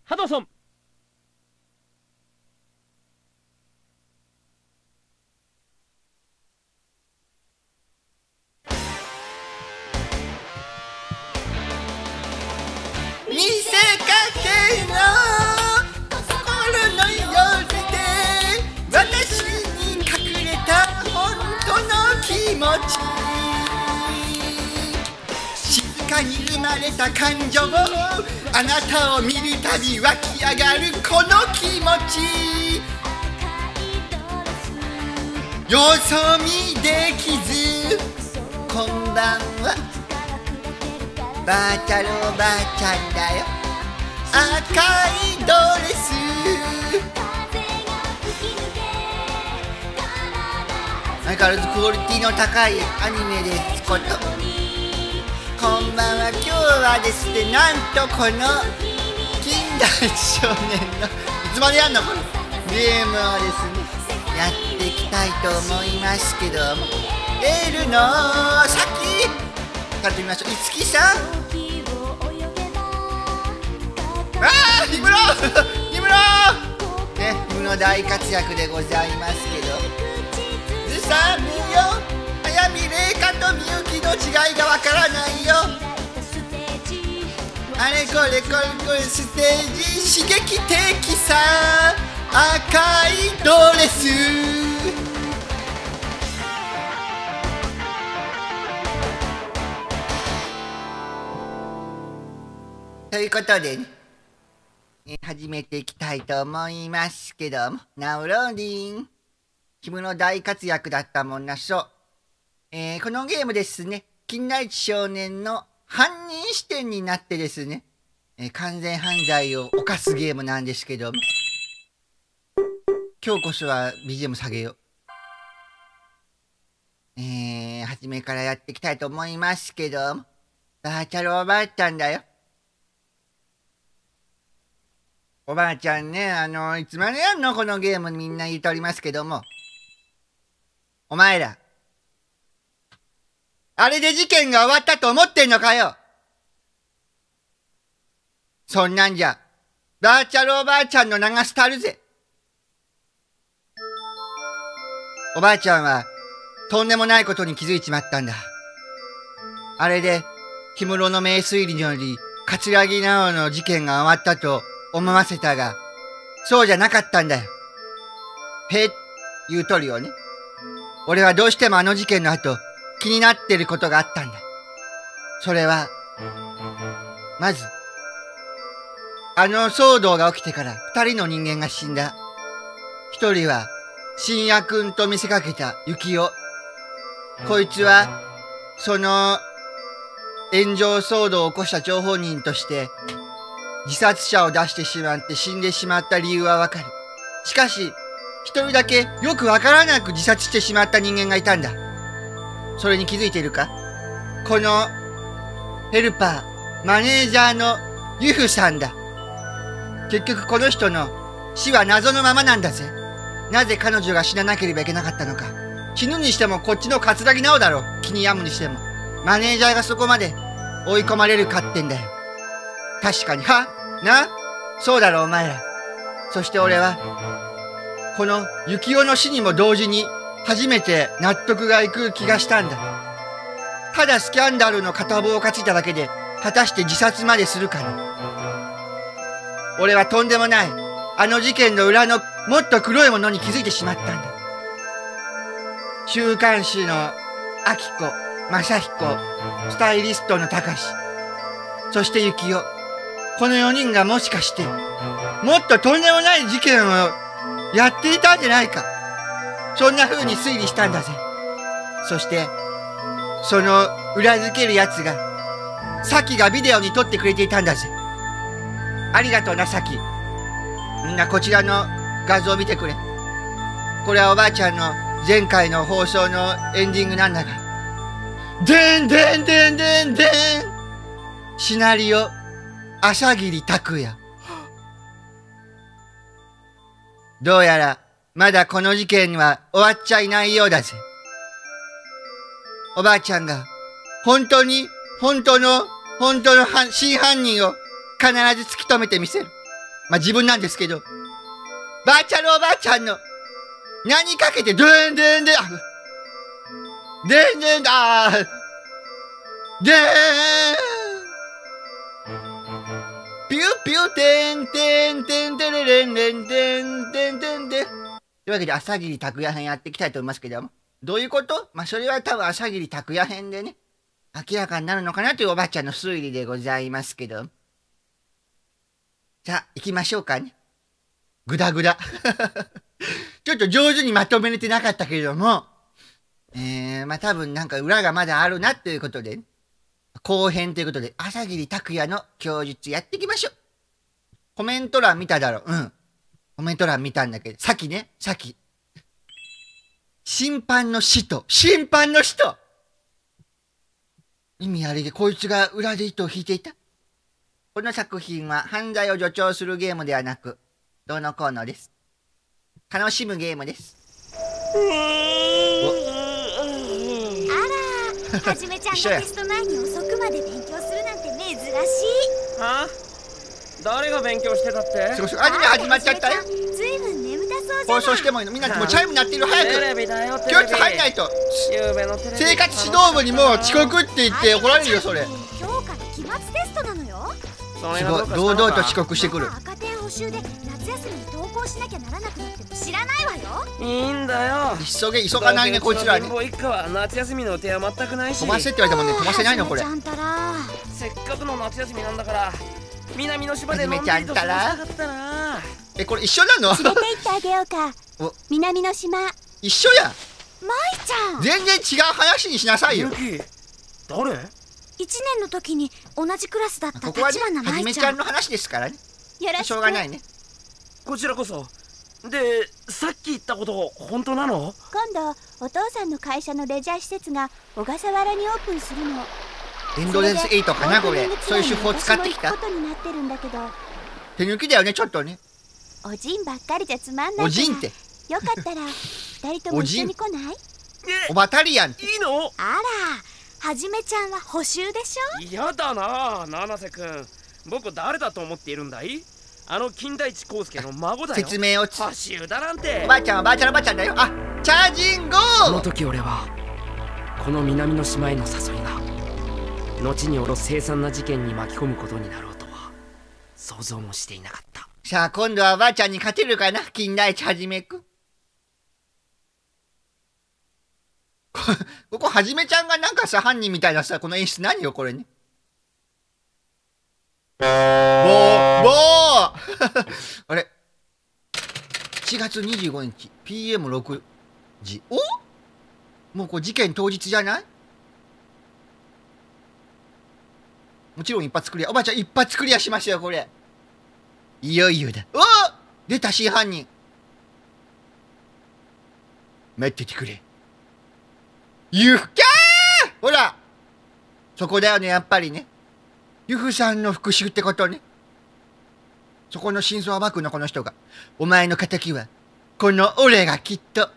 ハドソン。 見せかけの心の夜で私に隠れた本当の気持ち、静かに生まれた感情、あなたを見るたび湧き上がるこの気持ち、様子見できずこんばんは、バーチャルおばあちゃんだよ、赤いドレス、相変わらずクオリティの高いアニメですこと。こんばんは、今日はですね、なんとこの近代少年のいつまでやんのこのゲームをですねやっていきたいと思いますけども、エールの先からってみましょう。いつきさん、氷室氷室ね、氷室大活躍でございますけど、ずさみよ、早見玲香とみゆきの違いがわからないよ、あれこれこれこれステージ刺激的さ、赤いドレス、ということでね、始めていきたいと思いますけども、ナウローディン。君の大活躍だったもんな、そう。このゲームですね、金田一少年の犯人視点になってですね、完全犯罪を犯すゲームなんですけども、今日こそは BGM 下げよう。初めからやっていきたいと思いますけども、バーチャルおばあちゃんだよ。おばあちゃんね、いつまでやんのこのゲーム、みんな言うとおりますけども。お前ら、あれで事件が終わったと思ってんのかよ。そんなんじゃ、バーチャルおばあちゃんの名が廃るぜ。おばあちゃんは、とんでもないことに気づいちまったんだ。あれで、氷室の名推理により、桂木直の事件が終わったと、思わせたが、そうじゃなかったんだよ。へ、言うとるよね。俺はどうしてもあの事件の後、気になってることがあったんだ。それは、まず、あの騒動が起きてから二人の人間が死んだ。一人は、信也くんと見せかけた幸男。こいつは、その、炎上騒動を起こした張本人として、自殺者を出してしまって死んでしまった理由はわかる。しかし、一人だけよくわからなく自殺してしまった人間がいたんだ。それに気づいているか？この、ヘルパー、マネージャーのユフさんだ。結局この人の死は謎のままなんだぜ。なぜ彼女が死ななければいけなかったのか。死ぬにしてもこっちの桂木直だろ。気に病むにしても。マネージャーがそこまで追い込まれるかってんだよ。確かに、な？そうだろお前ら。そして俺は、この幸男の死にも同時に初めて納得がいく気がしたんだ。ただスキャンダルの片棒を担いだだけで、果たして自殺までするかね。俺はとんでもない、あの事件の裏のもっと黒いものに気づいてしまったんだ。週刊誌の明子、正彦、スタイリストの高志、そして幸男。この4人がもしかして、もっととんでもない事件をやっていたんじゃないか。そんな風に推理したんだぜ。そして、その裏付ける奴が、サキがビデオに撮ってくれていたんだぜ。ありがとうな、サキ。みんなこちらの画像を見てくれ。これはおばあちゃんの前回の放送のエンディングなんだが。でんでんでんでんでん。シナリオ、朝霧拓也。どうやら、まだこの事件は終わっちゃいないようだぜ。おばあちゃんが、本当の真犯人を必ず突き止めてみせる。 まあ自分なんですけど、ばあちゃんのおばあちゃんの、何かけて、でんでんでん、でんでんだ、でーん、ピューピューてんてんてんてれれんれんてんてんてんてん。というわけで、朝霧拓也編やっていきたいと思いますけども、どういうこと？まあそれは多分朝霧拓也編でね、明らかになるのかなというおばあちゃんの推理でございますけど。さあ、行きましょうかね。ぐだぐだ。ちょっと上手にまとめれてなかったけれども、まあ多分なんか裏がまだあるなということで、後編ということで、朝霧拓也の供述やっていきましょう。コメント欄見ただろ。うん。コメント欄見たんだけど、さっきね、さっき。審判の使徒。審判の使徒意味ありでこいつが裏で糸を引いていた。この作品は犯罪を助長するゲームではなく、どうのこうのです。楽しむゲームです。 あら、はじめちゃんがテスト前に遅くまで勉強するなんて珍しい。 は？誰が勉強してたって？ アニメ始まっちゃったよ。 ずいぶん眠たそうじゃない。 放送してもいいの？みんなもうチャイム鳴ってる。早くテレビだよ、テレビ。 教室入んないと。生活指導部にも遅刻って言って怒られるよ、それ。 今日から期末テストなのよ。 すごい、堂々と遅刻してくる。 赤点補習で夏休みに登校しなきゃならなくなっても知らないわよ。 いいんだよ。 急がないね、こいつらに。 一家は夏休みの予定は全くないし。 飛ばせって言われてもね、飛ばせないのこれ。 せっかくの夏休みなんだから、南の島でのんびりと過ごしたかったな。 これ一緒なの？ 連れて行ってあげようか。南の島。 一緒やん。 舞ちゃん。 全然違う話にしなさいよ。 誰？ 一年の時に同じクラスだった立花舞ちゃん。 はじめちゃんの話ですからね。 よろしく。 しょうがないね。 こちらこそ。で、さっき言ったこと本当なの？ 今度お父さんの会社のレジャー施設が小笠原にオープンするの。 エンドレス8かなこれ。そういう手法使ってきた。 ことになってるんだけど。 手抜きだよね、ちょっとね。 おじんばっかりじゃつまんないから。 おじんって。 よかったら二人とも一緒に来ない？ おばたりやん。いいの？ あら、はじめちゃんは補習でしょ？ 嫌だな、七瀬くん。僕誰だと思っているんだい？あの金田一耕助の孫だよ。 説明を補習だなんて。 おばあちゃんはばあちゃんのばあちゃんだよ。あ、チャージンゴー。 この時俺はこの南の島への誘いが後に俺を凄惨な事件に巻き込むことになろうとは想像もしていなかった。 さあ今度はばあちゃんに勝てるかな、金田一はじめくん。ここはじめちゃんがなんかさ犯人みたいなさ、この演出何よこれね。ボーあれ7月25日 PM6 時。お、もうこれ事件当日じゃない？もちろん一発クリア。おばあちゃん一発クリアしましたよこれ。いよいよだ。お、出た真犯人。待っててくれ。ユフキャー。ほらそこだよね、やっぱりね。ユフさんの復讐ってことね。そこの真相を暴くのこの人が。お前の敵はこの俺がきっと。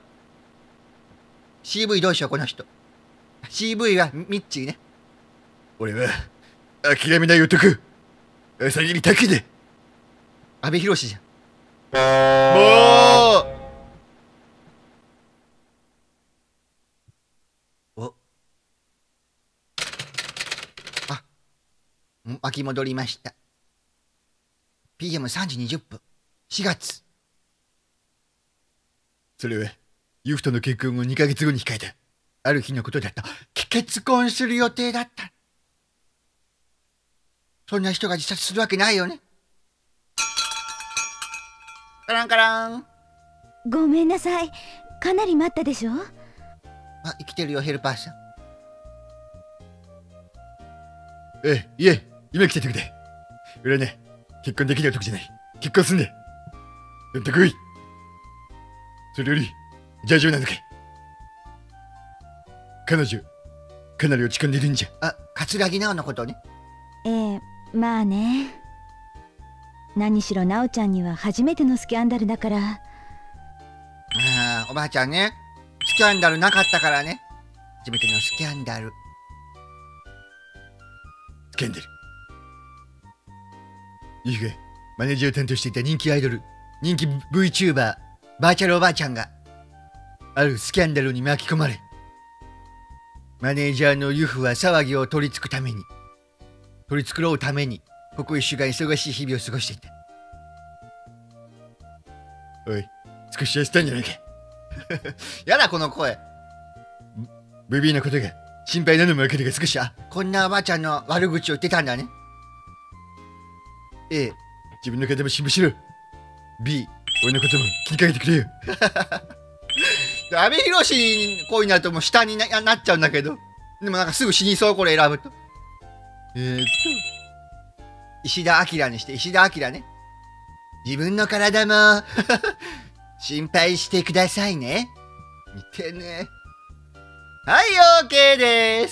CV どうしようこの人。 CV はミッチーね。俺は諦めない男朝霧拓也だ。阿部寛じゃん。もうおあ、巻き戻りました。 PM3 時20分4月。それはユフとの結婚を2ヶ月後に控えたある日のことだった。結婚する予定だった。そんな人が自殺するわけないよね。カランカラン。 ごめんなさい、かなり待ったでしょ。 あ、生きてるよヘルパーさん。いえ、今来ててくれ。俺はね、結婚できない男じゃない。結婚すんね。どんと来い。それより大丈夫なのかい。彼女かなり落ち込んでるんじゃ。あ、桂木直のことね。 まあね。何しろなおちゃんには初めてのスキャンダルだから。 ああ、おばあちゃんね、スキャンダルなかったからね。初めてのスキャンダル。スキャンダル。いいか、 マネージャーを担当していた人気アイドル、人気 VTuber、バーチャルおばあちゃんが、あるスキャンダルに巻き込まれ、マネージャーのユフは騒ぎを取り繕うために、ここ1週間忙しい日々を過ごしていた。おい、少し痩せたんじゃないか。やだ、この声。ベビーのことが心配なのもわかるが少し、こんなおばあちゃんの悪口を言ってたんだね。A、自分の体も心配しろ。B、俺のことも気にかけてくれよ。阿部寛こうになるともう下に なっちゃうんだけど。でもなんかすぐ死にそう、これ選ぶと。石田明にして、石田明ね。自分の体も心配してくださいね。見てね。はい、OK です。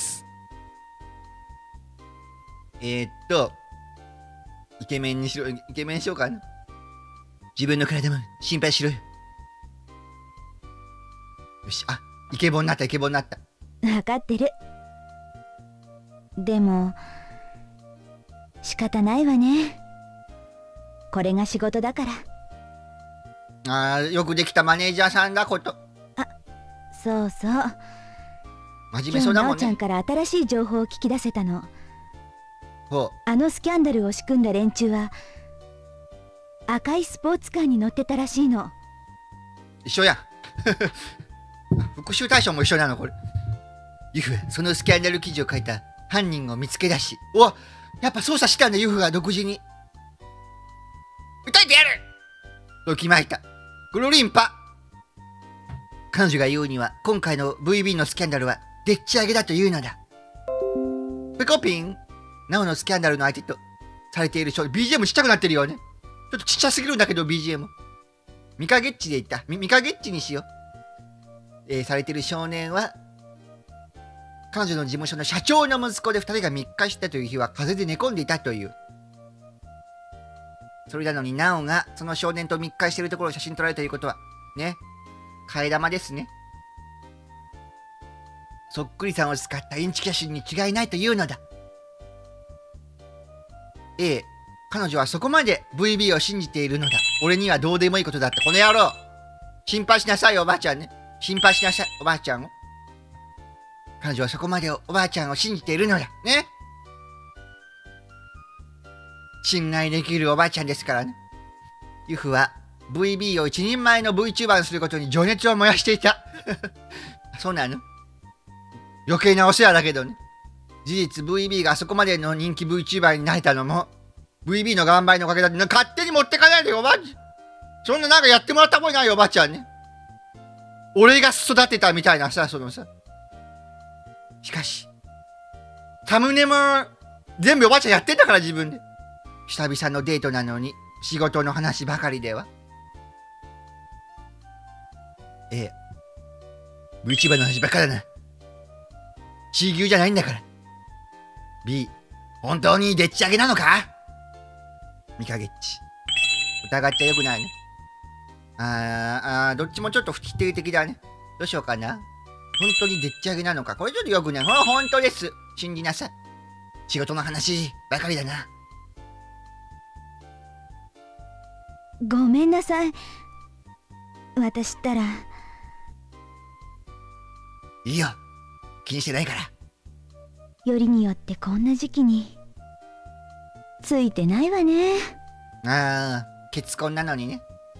イケメンにしろ、イケメンしようかな。自分の体も心配しろよ。よし、イケボになった、イケボになった。 わかってる。でも仕方ないわね。これが仕事だから。 よくできたマネージャーさんだこと。 そうそう。 真面目そうだもんね。 今日なおちゃんから新しい情報を聞き出せたの。 ほう。 あのスキャンダルを仕組んだ連中は赤いスポーツカーに乗ってたらしいの。 一緒やん。復讐対象も一緒なのこれ。ユフはそのスキャンダル記事を書いた犯人を見つけ出し、やっぱ捜査したんだ。ユフが独自に訴えてやると決まった。グロリンパ。彼女が言うには今回の VB のスキャンダルはでっち上げだというのだ。ペコピン、なおのスキャンダルの相手とされているBGM ちっちゃくなってるよね。ちょっとちっちゃすぎるんだけど BGM。ミカゲッチで言った。ミカゲッチにしよう。されている少年は彼女の事務所の社長の息子で2人が密会したという日は風邪で寝込んでいたという。それなのにナオがその少年と密会しているところを写真撮られたということはね、替え玉ですね。そっくりさんを使ったインチキ写真に違いないというのだ。彼女はそこまで VB を信じているのだ。俺にはどうでもいいことだって。この野郎、心配しなさいよおばあちゃんね。心配しなさいおばあちゃんを。彼女はそこまでおばあちゃんを信じているのだね。信頼できるおばあちゃんですからね。ユフは VB を一人前の VTuber にすることに情熱を燃やしていた。そうなの？余計なお世話だけどね。事実 VB があそこまでの人気 VTuber になれたのも VB の頑張りのおかげだって。勝手に持ってかないでよおばあちゃん。そんななんかやってもらった覚えないよおばあちゃんね。俺が育てたみたいなさ、そのさ。しかしサムネも全部おばあちゃんやってんだから自分で。久々のデートなのに仕事の話ばかりでは。VTuber の話ばっかだな。C 牛じゃないんだから。B、本当にでっち上げなのか？ミカゲッチ。疑っちゃよくないね。どっちもちょっと否定的だね。どうしようかな。本当にでっち上げなのか。これちょっとよくない。本当です。信じなさい。仕事の話ばかりだな。 ごめんなさい。私ったら。 いいよ。気にしてないから。 よりによってこんな時期についてないわね。 結婚なのにね。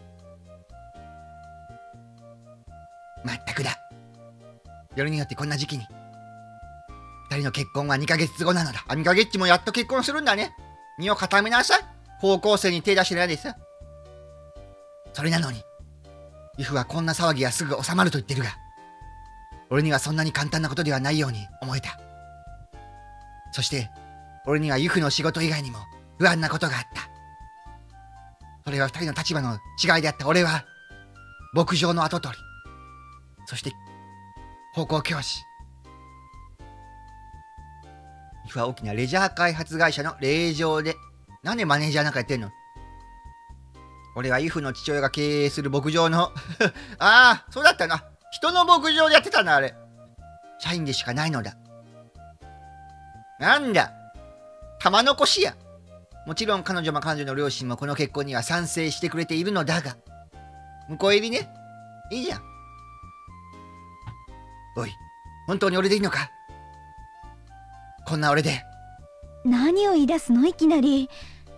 まったくだ。よりによってこんな時期に。二人の結婚は2ヶ月後なのだ。2ヶ月もやっと結婚するんだね。身を固めなさい。高校生に手出してないでさ。それなのにユフはこんな騒ぎがすぐ収まると言ってるが、俺にはそんなに簡単なことではないように思えた。そして俺にはユフの仕事以外にも不安なことがあった。それは二人の立場の違いであった。俺は牧場の跡取り、そして高校教師。ユフは大きなレジャー開発会社の令嬢で、なんでマネージャーなんかやってんの？俺はユフの父親が経営する牧場のそうだったな。人の牧場でやってたな、あれ。社員でしかないのだ。なんだ、玉残しや。 もちろん彼女も彼女の両親もこの結婚には賛成してくれているのだが、婿入りね。いいじゃん。おい、本当に俺でいいのか？こんな俺で。 何を言い出すのいきなり。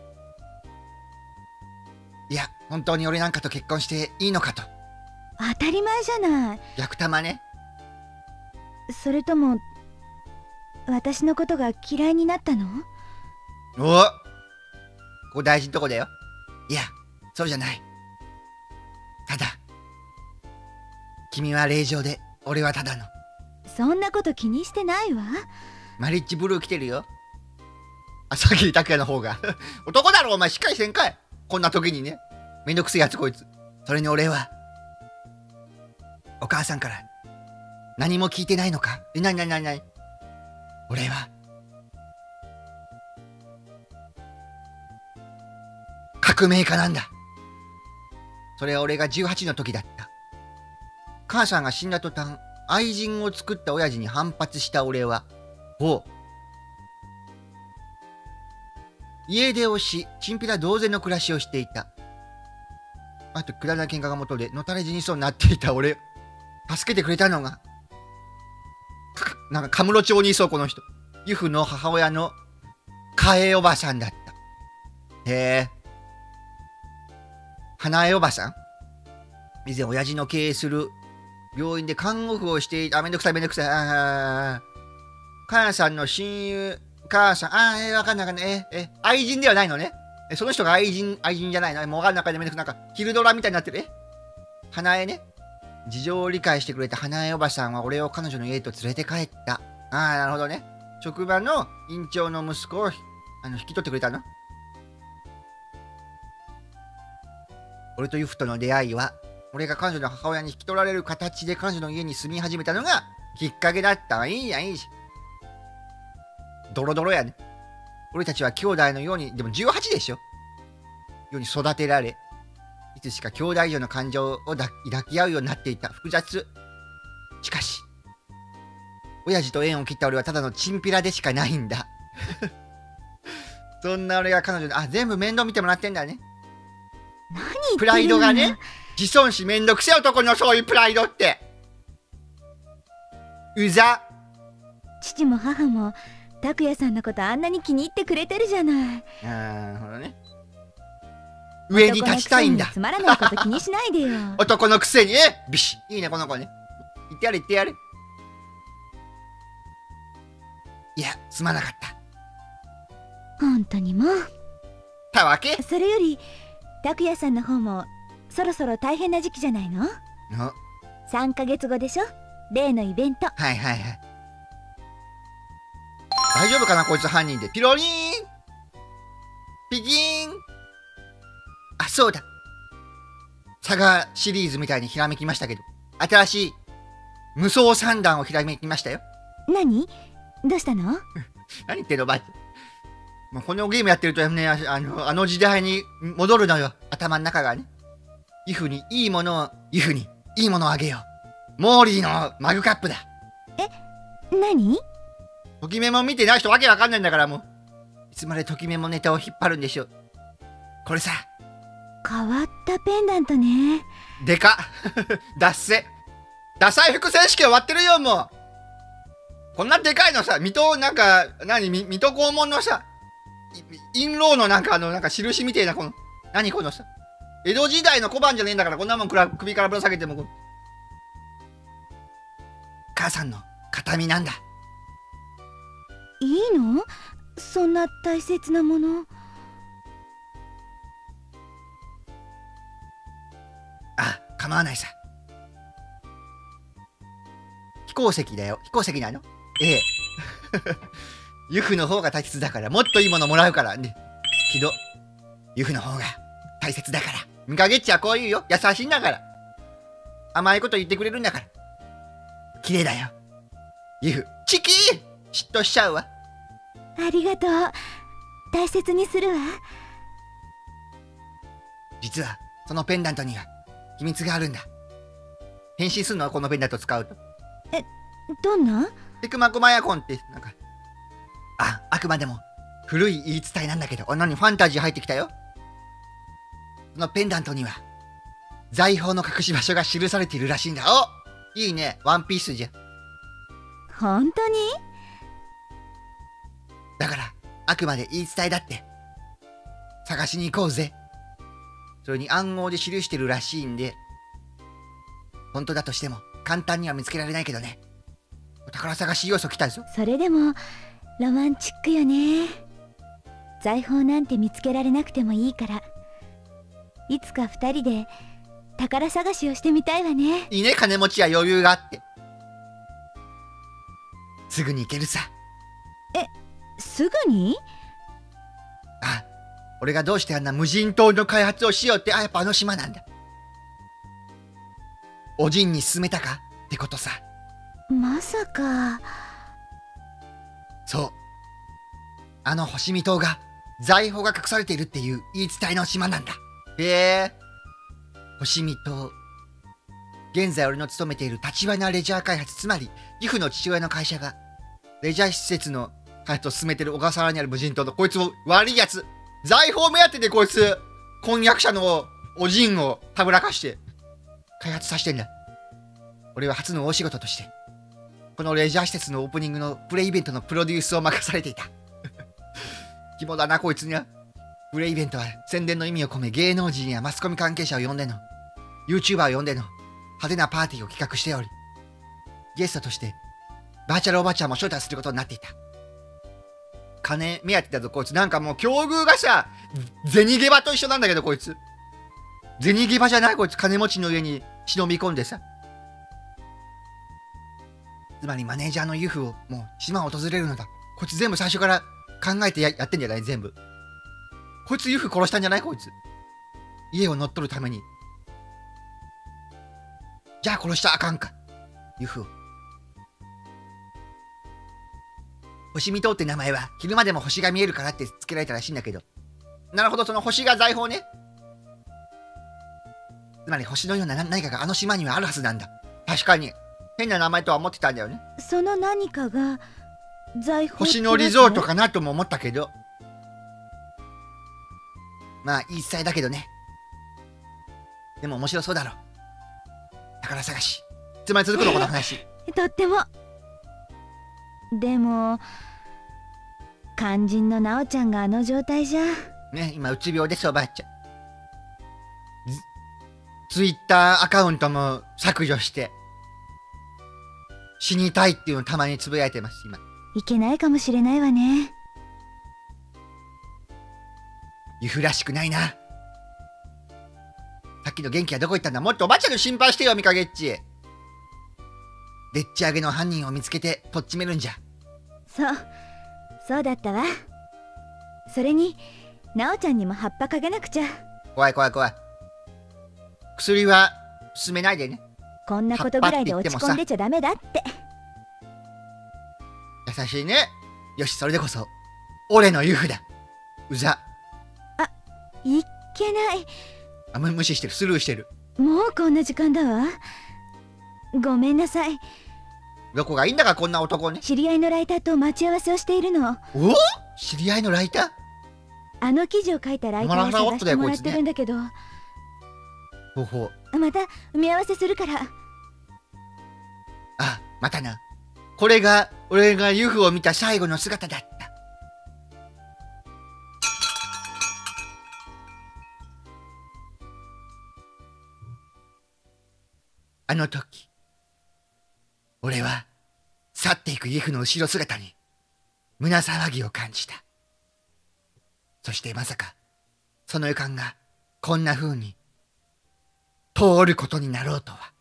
いや、本当に俺なんかと結婚していいのかと。 当たり前じゃない。 逆玉ね。 それとも私のことが嫌いになったの？ おここ大事なとこだよ。いや、そうじゃない。ただ、君は令嬢で、俺はただの。 そんなこと気にしてないわ。 マリッジブルー来てるよ。朝霧拓也の方が。男だろお前、しっかりせんかい。こんな時にね。めんどくせえやつこいつ。それに俺は、お母さんから何も聞いてないのか？なに俺は、革命家なんだ。それは俺が18の時だった。母さんが死んだ途端、愛人を作った親父に反発した俺は、家出をし、チンピラ同然の暮らしをしていた。あと、くだらない喧嘩が元で、のたれ死にそうになっていた俺、助けてくれたのが、なんか、カムロ町にいそう、この人。ユフの母親の、カエおばさんだった。へえ。花江おばさん？以前、親父の経営する病院で看護婦をしていた。めんどくさい。母さんの親友、母さん、わかんない。愛人ではないのね。その人が愛人じゃないの。もうわかんない。なんか、昼ドラみたいになってる。花江ね。事情を理解してくれた花江おばさんは俺を彼女の家へと連れて帰った。なるほどね。職場の院長の息子を引き取ってくれたの。俺とユフとの出会いは、俺が彼女の母親に引き取られる形で彼女の家に住み始めたのがきっかけだったわ。いいじゃん。ドロドロやね。俺たちは兄弟のように、でも18でしょ？ように育てられ、いつしか兄弟以上の感情を抱き合うようになっていた。複雑。しかし、親父と縁を切った俺はただのチンピラでしかないんだ。そんな俺が彼女に、全部面倒見てもらってんだね。 何言ってるの？ プライドがね、自尊心めんどくせえ男のそういうプライドって。うざ。 父も母も拓也さんのことあんなに気に入ってくれてるじゃない。 なるほどね。上に立ちたいんだ。 つまらないこと気にしないでよ。 男のくせにビシッ。いいねこの子ね。言ってやれ。いや、すまなかった。 本当にもう。 たわけ？ それより拓也さんの方もそろそろ大変な時期じゃないの？3ヶ月後でしょ、例のイベント。 はい。大丈夫かなこいつ犯人で。ピロリーンピキーン。そうだ。サガシリーズみたいにひらめきましたけど、新しい無双三段をひらめきましたよ。 何？どうしたの？ 何言ってんのばあちゃん。もうこのゲームやってるとね、あの時代に戻るのよ。頭の中がね。ユフにいいものをあげよう。モーリーのマグカップだ。 何？ ときめも見てない人わけわかんないんだからもう。いつまでときめもネタを引っ張るんでしょう。これさ。 変わったペンダントね。 でかっ。ダッセ。ダサい服選手権終わってるよもう。こんなでかいのさ、水戸なんか、水戸黄門のさ、印籠のなんか印みてえなこの、何このさ、江戸時代の小判じゃねえんだからこんなもん首からぶら下げても、母さんの形見なんだ。 いいの？そんな大切なもの。 構わないさ。飛行石だよ。飛行石なの？ええ。ユフの方が大切だからもっといいものもらうからね。けどユフの方が大切だから。見かけっちゃこういうよ。優しいんだから。甘いこと言ってくれるんだから。綺麗だよユフ。チキー嫉妬しちゃうわ。 ありがとう。大切にするわ。 実はそのペンダントには秘密があるんだ。変身するのこのペンダント使うと。 どんな？ テクマコマヤコンってなんか、あくまでも古い言い伝えなんだけど、何ファンタジー入ってきたよ。そのペンダントには財宝の隠し場所が記されているらしいんだ。お、いいね、ワンピースじゃ。 本当に？ だからあくまで言い伝えだって。探しに行こうぜ。それに暗号で記してるらしいんで、本当だとしても簡単には見つけられないけどね。お宝探し要素来たぞ。 それでもロマンチックよね。財宝なんて見つけられなくてもいいから、いつか2人で宝探しをしてみたいわね。 いいね、金持ちや余裕があって。すぐに行けるさ。 すぐに？ あ、俺がどうしてあんな無人島の開発をしようって、やっぱあの島なんだ。おじんに勧めたかってことさ。 まさか。 そう、あの星見島が財宝が隠されているっていう言い伝えの島なんだ。へえ。星見島、現在俺の勤めている橘レジャー開発、つまり義父の父親の会社がレジャー施設の開発を進めている小笠原にある無人島の、こいつも悪いやつ。財宝目当てでこいつ婚約者のおじんをたぶらかして開発させてんだ。俺は初の大仕事としてこのレジャー施設のオープニングのプレイベントのプロデュースを任されていた。肝だなこいつには。プレイベントは宣伝の意味を込め、芸能人やマスコミ関係者を呼んでの YouTuber を呼んでの派手なパーティーを企画しており、ゲストとしてバーチャルおばちゃんも招待することになっていた。金目当てだぞこいつ。なんかもう境遇がさ、銭ゲバと一緒なんだけどこいつ。銭ゲバじゃないこいつ。金持ちの家に忍び込んでさ。つまりマネージャーのユフをもう島を訪れるのだ。こいつ全部最初から考えて やってんじゃない？全部。こいつユフ殺したんじゃない？こいつ家を乗っ取るために。じゃあ殺したらあかんかユフを。星見島って名前は昼間でも星が見えるからって付けられたらしいんだけど、なるほど、その星が財宝ね。つまり星のような何かがあの島にはあるはずなんだ。確かに変な名前とは思ってたんだよね。 その何かが財宝？ 星のリゾートかなとも思ったけど、まあ言い伝えだけどね。でも面白そうだろ。宝探しいつまで続くのこの話。 とっても。でも肝心のなおちゃんがあの状態じゃね。今うつ病ですおばあちゃん。ツイッターアカウントも削除して死にたいっていうのをたまにつぶやいてます今。 いけないかもしれないわね。 ユフらしくないな。さっきの元気はどこ行ったんだ。もっとおばあちゃんの心配してよみかげっち。でっち上げの犯人を見つけてとっちめるんじゃ。 そうだったわ。それになおちゃんにも葉っぱかけなくちゃ。 怖い怖い怖い。薬は進めないでね。 こんなことぐらいで落ち込んでちゃダメだって。 優しいね。よし、それでこそ俺のユフだ。うざ。 いっけない。 無視してる、スルーしてる。 もうこんな時間だわ。ごめんなさい。 どこがいいんだかこんな男ね。 知り合いのライターと待ち合わせをしているの。 おお、知り合いのライター？ あの記事を書いたライターを探してもらってるんだけど、 ほうほう。 また埋め合わせするから。 あ、またな。これが俺がユフを見た最後の姿だった。あの時俺は去っていくユフの後ろ姿に胸騒ぎを感じた。そしてまさかその予感がこんな風に通ることになろうとは。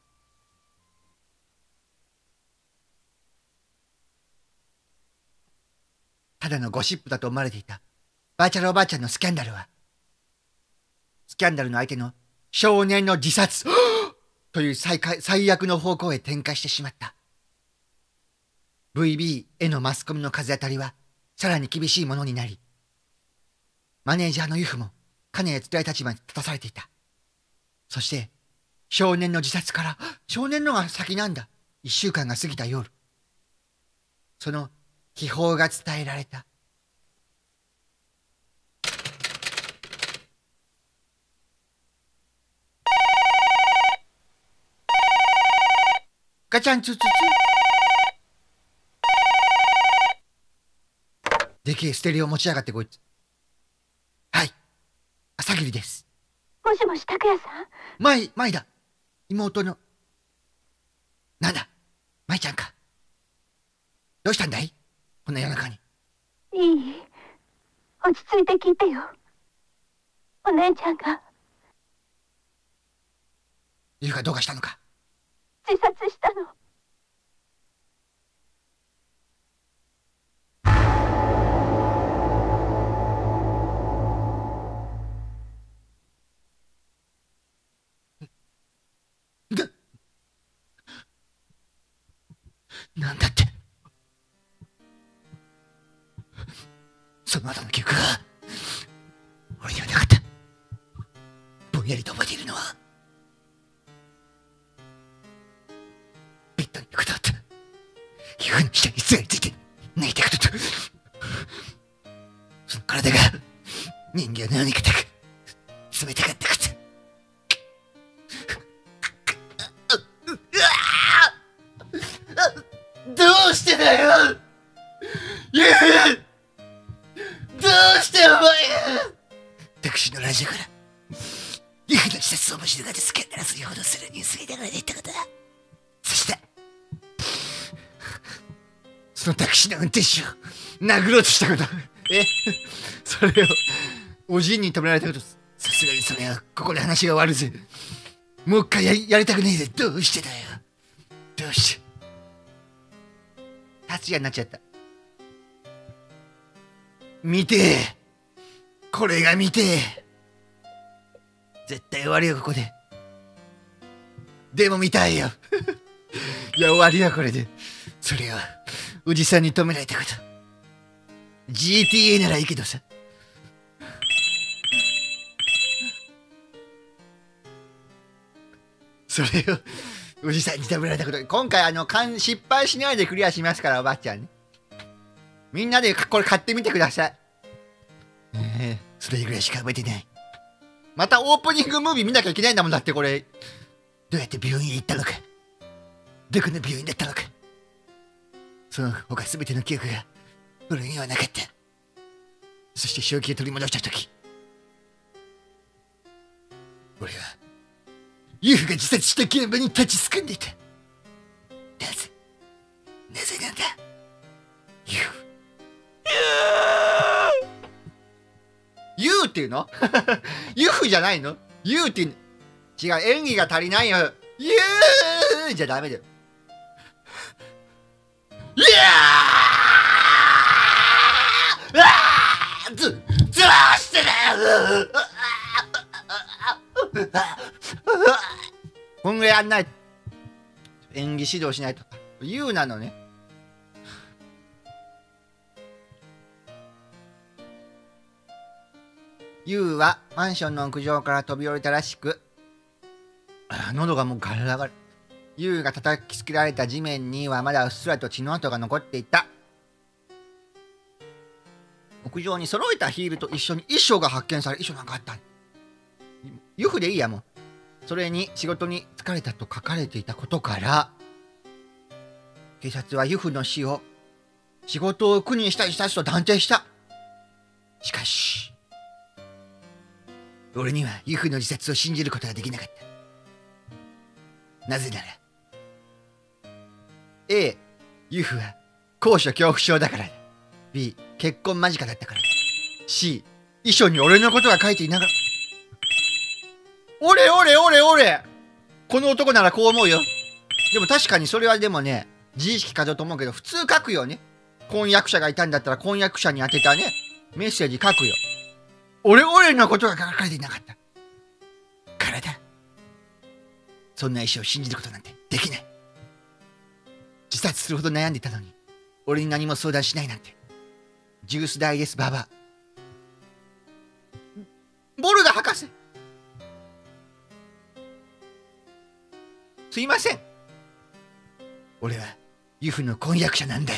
ただのゴシップだと思われていたバーチャルおばあちゃんのスキャンダルは、スキャンダルの相手の少年の自殺という最悪の方向へ展開してしまった。 VB へのマスコミの風当たりはさらに厳しいものになり、マネージャーのユフも金へ伝え立場に立たされていた。そして少年の自殺から、少年のが先なんだ。1週間が過ぎた夜、その秘宝が伝えられた。 ガチャンツツツ。でけえステレオ持ちやがってこいつ。はい。朝霧です。 もしもし、拓也さん。 舞だ。妹の。なんだ、舞ちゃんか。どうしたんだいこんな夜中に。 いい？落ち着いて聞いてよ。お姉ちゃんが。 ゆうがどうかしたのか。 自殺したの。 なんだって。その後の記憶が俺にはなかった。ぼんやりと覚えているのはベッドに横たわった皮膚の下にすがりついて泣いたことと、その体が人形のように硬く冷たかったこと。どうしてだよユウ、どうしてお前が。私のラジオからユウの自殺を面白がってスキャンダラスに報道するニュースが流れていったことだ。そしてそのタクシーの運転手を殴ろうとしたこと。それをおじいに止められたこと。さすがにそれはここで話が終わるぜ。もう一回やりたくねえぜ。どうしてだよ。どうして達也になっちゃった。見てえ、これが見てえ。絶対終わりよここで。でも見たいよ。いや終わりよこれで。それはおじさんに止められたこと。 GTA ならいいけどさ。それをおじさんに止められたこと。今回失敗しないでクリアしますから、おばあちゃんね。みんなでこれ買ってみてください。それぐらいしか覚えてない。またオープニングムービー見なきゃいけないんだもん。だってこれどうやって病院へ行ったのか、どこの病院だったのか、その他全ての記憶が俺にはなかった。そして正気を取り戻した時、俺はユウが自殺した現場に立ちすくんでいた。なぜなんだユウ。ユウっていうのユフじゃないのユウっていうの。違う、演技が足りないよ。ユウじゃダメだよ。いやーどうしてだよ。こんぐらいやんないと。演技指導しないと。ユウなのね。ユウはマンションの屋上から飛び降りたらしく、喉がもうガラガラ。ユウが叩きつけられた地面にはまだうっすらと血の跡が残っていた。屋上に揃えたヒールと一緒に遺書が発見され、遺書なんかあった。ユフでいいやもう。それに仕事に疲れたと書かれていたことから、警察はユフの死を仕事を苦にした自殺と断定した。しかし俺にはユフの自殺を信じることができなかった。なぜなら A、ユフは高所恐怖症だからだ。 B、結婚間近だったからだ。 C、遺書に俺のことが書いていながら。俺この男ならこう思うよ。でも確かにそれはでもね、自意識過剰と思うけど、普通書くよね。婚約者がいたんだったら婚約者に宛てたねメッセージ書くよ。俺のことが書かれていなかったからだ。そんな意思を信じることなんてできない。自殺するほど悩んでいたのに俺に何も相談しないなんて。ジュース代です、ババア。ボルガ博士、すいません。俺はユフの婚約者なんです。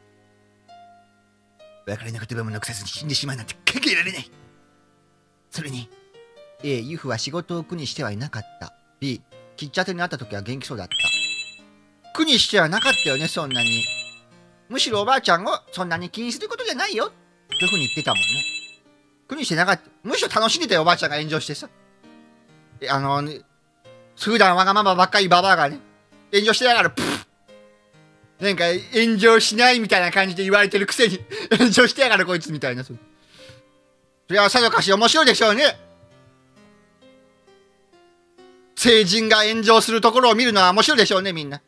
別れの言葉も残さずに死んでしまうなんて考えられない。それに A、ユフは仕事を苦にしてはいなかった。 B、きっちゃてに会った時は元気そうだった。 苦にしてはなかったよね、そんなに。むしろおばあちゃんをそんなに気にすることじゃないよ。というふうに言ってたもんね。苦にしてなかった。むしろ楽しんでたよ、おばあちゃんが炎上してさ。普段わがままばっかりババアがね、炎上してやがる、プッなんか炎上しないみたいな感じで言われてるくせに炎上してやがるこいつみたいな。それはさぞかし面白いでしょうね。成人が炎上するところを見るのは面白いでしょうね、みんな。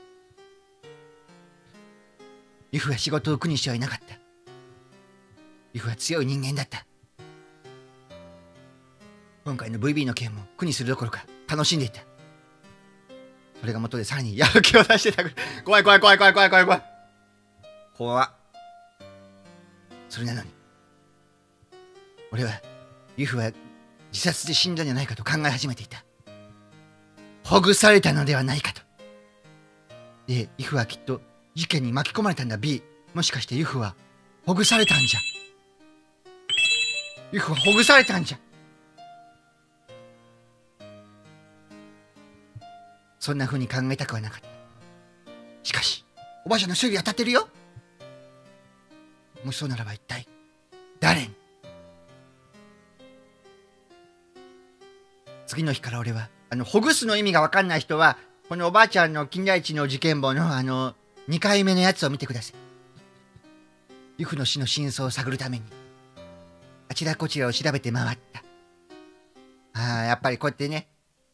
ユフは仕事を苦にしてはいなかった。ユフは強い人間だった。今回の VB の件も苦にするどころか楽しんでいた。それが元でさらにやる気を出してた。怖い怖い怖い怖い怖い怖い怖い怖っ。それなのに俺はユフは自殺で死んだんじゃないかと考え始めていた。ほぐされたのではないかと。でユフはきっと事件に巻き込まれたんだ。 B もしかしてユフはほぐされたんじゃ。ユフはほぐされたんじゃ。そんな風に考えたくはなかった。しかしおばあちゃんの推理当たってるよ。もしそうならば一体誰に。次の日から俺はほぐすの意味が分かんない人はこのおばあちゃんの金田一の事件簿の2回目のやつを見てください。ユフの死の真相を探るためにあちらこちらを調べて回った。やっぱりこうやってね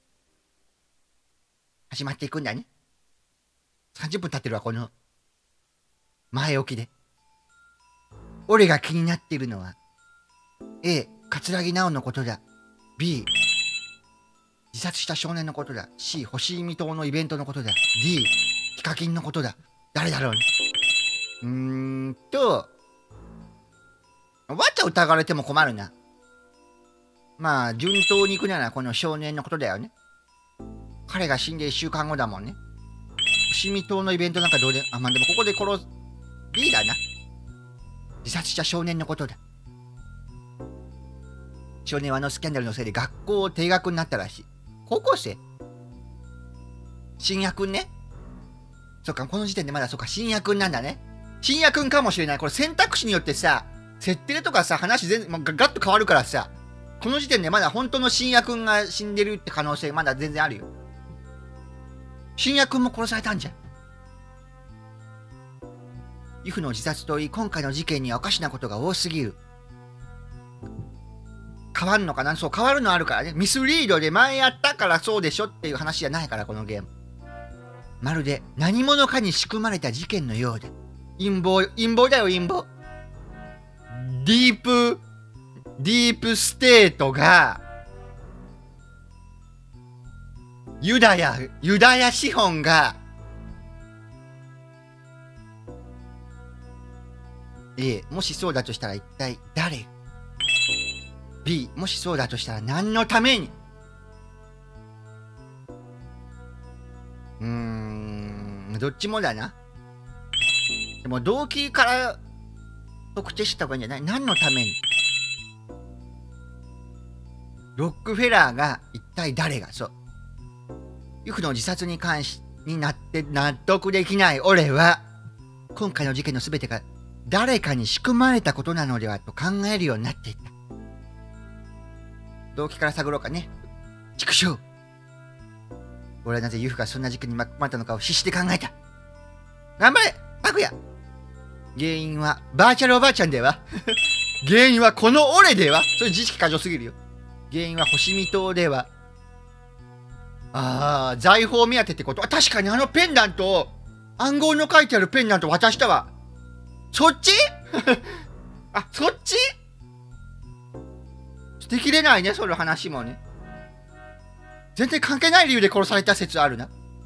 始まっていくんだね。30分経ってるわ、この前置きで。俺が気になっているのは A 桂木直のことだ。 B 自殺した少年のことだ。 C 星見島のイベントのことだ。 D ヒカキンのことだ。誰だろうね。おばあちゃん疑われても困るな。まあ順当にいくならこの少年のことだよね。彼が死んで1週間後だもんね。星見島のイベントなんかどうで、まあでもここで殺す B だな。自殺した少年のことだ。少年はスキャンダルのせいで学校を停学になったらしい。高校生深夜くんね。そっか、この時点でまだそっか、深夜くんなんだね。深夜くんかもしれない。これ選択肢によってさ、設定とかさ、話全然、ガッと変わるからさ、この時点でまだ本当の深夜くんが死んでるって可能性まだ全然あるよ。深夜くんも殺されたんじゃん。ユフの自殺といい、今回の事件にはおかしなことが多すぎる。変わるのかな。そう、変わるのあるからね。ミスリードで前やったからそうでしょっていう話じゃないから、このゲーム。まるで何者かに仕組まれた事件のようだ。陰謀だよ、陰謀。ディープステートが、ユダヤ資本が、A、もしそうだとしたら一体誰？ B、もしそうだとしたら何のために？どっちもだな。でも動機から特定した方がいいんじゃない？何のために？ロックフェラーが一体誰が、そう。ユフの自殺に関しになって納得できない俺は、今回の事件の全てが誰かに仕組まれたことなのではと考えるようになっていった。動機から探ろうかね。畜生。俺はなぜユフがそんな事件に巻き込まれたのかを必死で考えた。頑張れ拓也。原因はバーチャルおばあちゃんでは原因はこの俺では。それ知識過剰すぎるよ。原因は星見島では。財宝目当てってこと。確かにペンダント、暗号の書いてあるペンダント渡したわ。そっちそっち捨てきれないね、その話もね。全然関係ない理由で殺された説あるな。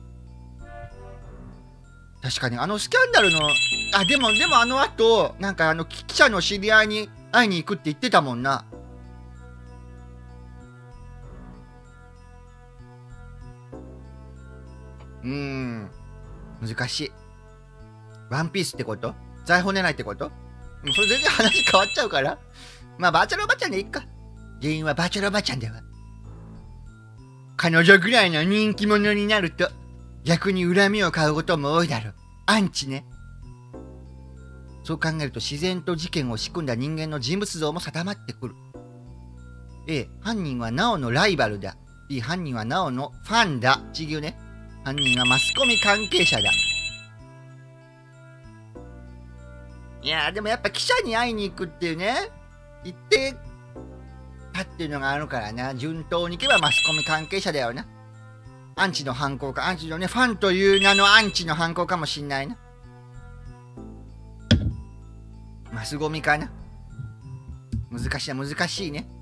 確かにスキャンダルの、でも後、なんか記者の知り合いに会いに行くって言ってたもんな。難しい。ワンピースってこと？財宝狙いってこと？もうそれ全然話変わっちゃうから。まあバーチャルおばちゃんでいいか。原因はバーチャルおばちゃんでは。彼女ぐらいの人気者になると逆に恨みを買うことも多いだろう。アンチね。そう考えると自然と事件を仕組んだ人間の人物像も定まってくる。A、犯人はナオのライバルだ。B、犯人はナオのファンだ。違うね。犯人はマスコミ関係者だ。いやーでもやっぱ記者に会いに行くっていうね、言ってたっていうのがあるからな。順当にいけばマスコミ関係者だよな。アンチの犯行か、アンチのね、ファンという名のアンチの犯行かもしんないな。マスゴミかな。難しいな、難しいね。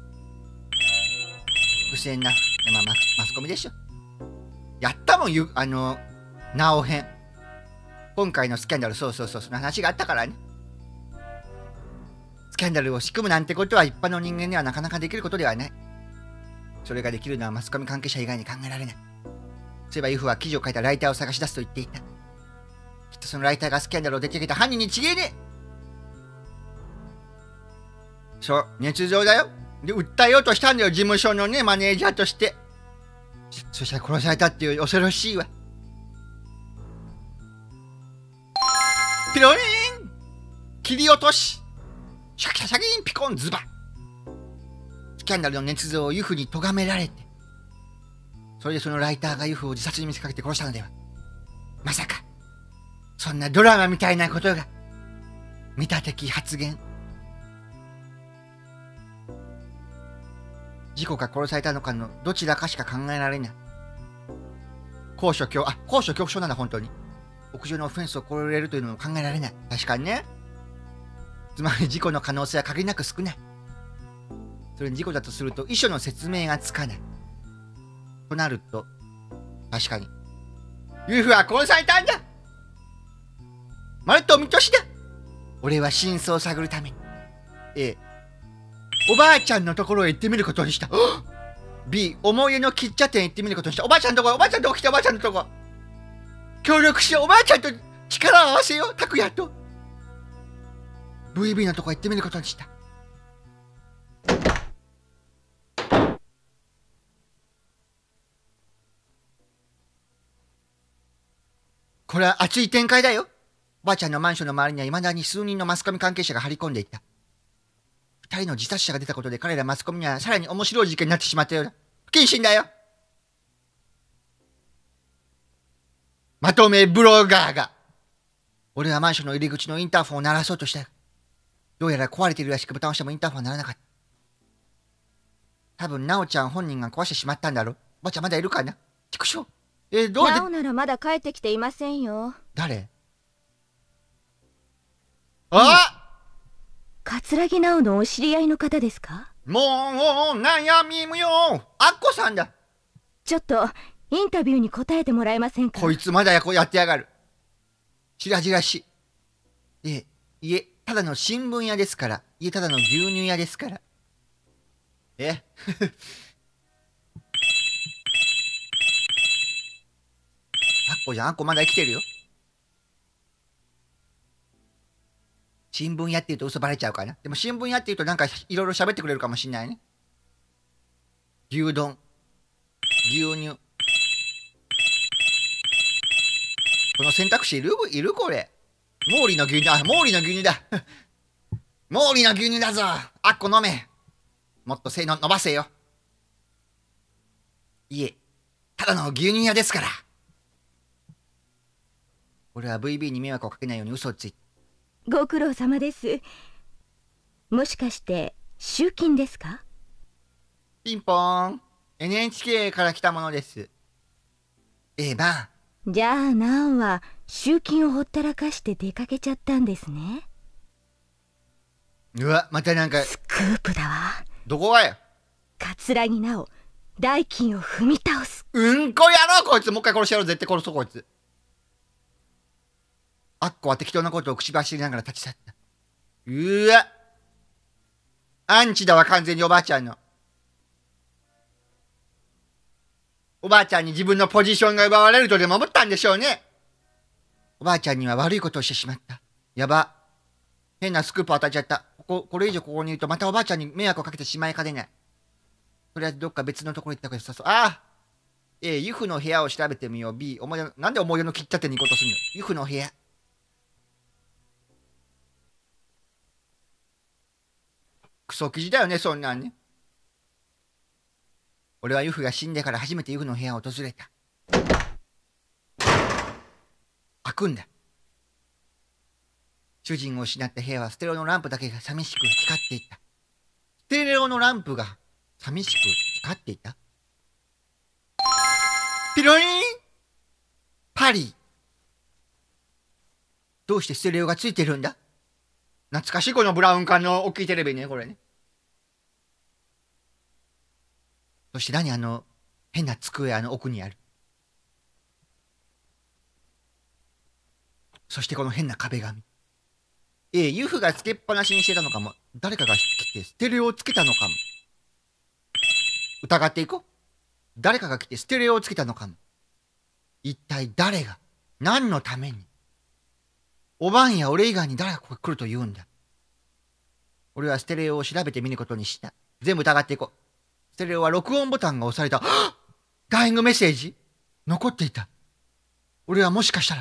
不正な、まあ、マスコミでしょ。やったもん、ナオ編。今回のスキャンダル、そう、その話があったからね。スキャンダルを仕組むなんてことは一般の人間にはなかなかできることではない。それができるのはマスコミ関係者以外に考えられない。そういえばユフは記事を書いたライターを探し出すと言っていた。きっとそのライターがスキャンダルを出てきた犯人に違えねえ。そう、捏造だよ。で、訴えようとしたんだよ、事務所のね、マネージャーとして。そしたら殺されたっていう恐ろしいわ。ピロリン切り落としシャキシャキンピコンズバ。スキャンダルの捏造をユフに咎められて、それでそのライターがユフを自殺に見せかけて殺したのでは。まさかそんなドラマみたいなことが。見た的発言。事故か殺されたのかのどちらかしか考えられない。高所恐怖症なんだ本当に。屋上のフェンスを越えれるというのも考えられない。確かにね。つまり事故の可能性は限りなく少ない。それに事故だとすると遺書の説明がつかない。となると、確かにユフは殺されたんだ。まると見通しだ。俺は真相を探るために A、おばあちゃんのところへ行ってみることにした。B、思い出の喫茶店へ行ってみることにした。おばあちゃんのところ、おばあちゃんのとこ来て、おばあちゃんのとこ協力しよう。おばあちゃんと力を合わせよう。拓也と VB のとこ行ってみることにした。これは熱い展開だよ。おばあちゃんのマンションの周りには未だに数人のマスコミ関係者が張り込んでいた。二人の自殺者が出たことで彼らマスコミにはさらに面白い事件になってしまったようだ。不謹慎だよ。まとめブロガーが。俺はマンションの入り口のインターフォンを鳴らそうとした。どうやら壊れているらしくボタンを押してもインターフォンは鳴らなかった。多分ナオちゃん本人が壊してしまったんだろう。おばあちゃんまだいるかな。畜生。どうで。 ナオならまだ帰ってきていませんよ。 誰？あ！ 桂木直のお知り合いの方ですか？ もう悩み無用。アッコさんだ。 ちょっとインタビューに答えてもらえませんか？ こいつまだやってやがる。白々しい。いえ、ただの新聞屋ですから。いえ、ただの牛乳屋ですから。アッコじゃん。アッコまだ生きてるよ。新聞屋って言うと嘘バレちゃうかな。でも新聞屋って言うとなんかいろいろ喋ってくれるかもしんないね。牛丼、牛乳。この選択肢いるこれ。毛利の牛乳、毛利の牛乳だ。毛利の牛乳だぞ。あっこ飲め。もっと伸ばせよ。いえ、ただの牛乳屋ですから。俺は VB に迷惑をかけないように嘘をついて。 ご苦労様です。もしかして集金ですか？ ピンポーン。NHK から来たものです。ばん。 じゃあナオは集金をほったらかして出かけちゃったんですね。 うわ、またなんかスクープだわ。 どこがよ。 桂木直代金を踏み倒す。 うんこやろこいつ。もう一回殺してやろう。絶対殺そうこいつ。アッコは適当なことを口走りながら立ち去った。うわ、アンチだわ。完全におばあちゃんの。おばあちゃんに自分のポジションが奪われるとでも思ったんでしょうね。おばあちゃんには悪いことをしてしまった。やば。変なスクープを与えちゃった。これ以上ここにいるとまたおばあちゃんに迷惑をかけてしまいかねない。とりあえずどっか別のところ行った方が良さそう。 A、ユフの部屋を調べてみよう。B、なんで思い出の切った手に行こうとするの？ユフの部屋。クソ記事だよね、そんなんね。俺はユフが死んでから初めてユフの部屋を訪れた。開くんだ。主人を失った部屋はステレオのランプだけが寂しく光っていた。ステレオのランプが寂しく光っていた。ピロリンパリ。どうしてステレオがついてるんだ？懐かしいこのブラウン管の大きいテレビね、これね。そして何変な机奥にある。そしてこの変な壁紙。ユフがつけっぱなしにしてたのかも。誰かが来てステレオをつけたのかも。疑っていこう。誰かが来てステレオをつけたのかも。一体誰が何のために。おばんや俺以外に誰がここ来ると言うんだ。俺はステレオを調べてみることにした。全部疑っていこう。ステレオは録音ボタンが押された。ダイイングメッセージ残っていた。俺はもしかしたら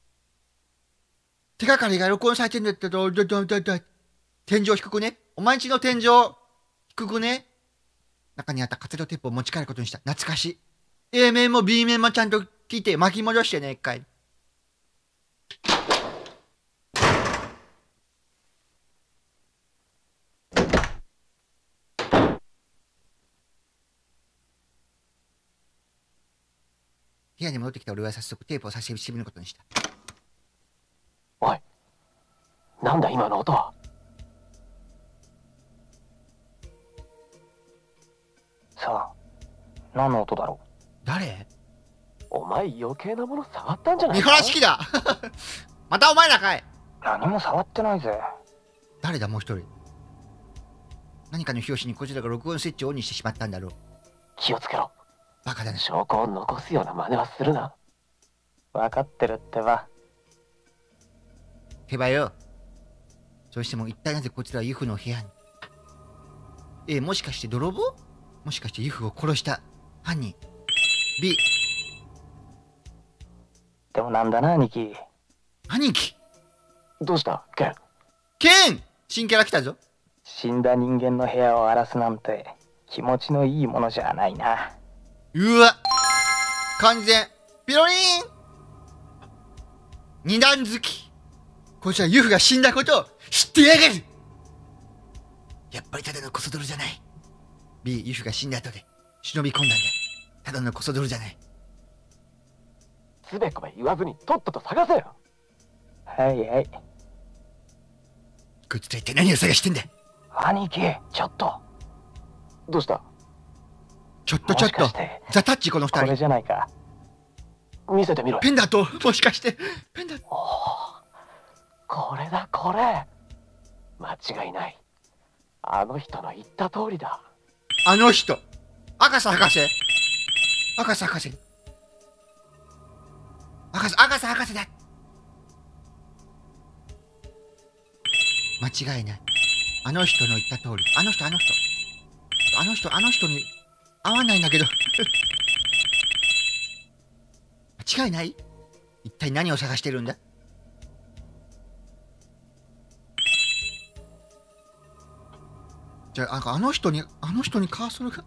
手がかりが録音されてんだったら、天井低くね。お前んちの天井低くね。中にあったカセットテープを持ち帰ることにした。懐かしい。A 面も B 面もちゃんと聞いて巻き戻してね、一回。部屋に戻ってきた俺は早速テープを差ししてみることにした。 おい、なんだ今の音は。さあ、何の音だろう。 誰？ お前余計なもの触ったんじゃない見か。 晴らし機だまたお前らかい。 何も触ってないぜ。 誰だもう一人。何かの拍子にこちらが録音スイッチをオンにしてしまったんだろう。 気をつけろ。 バカだね。 証拠を残すような真似はするな。分かってるってば。 へばよ。そしても一体なぜこちらはユフの部屋に。もしかして泥棒？もしかしてユフを殺した犯人。B。 でもなんだな、兄貴。 兄貴。 どうしたケン。 ケン！新キャラ来たぞ。 死んだ人間の部屋を荒らすなんて気持ちのいいものじゃないな。 うわ、完全ピロリン。二段好き。こいつはユフが死んだことを知ってやがる。やっぱりただのコソ泥じゃない。 B、ユフが死んだ後で忍び込んだんだ。ただのコソ泥じゃない。 つべこべ言わずにとっとと探せよ。はいはい。 こいつら一体何を探してんだ。 兄貴、ちょっと。どうした？ ちょっとザ・タッチこの二人。 これじゃないか。見せてみろ。 ペンダント、もしかしてペンダント。 おお、これだこれ。間違いない。あの人の言った通りだ。 あの人、赤瀬博士。赤瀬博士。赤瀬博士だ。間違いない。あの人の言った通り。あの人に合わないんだけど間違いない。一体何を探してるんだ。じゃあ、あの人にカーソルが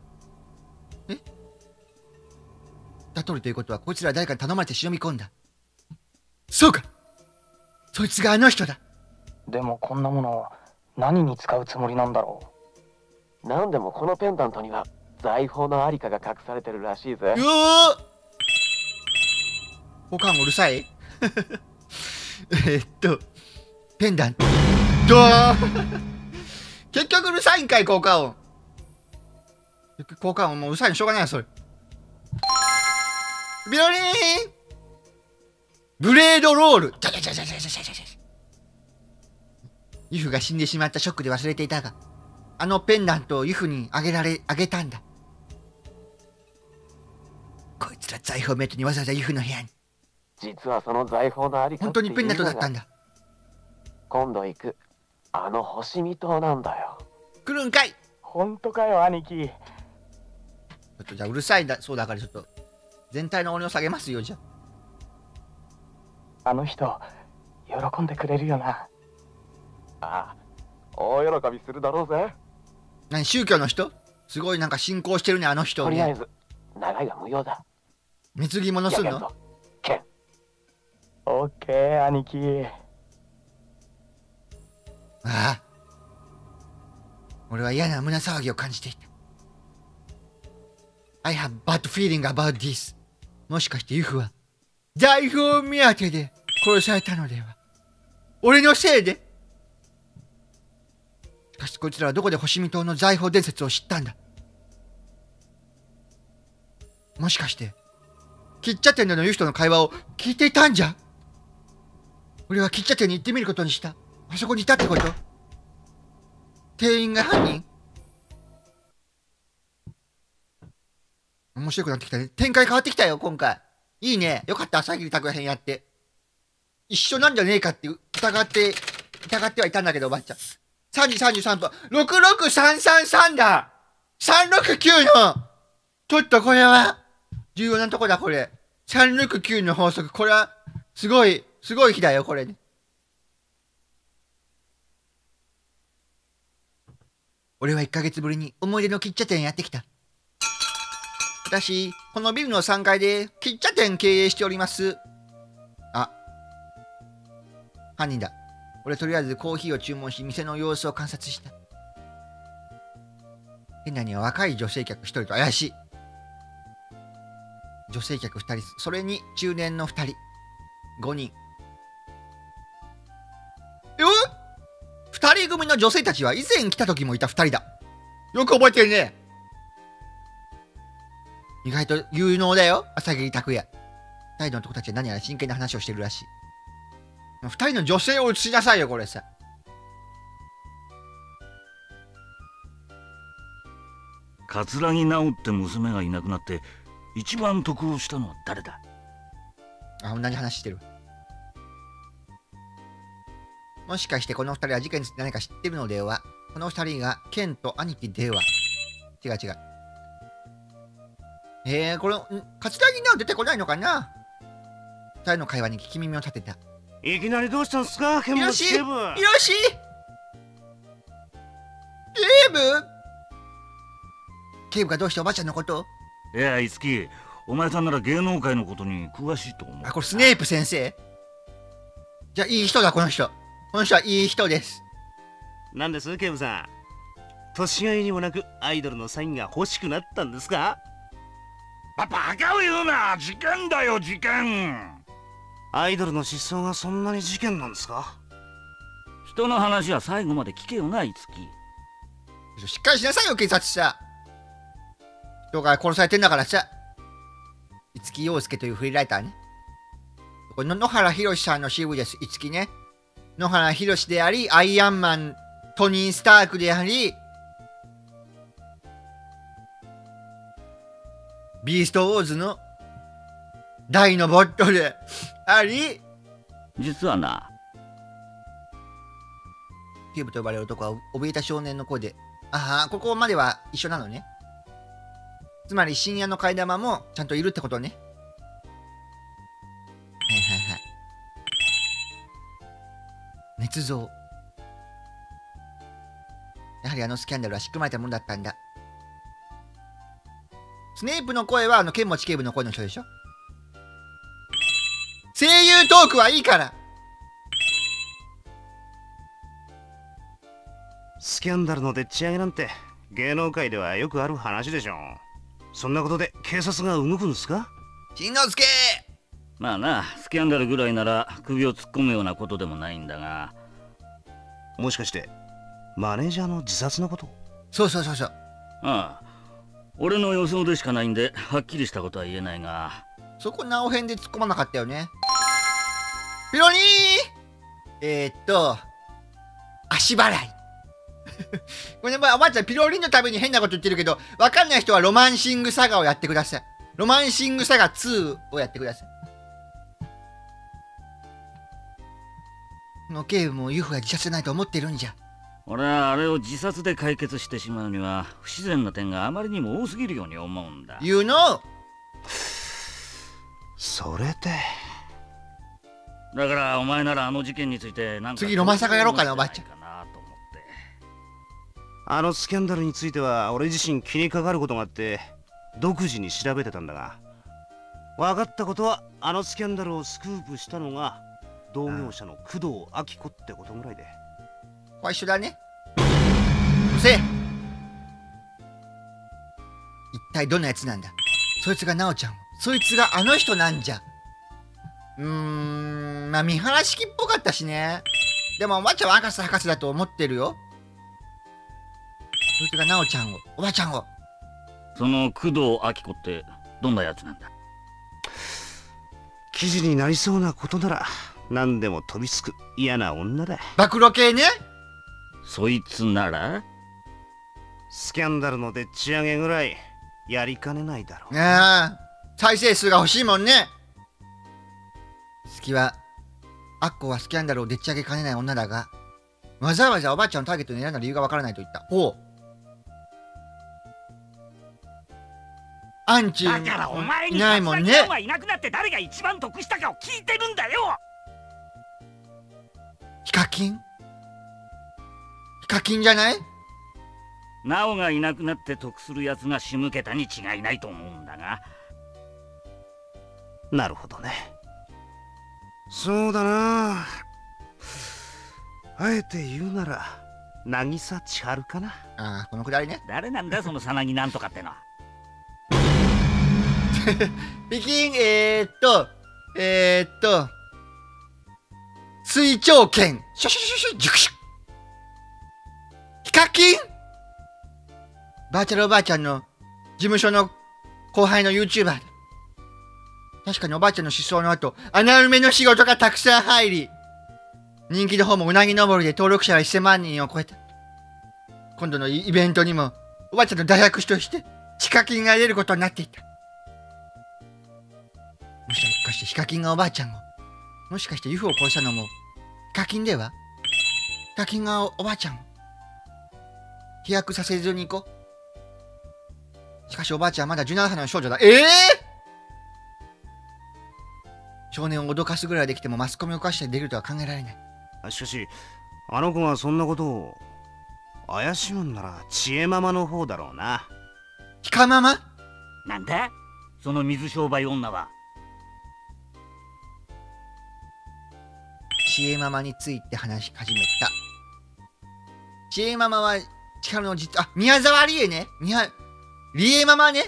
だとるということは、こいつら誰かに頼まれて忍び込んだ。そうか、そいつがあの人だ。 でもこんなもの何に使うつもりなんだろう。なんでもこのペンダントには財宝のありかが隠されてるらしいぜ。 うおー、交換うるさいペンダントドー結局うるさいんかい、効果音。効果音もうるさいのしょうがないよ、それ。ビロリーンブレードロール。ユフが死んでしまったショックで忘れていたが、あのペンダントをユフにあげたんだ。こいつら財宝メイトにわざわざユフの部屋に。 実はその財宝のありか本当にペンダントだったんだ。 今度行くあの星見島なんだよ。 来るんかい。 本当かよ兄貴。 ちょっとじゃあうるさいんだそうだからちょっと全体の音量下げますよ、じゃあの人喜んでくれるよな。ああ、大喜びするだろうぜ。 何、宗教の人？すごいなんか信仰してるね、あの人。 とりあえず長いが無用だ。 貢ぎ物すんの？ ケン。オッケー、兄貴。 ああ、俺は嫌な胸騒ぎを感じていた。I have bad feeling about this. もしかしてユフは財宝目当てで殺されたのでは？俺のせいで？しかしこいつらはどこで星見島の財宝伝説を知ったんだ？もしかして喫茶店でのユフとの会話を聞いていたんじゃ？俺は喫茶店に行ってみることにした。あそこにいたってこと？店員が犯人？面白くなってきたね。展開変わってきたよ、今回。いいね。よかった、朝霧拓也編やって。一緒なんじゃねえかって疑ってはいたんだけど、おばあちゃん。3時33分。66333だ !369 のちょっとこれは、重要なとこだ、これ。369の法則。これは、すごい日だよ、これね。俺は1ヶ月ぶりに思い出の喫茶店やってきた。私、このビルの3階で喫茶店経営しております。あ、犯人だ。俺とりあえずコーヒーを注文し、店の様子を観察した。店内には若い女性客1人と怪しい。女性客2人、それに中年の2人。5人。2人組の女性たちは以前来た時もいた2人だ。よく覚えてるね。意外と有能だよ、朝霧拓也。2人の男たちは何やら真剣な話をしてるらしい。2人の女性を映しなさいよ、これさ。 桂木直って娘がいなくなって一番得をしたのは誰だ？ あ、同じ話してる。もしかしてこの2人は事件について何か知ってるのでは？この2人がケンと兄貴では？違う。これ、桂木直出てこないのかな？2人の会話に聞き耳を立てた。 いきなりどうしたんすか、剣持警部。 よし警部がどうしておばあちゃんのことを？ いや、いつき、お前さんなら芸能界のことに詳しいと思う。 あ、これスネープ先生？じゃあ、いい人だ、この人。この人はいい人です。 なんです警部さん、年がいにもなくアイドルのサインが欲しくなったんですか？ バカを言うな。事件だよ、事件。 アイドルの失踪がそんなに事件なんですか？ 人の話は最後まで聞けよな、いつき。しっかりしなさいよ、警察さ。人が殺されてんだからさ。五木陽介というフリーライターね。これ野原宏さんの支部です、五木ね。野原宏であり、アイアンマン、トニー・スタークであり、ビーストウォーズの大のボットであり、 実はな、 キューブと呼ばれる男は怯えた少年の声で、ああ、ここまでは一緒なのね。つまり深夜の替え玉もちゃんといるってことね。捏造。やはりあのスキャンダルは仕組まれたものだったんだ。スネープの声は剣持警部の声の人でしょ？声優トークはいいから。 スキャンダルのでっち上げなんて芸能界ではよくある話でしょ。そんなことで警察が動くんですか？ しんのすけ。 まあな、スキャンダルぐらいなら首を突っ込むようなことでもないんだが。 もしかしてマネージャーの自殺のこと？ そう。 ああ、俺の予想でしかないんではっきりしたことは言えないが、 そこ直編で突っ込まなかったよね。ピロニー足払いこれね、おばあちゃんピロリンのために変なこと言ってるけど、わかんない人はロマンシングサガをやってください。ロマンシングサガ2をやってください。の警部もユフは自殺じゃないと思ってるんじゃ。 俺はあれを自殺で解決してしまうには不自然な点があまりにも多すぎるように思うんだ。 You know? それでだからお前ならあの事件について何か次ロマサガやろうかなおばあちゃん。 あのスキャンダルについては俺自身気にかかることがあって独自に調べてたんだが、分かったことはあのスキャンダルをスクープしたのが同業者の工藤明子ってことぐらいで。 これ一緒だね。うせえ。一体どんなやつなんだ。そいつがナオちゃんを、そいつがあの人なんじゃ。まあ見晴らしきっぽかったしね。でもおばあちゃんは博士だと思ってるよ。そいつがナオちゃんを、おばあちゃんを。 その工藤明子ってどんなやつなんだ。 記事になりそうなことなら何でも飛びつく嫌な女だ。 暴露系ね。 そいつならスキャンダルのでっち上げぐらいやりかねないだろう。 ああ、再生数が欲しいもんね。月はアッコはスキャンダルをでっち上げかねない女だが、わざわざおばあちゃんのターゲットに選んだ理由がわからないと言った。ほう。アンチだからお前にいないもんね。 いなくなって誰が一番得したかを聞いてるんだよ。 ヒカキンじゃない？ ナオがいなくなって得するやつが仕向けたに違いないと思うんだが。 なるほどね。そうだな。あえて言うなら渚千春かな。 ああ、このくだりね。 誰なんだそのさなぎなんとかってのは。 ピキン、水長剣。シュシュシュシュ、熟シュ。ヒカキン？バーチャルおばあちゃんの事務所の後輩の YouTuber だ。確かにおばあちゃんの失踪の後、穴埋めの仕事がたくさん入り、人気の方もうなぎ登りで登録者が1000万人を超えた。今度のイベントにも、おばあちゃんの大学士として、ヒカキンが出ることになっていた。もしかしてヒカキンがおばあちゃんを、もしかしてユフを殺したのも、ヒカキンでは？ヒカキンがおばあちゃんを、飛躍させずに行こう。しかしおばあちゃんはまだ17歳の少女だ。少年を脅かすぐらいできてもマスコミを犯して出るとは考えられない。 しかしあの子がそんなことを怪しむんなら知恵ママの方だろうな。 ヒカママ？ なんだその水商売女は。 知恵ママについて話し始めた。知恵ママは千春の宮沢りえね。りえママね。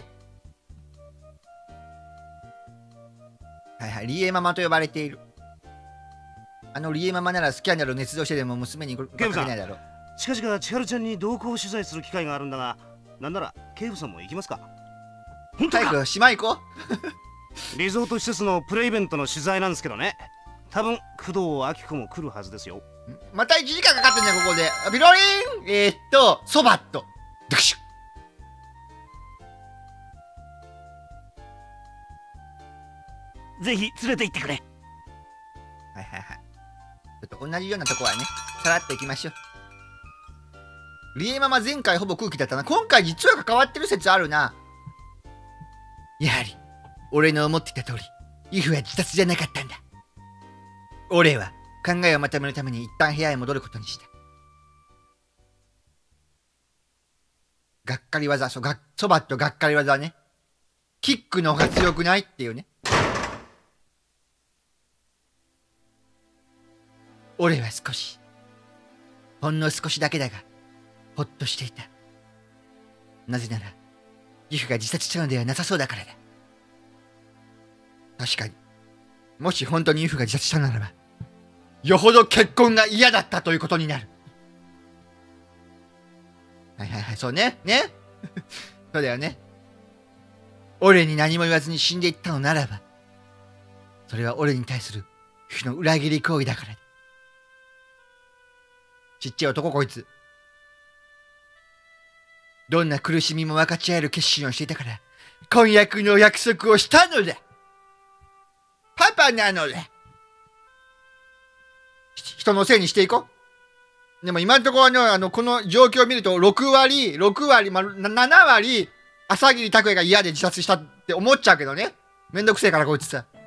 はいはい、リエママと呼ばれている。あのリエママならスキャンダルを捏造してでも娘にかけないだろう。 近々千春ちゃんに同行取材する機会があるんだが、なんなら警部さんも行きますか？ 早く島行こう。リゾート施設のプレイベントの取材なんですけどね。多分工藤明子も来るはずですよ。 また1時間かかってんねここで。ビロリンそばっとドクシュ。 ぜひ連れて行ってくれ。 はいはいはい。ちょっと同じようなとこはね、さらっと行きましょう。リエママ前回ほぼ空気だったな。今回実は関わってる説あるな。やはり、俺の思っていた通り、ユフは自殺じゃなかったんだ。俺は考えをまとめるために一旦部屋へ戻ることにした。がっかり技、そばとがっかり技ね。キックの方が強くないっていうね。俺は少し、ほんの少しだけだが、ほっとしていた。なぜなら、ユフが自殺したのではなさそうだからだ。確かに、もし本当にユフが自殺したならば、よほど結婚が嫌だったということになる。はいはいはい、そうね。ねそうだよね。俺に何も言わずに死んでいったのならば、それは俺に対するユフの裏切り行為だからだ。ちっちゃい男こいつ。どんな苦しみも分かち合える決心をしていたから、婚約の約束をしたのだ。パパなのだ。人のせいにしていこう。でも今のところはね、この状況を見ると6割、7割、朝霧拓也が嫌で自殺したって思っちゃうけどね。めんどくせえからこいつさ。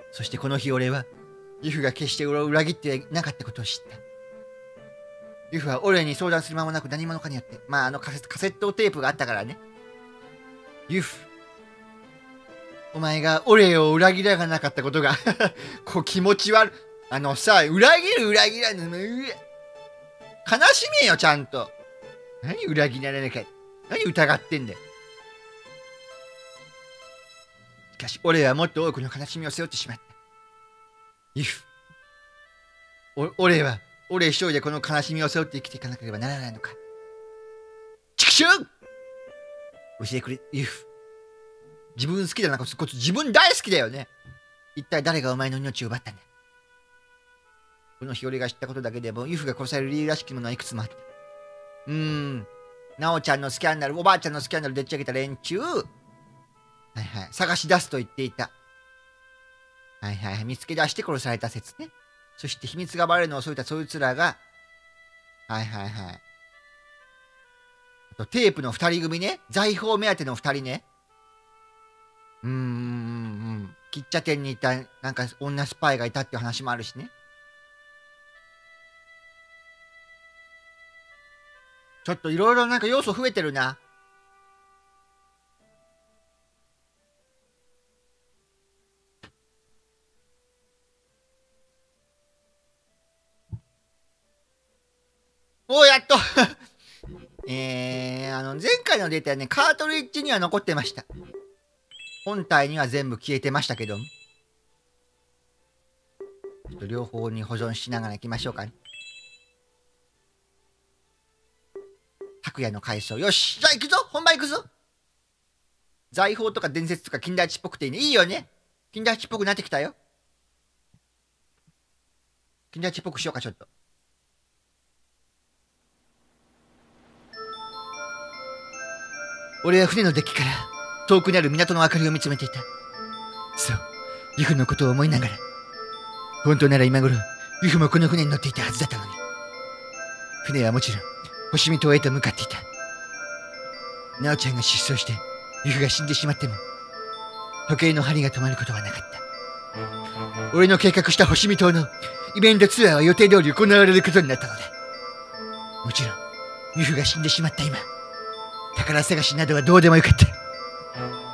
そしてこの日俺は、ユフが決して俺を裏切ってなかったことを知った。ユフは俺に相談する間もなく何者かによって、まあカセットテープがあったからね。ユフ、お前が俺を裏切らなかったことが、こう気持ち悪い。さ、裏切る裏切らぬ、悲しめよ、ちゃんと。何裏切られなきゃ。何疑ってんだよ。しかし、俺はもっと多くの悲しみを背負ってしまった。ユフ。俺一人でこの悲しみを背負って生きていかなければならないのか。畜生！教えてくれ、ユフ。自分好きだな、こいつ自分大好きだよね。一体誰がお前の命を奪ったんだ。この日俺が知ったことだけでも、ユフが殺される理由らしきものはいくつもあった。ナオちゃんのスキャンダル、おばあちゃんのスキャンダルでっち上げた連中。はいはい。探し出すと言っていた。はいはい。見つけ出して殺された説ね。そして秘密がバレるのを恐れたそいつらが、はいはいはい。あとテープの二人組ね。財宝目当ての二人ね。喫茶店にいた、なんか女スパイがいたっていう話もあるしね。ちょっといろいろなんか要素増えてるな。おー、やっと前回のデータはね、カートリッジには残ってました。本体には全部消えてましたけど。ちょっと両方に保存しながら行きましょうかね。拓也の階層。よし、じゃあ行くぞ、本番行くぞ。財宝とか伝説とか金田一っぽくていいね。いいよね。金田一っぽくなってきたよ。金田一っぽくしようか、ちょっと。俺は船のデッキから遠くにある港の明かりを見つめていた。そう、ユフのことを思いながら。本当なら今頃、ユフもこの船に乗っていたはずだったのに。船はもちろん、星見島へと向かっていた。ナオちゃんが失踪して、ユフが死んでしまっても、時計の針が止まることはなかった。俺の計画した星見島のイベントツアーは予定通り行われることになったのだ。もちろん、ユフが死んでしまった今、宝探しなどはどうでもよかった。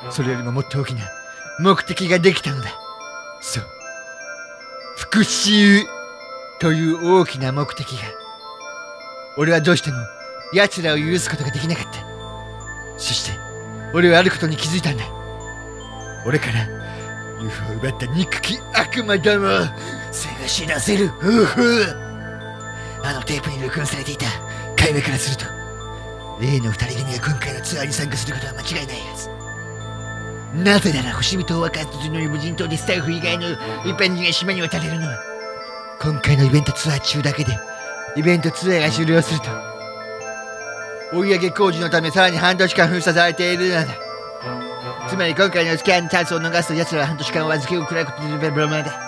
それよりももっと大きな目的ができたのだ。そう。復讐という大きな目的が。俺はどうしても奴らを許すことができなかった。そして、俺はあることに気づいたんだ。俺から UFO を奪った憎き悪魔どもを探し出せる方法。あのテープに録音されていた会話からすると、例の二人組が今回のツアーに参加することは間違いないはず。なぜなら星見島を爆発中の無人島でスタッフ以外の一般人が島に渡れるのは、今回のイベントツアー中だけで、イベントツアーが終了すると、追い上げ工事のためさらに半年間封鎖されているのだ。つまり今回のスキャンのチャンスを逃すと奴らは半年間お預けを食らうことになるブロマだ。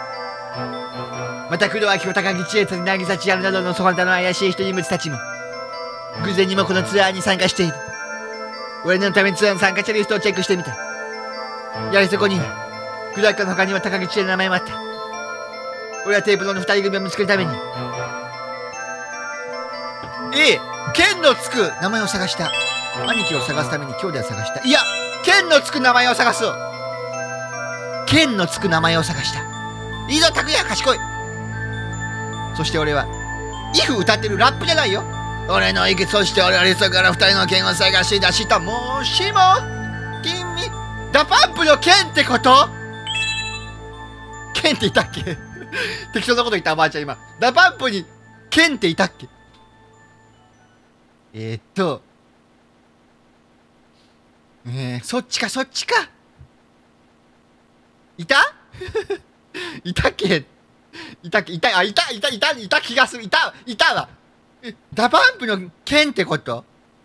また工藤明子、高木千恵、渚千春などのその他の怪しい人物たちも偶然にもこのツアーに参加している。俺のためにツアーの参加者リストをチェックしてみた。やはりそこには工藤明子の他には高木千恵の名前もあった。俺はテープの二人組を見つけるために剣のつく名前を探した。兄貴を探すために兄弟を探した。いや、剣のつく名前を探そう。剣のつく名前を探した。いいぞ拓也、賢い。そして俺はイフ歌ってるラップじゃないよ。俺の息、そして俺はリストから二人の剣を探し出した。もしも君ダパンプの剣ってこと？剣っていたっけ？適当なこと言ったおばあちゃん今。ダパンプに剣っていたっけ？そっちかそっちか。いたいたっけ？いた気がする。いたわ。ダパンプの剣ってこと？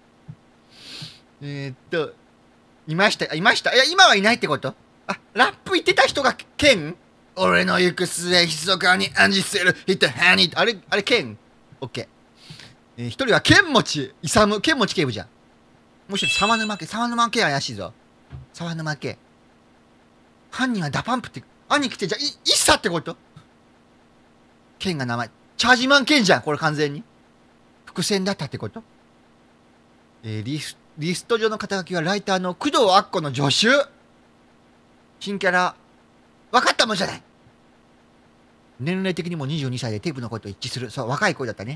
いました。いや、今はいないってこと？あ、ラップ言ってた人が剣？俺の行く末、密かに暗示する人、ハニー。あれ剣？オッケー。一人は剣持勇、剣持警部じゃん。もう一人沢沼家怪しいぞ。沢沼家。犯人はダパンプって、 兄貴ってじゃあ一茶ってこと？ケンが名前チャージマンケンじゃんこれ完全に伏線だったってこと？リスト上の肩書きはライターの工藤アッコの助手。新キャラ分かったもんじゃない。年齢的にも22歳でテープの声と一致する。そう若い声だったね。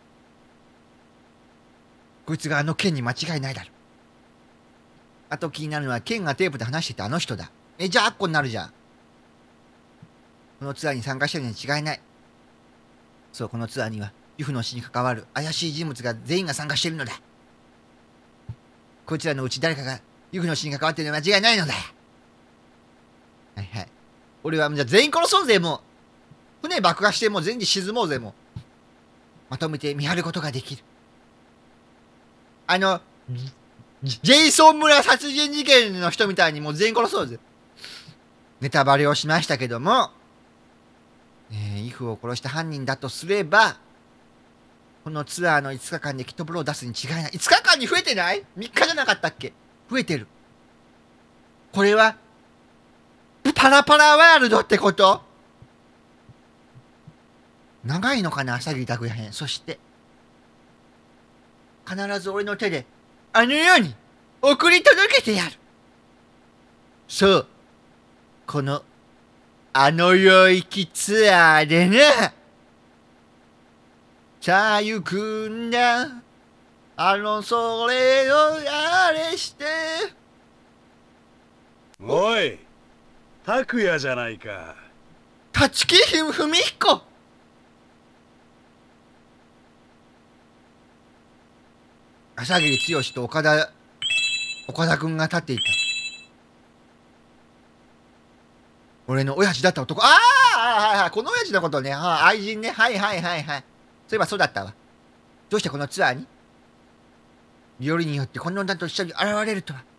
こいつがあのケンに間違いないだろ。あと気になるのはケンがテープで話してたあの人だ。じゃあアッコになるじゃん。このツアーに参加してるに違いない。そうこのツアーにはユフの死に関わる怪しい人物が全員が参加しているのだ。こいつらのうち誰かがユフの死に関わっているのは間違いないのだ。はいはい。俺はじゃあ全員殺そうぜもう。船爆破してもう全員沈もうぜもう。まとめて見張ることができる。ジェイソン村殺人事件の人みたいにもう全員殺そうぜ。ネタバレをしましたけども、イフを殺した犯人だとすれば、このツアーの5日間でキットブローを出すに違いない。5日間に増えてない？ 3 日じゃなかったっけ？増えてる。これは、パラパラワールドってこと？長いのかな朝霧拓也編。そして、必ず俺の手で、あの世に送り届けてやる。そう。この、あの世行きツアーでな。さあ行くんだ。それをあれして。 おい、拓也じゃないか。 立木文彦。朝霧剛と岡田君が立っていた。俺の親父だった男。この親父のことね。愛人ね。はい。そういえばそうだったわ。どうしてこのツアーに？よりによってこの女と一緒に現れるとは。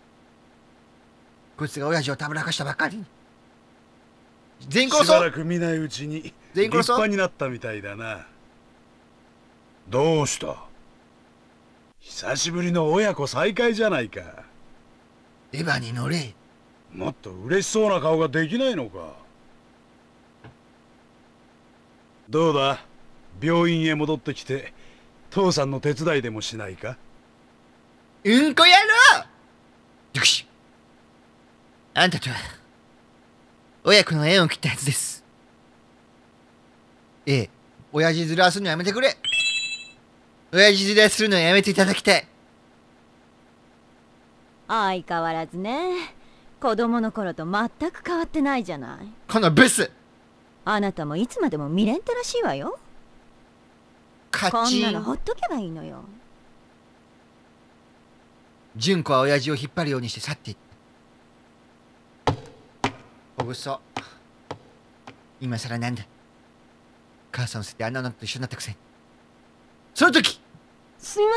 こいつが親父をたぶらかしたばかりに。全員殺そう。 しばらく見ないうちに全員殺そう。 立派になったみたいだな。どうした？久しぶりの親子再会じゃないか。 エヴァに乗れ。 もっと嬉しそうな顔ができないのか。どうだ、病院へ戻ってきて父さんの手伝いでもしないか。 うんこ野郎。よし、あんたとは親子の縁を切ったやつです。親父面するのやめてくれ。親父面するのやめていただきたい。 相変わらずね。子供の頃と全く変わってないじゃない。 このブス。 あなたもいつまでも未練たらしいわよ。こんなのほっとけばいいのよ。 純子は親父を引っ張るようにして去っていった。おぐそ。今さらなんだ。母さんを捨ててあんなのと一緒になったくせに。その時すみま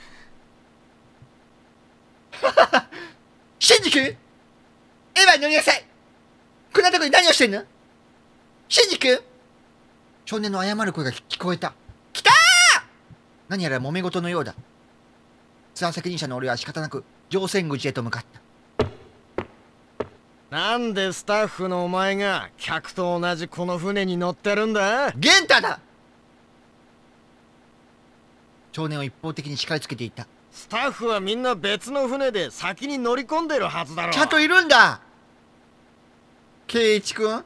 せん。 シンジ君、エヴァに乗りなさい。こんなとこに何をしてんの？シンジ君。少年の謝る声が聞こえた。来たー！何やら揉め事のようだ。ツアー責任者の俺は仕方なく乗船口へと向かった。 なんでスタッフのお前が客と同じこの船に乗ってるんだ？ 玄太だ。少年を一方的に叱りつけていた。 スタッフはみんな別の船で先に乗り込んでるはずだろ。 ちゃんといるんだ。圭一君、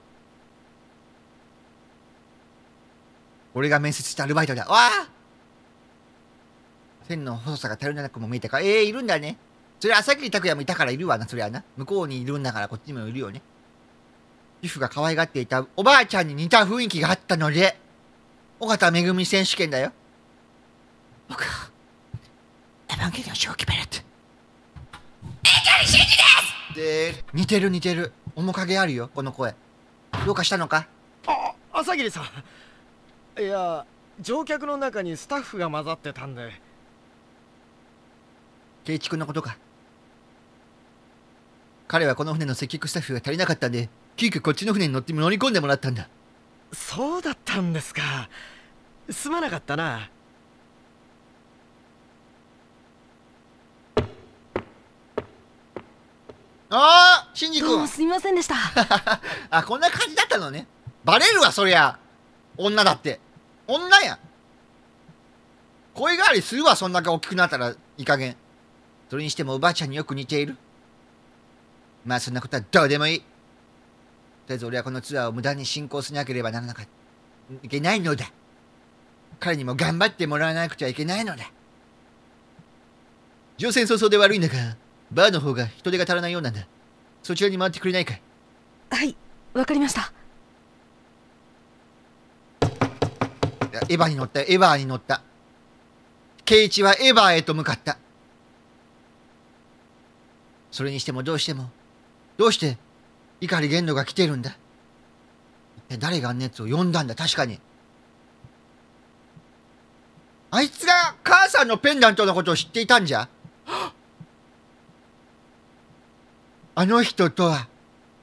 俺が面接したアルバイトだ。わあ、線の細さが足りなくも見えたから。いるんだね。それ朝霧拓也もいたからいるわな。それはな、向こうにいるんだからこっちにもいるよね。主婦が可愛がっていたおばあちゃんに似た雰囲気があったので、尾形めぐみ選手権だよ。僕はエヴァンゲリオン正気ベルト碇シンジです。似てる。面影あるよこの声。どうかしたのか？ 朝霧さん。いや、乗客の中にスタッフが混ざってたんで。 圭一君のことか。彼はこの船の接客スタッフが足りなかったんで、急遽こっちの船に乗り込んでもらったんだ。 そうだったんですか。すまなかったな。 シンジ君。 どうもすみませんでした。 あ、こんな感じだったのね。バレるわ、そりゃ。女だって。女やん。声変わりするわ、そんだけ大きくなったらいい加減。それにしてもおばあちゃんによく似ている。まあそんなことはどうでもいい。とりあえず俺はこのツアーを無駄に進行しなければならなかった。いけないのだ。彼にも頑張ってもらわなくてはいけないのだ。乗船早々で悪いんだが、バーの方が人手が足らないようなんだ。そちらに回ってくれないかい？ はい、わかりました。 エヴァに乗った、エヴァに乗った。ケイチはエヴァへと向かった。それにしてもどうして碇玄度が来てるんだ。一体誰があんなやつを呼んだんだ。確かにあいつが母さんのペンダントのことを知っていたんじゃ。あの人とは。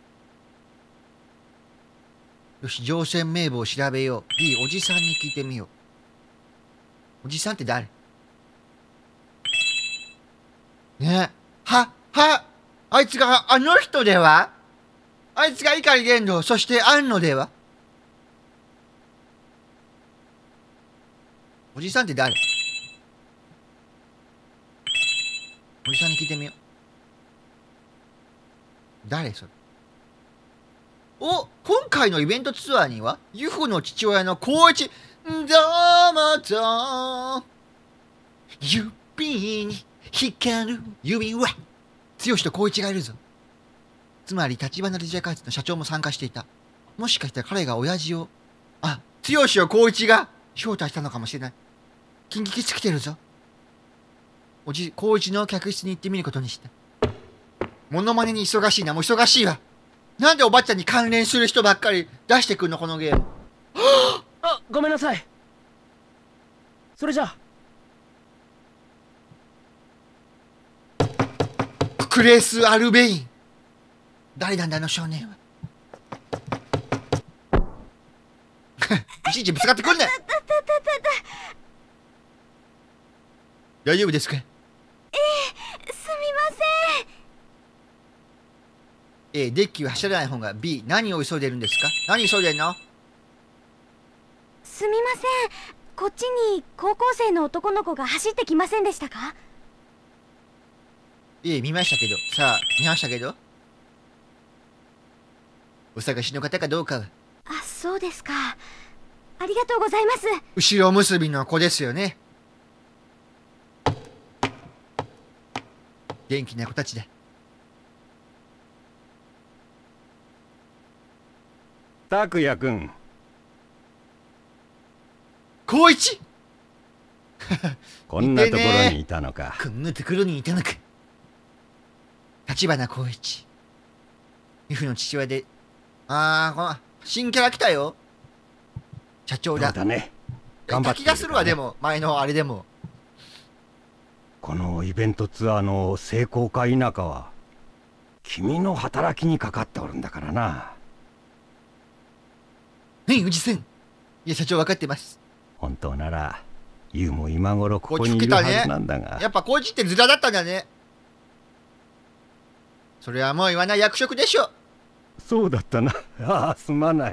よし、乗船名簿を調べよう。 B、おじさんに聞いてみよう。おじさんって誰？ねえ、あいつがあの人では？あいつが碇玄度、そして庵野では？おじさんって誰？おじさんに聞いてみよう。誰それ？お、今回のイベントツアーにはユフの父親の光一、どうもと指に光る指輪、剛と光一がいるぞ。つまり立花理事開発の社長も参加していた。もしかしたら彼が親父を、あ、剛を光一が招待したのかもしれない。緊急来てるぞ。光一の客室に行ってみることにした。モノマネに忙しいな。もう忙しいわ。なんでおばあちゃんに関連する人ばっかり出してくんのこのゲーム。 あ、ごめんなさい。それじゃあ。 クレース・アルベイン。誰なんだあの少年は。いちいちぶつかってくんねん。大丈夫ですか？ すみません。 A、デッキは走らない方が。 B、何を急いでるんですか？何急いでんの？ すみません。こっちに高校生の男の子が走ってきませんでしたか？ 見ましたけど。さあ、見ましたけど。お探しの方かどうかは。 あ、そうですか。ありがとうございます。 後ろ結びの子ですよね。元気な子たちだ。 拓也くん。 光一こんなところにいたのか。 こんなところにいたのか。立花光一。ユフの父親で。この新キャラ来たよ。社長だ。 そうだね。頑張ってる気がするわ。でも前のあれでも。 このイベントツアーの成功か否かは君の働きにかかっておるんだからな。 はい、おじさん。いや、社長分かってます。 本当ならユウも今頃ここにいるはずなんだが、 やっぱ光一ってズラだったんだね。それはもう言わない役職でしょ。 そうだったな。ああ、すまない。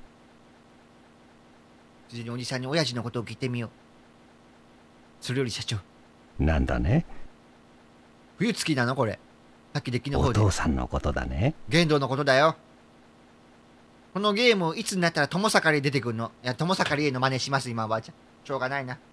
ついでにおじさんに親父のことを聞いてみよう。それより社長。 なんだね。 冬月なのこれ。さっきデッキの方で。 お父さんのことだね。 玄道のことだよ。このゲームいつになったら友坂理出てくるの？いや、友坂理恵の真似します今おばあちゃん。しょうがないな。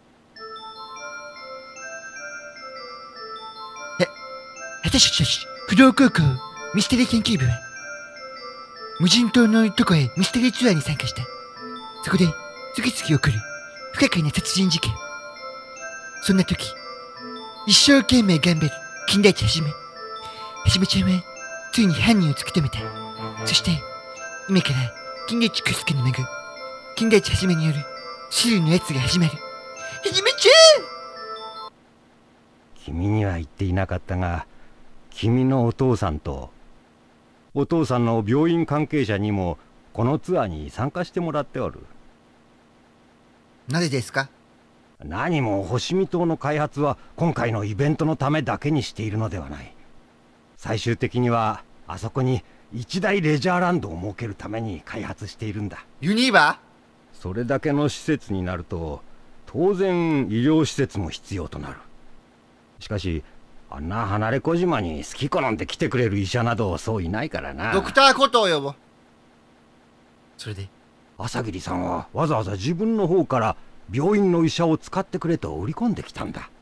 私たち不動高校ミステリー研究部は無人島のどこへミステリーツアーに参加した。そこで次々起こる不可解な殺人事件。そんな時一生懸命頑張る金田一はじめちゃんはついに犯人を突き止めた。そして今から金田一耕助の孫金田一はじめによるシルのやつが始まる。はじめちゃん。 君には言っていなかったが、君のお父さんとお父さんの病院関係者にもこのツアーに参加してもらっておる。 なぜですか？ 何も星見島の開発は今回のイベントのためだけにしているのではない。最終的にはあそこに一大レジャーランドを設けるために開発しているんだ。 ユニバ？ それだけの施設になると当然医療施設も必要となる。しかしあんな離れ小島に好き好んで来てくれる医者などそういないからな。 ドクターコトー呼ぼう。それで朝霧さんはわざわざ自分の方から病院の医者を使ってくれと売り込んできたんだ。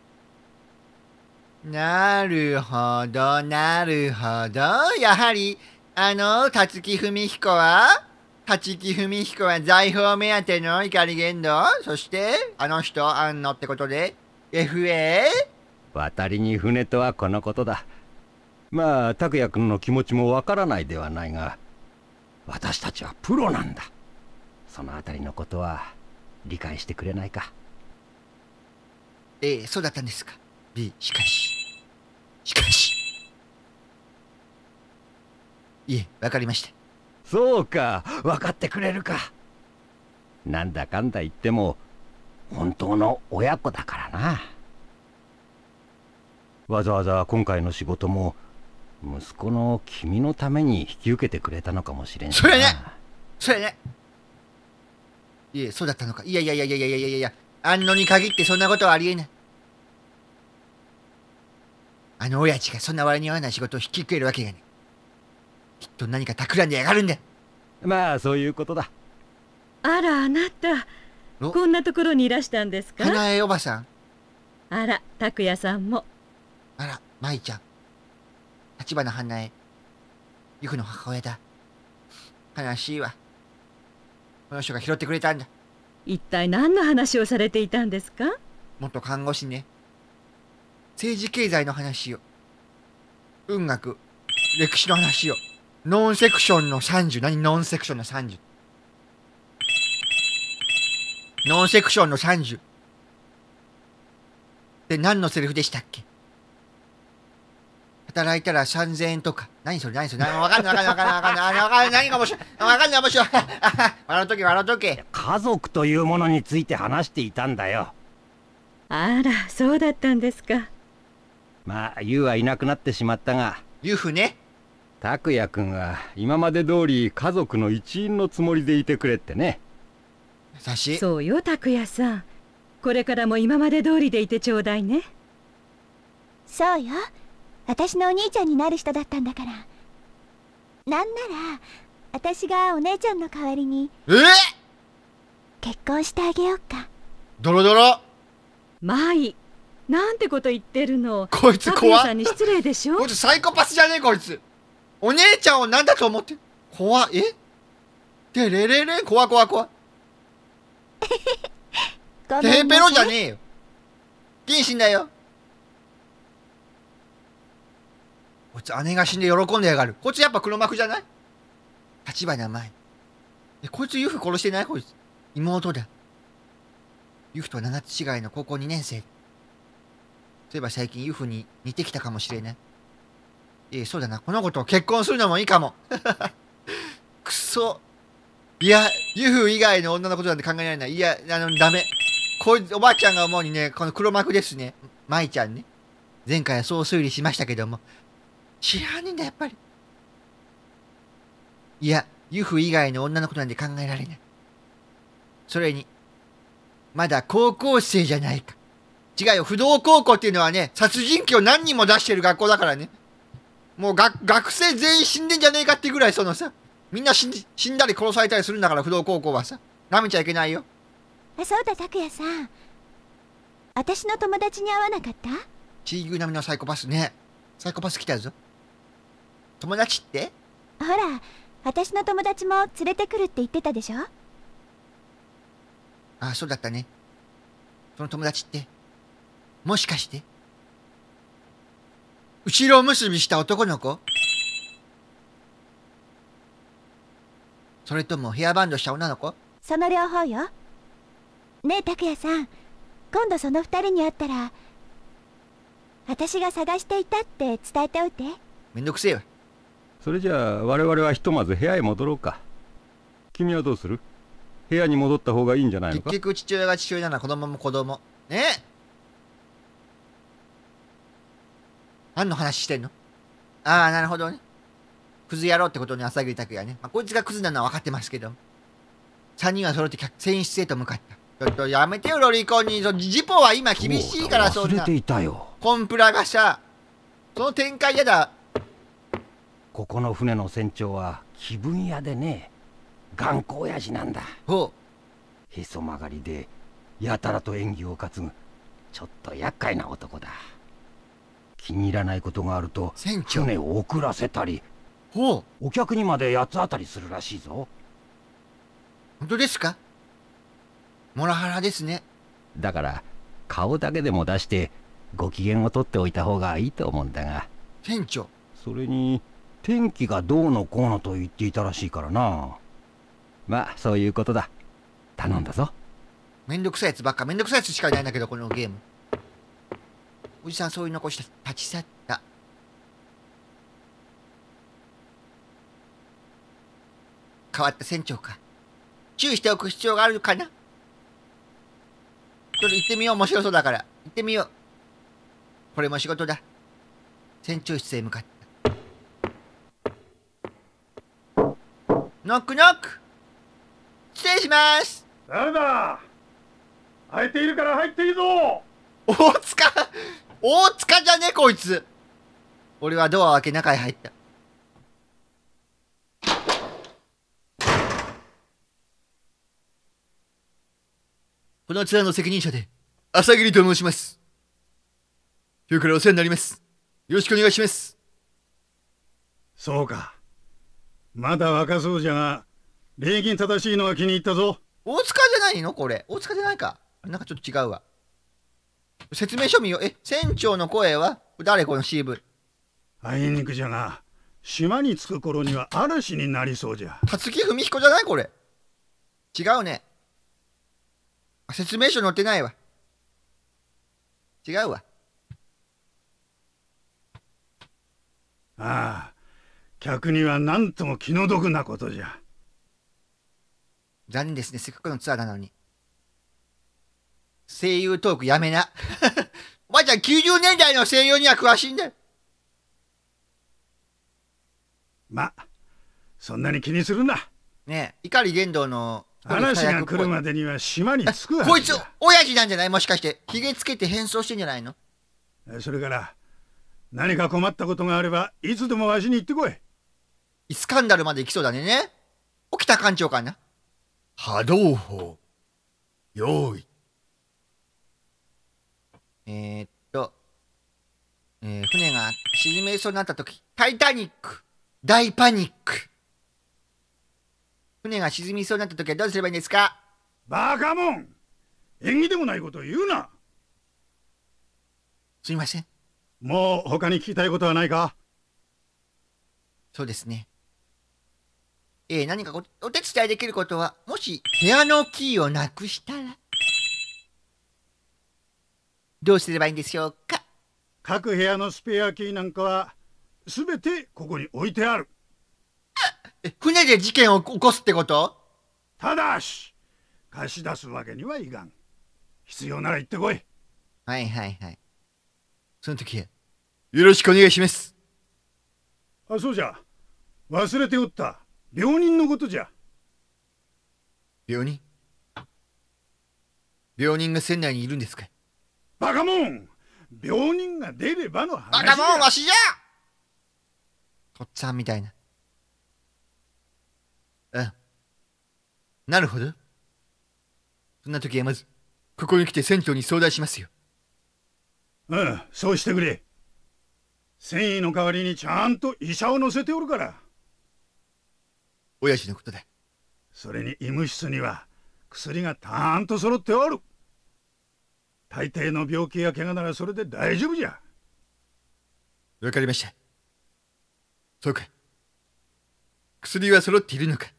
なるほどなるほど。やはり立木文彦は財宝目当ての怒り言動、そしてあの人安野ってことで FA？ 渡りに船とはこのことだ。まあ拓也君の気持ちもわからないではないが、私たちはプロなんだ。そのあたりのことは理解してくれないか。 そうだったんですか。B、しかしいえ、わかりました。 そうか、分かってくれるか。なんだかんだ言っても本当の親子だからな。わざわざ今回の仕事も息子の君のために引き受けてくれたのかもしれんしな。 それね。いえ、そうだったのか。いや、安野に限ってそんなことはありえない。あの親父がそんな割に合わない仕事を引き受けるわけがね。きっと何か企んでやがるんだ。 まあそういうことだ。 あら、あなたこんなところにいらしたんですか？ 花江おばさん。 あら、拓也さんも。 あら、舞ちゃん。立花花江。由布の母親だ。悲しいわ。この人が拾ってくれたんだ。 一体何の話をされていたんですか？ 元看護師ね。政治経済の話を。文学、歴史の話を。ノンセクションの30。何ノンセクションの30。ノンセクションの30。で、何のセリフでしたっけ？働いたら3000円とか。何それわかんない。何が面白い。わかんない面白い。笑うとけ。 家族というものについて話していたんだよ。 あら、そうだったんですか。 まあ優はいなくなってしまったが、 優夫ね。 拓也君は今まで通り家族の一員のつもりでいてくれってね。 優しい。 そうよ、拓也さん。これからも今まで通りでいてちょうだいね。 そうよ。私のお兄ちゃんになる人だったんだから。なんなら私がお姉ちゃんの代わりに結婚してあげようか。 ドロドロ。 舞、なんてこと言ってるの。 こいつ怖っ。 さんに失礼でしょ。 こいつサイコパスじゃねえこいつ。お姉ちゃんを何だと思って。怖っ。でれれれ怖っ。テヘペロじゃねえよ。謹慎だよ。こいつ姉が死んで喜んでやがる。こいつやっぱ黒幕じゃない？立花舞。こいつユフ殺してない？こいつ妹だ。ユフと7つ違いの高校2年生。そういえば最近ユフに似てきたかもしれない。そうだな。この子と結婚するのもいいかも。くそ。いや、ユフ以外の女のことなんて考えられない。いや、ダメ。こいつおばあちゃんが思うにね、この黒幕ですね。舞ちゃんね。前回はそう推理しましたけども。知らねえんだ、やっぱり。いや、ユフ以外の女のことなんて考えられない。それに、まだ高校生じゃないか。違うよ、不動高校っていうのはね、殺人鬼を何人も出してる学校だからね。もう学生全員死んでんじゃねえかってぐらい、そのさ、みんな死んだり殺されたりするんだから、不動高校はさ。舐めちゃいけないよ。 そうだ、拓也さん。私の友達に会わなかった？ チーグ並みのサイコパスね。サイコパス来たぞ。友達って？ ほら、私の友達も連れてくるって言ってたでしょ？ ああ、そうだったね。その友達って、もしかして、後ろ結びした男の子？それともヘアバンドした女の子？ その両方よ。ねえ、拓也さん。今度その二人に会ったら、私が探していたって伝えておいて。 めんどくせえわ。 それじゃあ我々はひとまず部屋へ戻ろうか。君はどうする？部屋に戻った方がいいんじゃないのか？ 結局父親が父親なら子供も子供。ねえ。何の話してんの？ああ、なるほどね。 クズ野郎ってことに朝霧拓也ね。まあ、こいつがクズなのは分かってますけど。3人は揃って船室へと向かった。ちょっとやめてよ、ロリコンに。ジポは今厳しいから、そんな。 忘れていたよ。 コンプラがさ、その展開やだ。 ここの船の船長は気分屋でね、頑固親父なんだ。 ほう。へそ曲がりで、やたらと演技を担ぐ、ちょっと厄介な男だ。気に入らないことがあると、船を遅らせたり、 ほう。お客にまで八つ当たりするらしいぞ。 本当ですか？モラハラですね。 だから顔だけでも出してご機嫌を取っておいた方がいいと思うんだが。 船長。 それに天気がどうのこうのと言っていたらしいからな。まあそういうことだ。頼んだぞ。 めんどくさいやつばっか、めんどくさいやつしかいないんだけど、このゲーム。おじさんそういう残して立ち去った。変わった船長か。注意しておく必要があるかな。ちょっと行ってみよう。面白そうだから。行ってみよう。これも仕事だ。船長室へ向かった。ノックノック。失礼します。 誰だ。空いているから入っていいぞ。 大塚じゃねこいつ。俺はドアを開け中へ入った。このツアーの責任者で朝霧と申します。今日からお世話になります。よろしくお願いします。 そうか。まだ若そうじゃが礼儀正しいのが気に入ったぞ。 大塚じゃないのこれ。大塚じゃないか。なんかちょっと違うわ。説明書見よう。船長の声は誰この CV。 あいにくじゃが島に着く頃には嵐になりそうじゃ。 辰木文彦じゃないこれ。違うね。説明書載ってないわ。違うわ。 ああ、客には何とも気の毒なことじゃ。 残念ですね。せっかくのツアーなのに。声優トークやめな。おばあちゃん90年代の声優には詳しいんだよ。 ま、そんなに気にするな。 ねえ、碇玄道の話が来るまでには島に着くはずだ。 こいつ親父なんじゃない？もしかしてひげつけて変装してんじゃないの？ それから何か困ったことがあればいつでもわしに言ってこい。 イスカンダルまで行きそうだね。沖田艦長かな。 波動砲用意。 船が沈めそうになった時、タイタニック大パニック。船が沈みそうになった時はどうすればいいんですか？ バカモン、縁起でもないことを言うな。 すいません。 もう他に聞きたいことはないか？ そうですね。何かお手伝いできることは、もし部屋のキーをなくしたらどうすればいいんでしょうか？ 各部屋のスペアキーなんかは全てここに置いてある。 船で事件を起こすってこと？ ただし貸し出すわけにはいかん。必要なら言ってこい。 はいはいはい。その時はよろしくお願いします。 あ、そうじゃ。忘れておった。病人のことじゃ。 病人？病人が船内にいるんですか？ バカモン、病人が出ればの話。 バカモン、わしじゃ。とっつぁんみたいな。なるほど。そんな時はまずここに来て船長に相談しますよ。 うん、そうしてくれ。繊維の代わりにちゃんと医者を乗せておるから。 親父のことだ。 それに医務室には薬がたんと揃っておる。大抵の病気や怪我ならそれで大丈夫じゃ。 わかりました。そうか。薬は揃っているのか。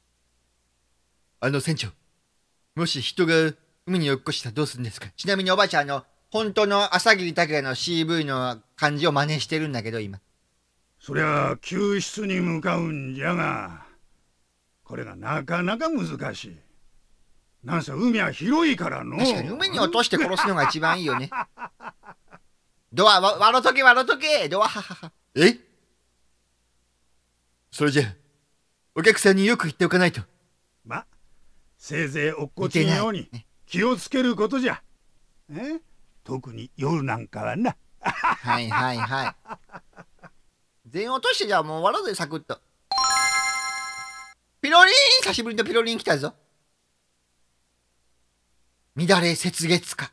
船長、もし人が海に落っこしたらどうするんですか？ちなみにおばあちゃん本当の朝霧拓也の CV の感じを真似してるんだけど今。 そりゃ救出に向かうんじゃが、これがなかなか難しい。なんせ海は広いからの。 確かに海に落として殺すのが一番いいよね。ドア割ろとけドアははは。 それじゃあお客さんによく言っておかないと。 ま、せいぜい落っこちんように気をつけることじゃ。特に夜なんかはな。 はいはいはい。全落としてじゃあもう終わろうぜ、サクッと。ピロリン、久しぶりのピロリン来たぞ。乱れ雪月花。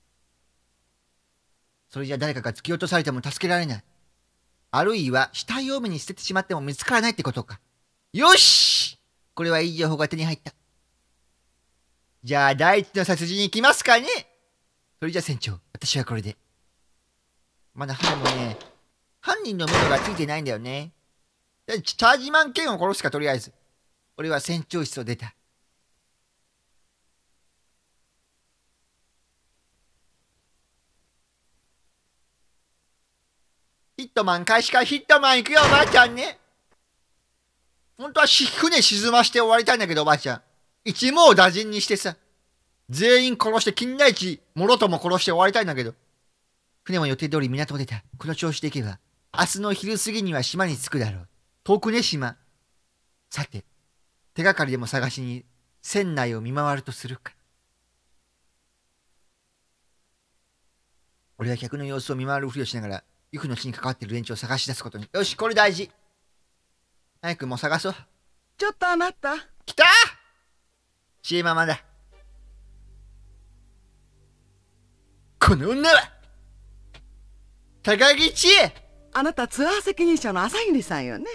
それじゃ誰かが突き落とされても助けられない。あるいは死体多めに捨ててしまっても見つからないってことか。よし、これはいい情報が手に入った。じゃあ第一の殺人行きますかね。それじゃ船長、私はこれで。まだ犯人もね、犯人の目処がついてないんだよね。チャージマンケンを殺すか、とりあえず。俺は船長室を出た。ヒットマン開始か。ヒットマン行くよ、おばあちゃんね。本当は船沈まして終わりたいんだけど、おばあちゃん。一網打尽にしてさ。全員殺して金田一もろとも殺して終わりたいんだけど。船も予定通り港を出た。この調子でいけば、明日の昼過ぎには島に着くだろう。遠くね、島。さて、手がかりでも探しに船内を見回るとするか。俺は客の様子を見回るふりをしながら、ユフの死に関わっている連中を探し出すことに。よし、これ大事。早くもう探そう。 ちょっとあなた。 来たー！知恵ママだ。この女は高木千恵。 あなたツアー責任者の朝霧さんよね。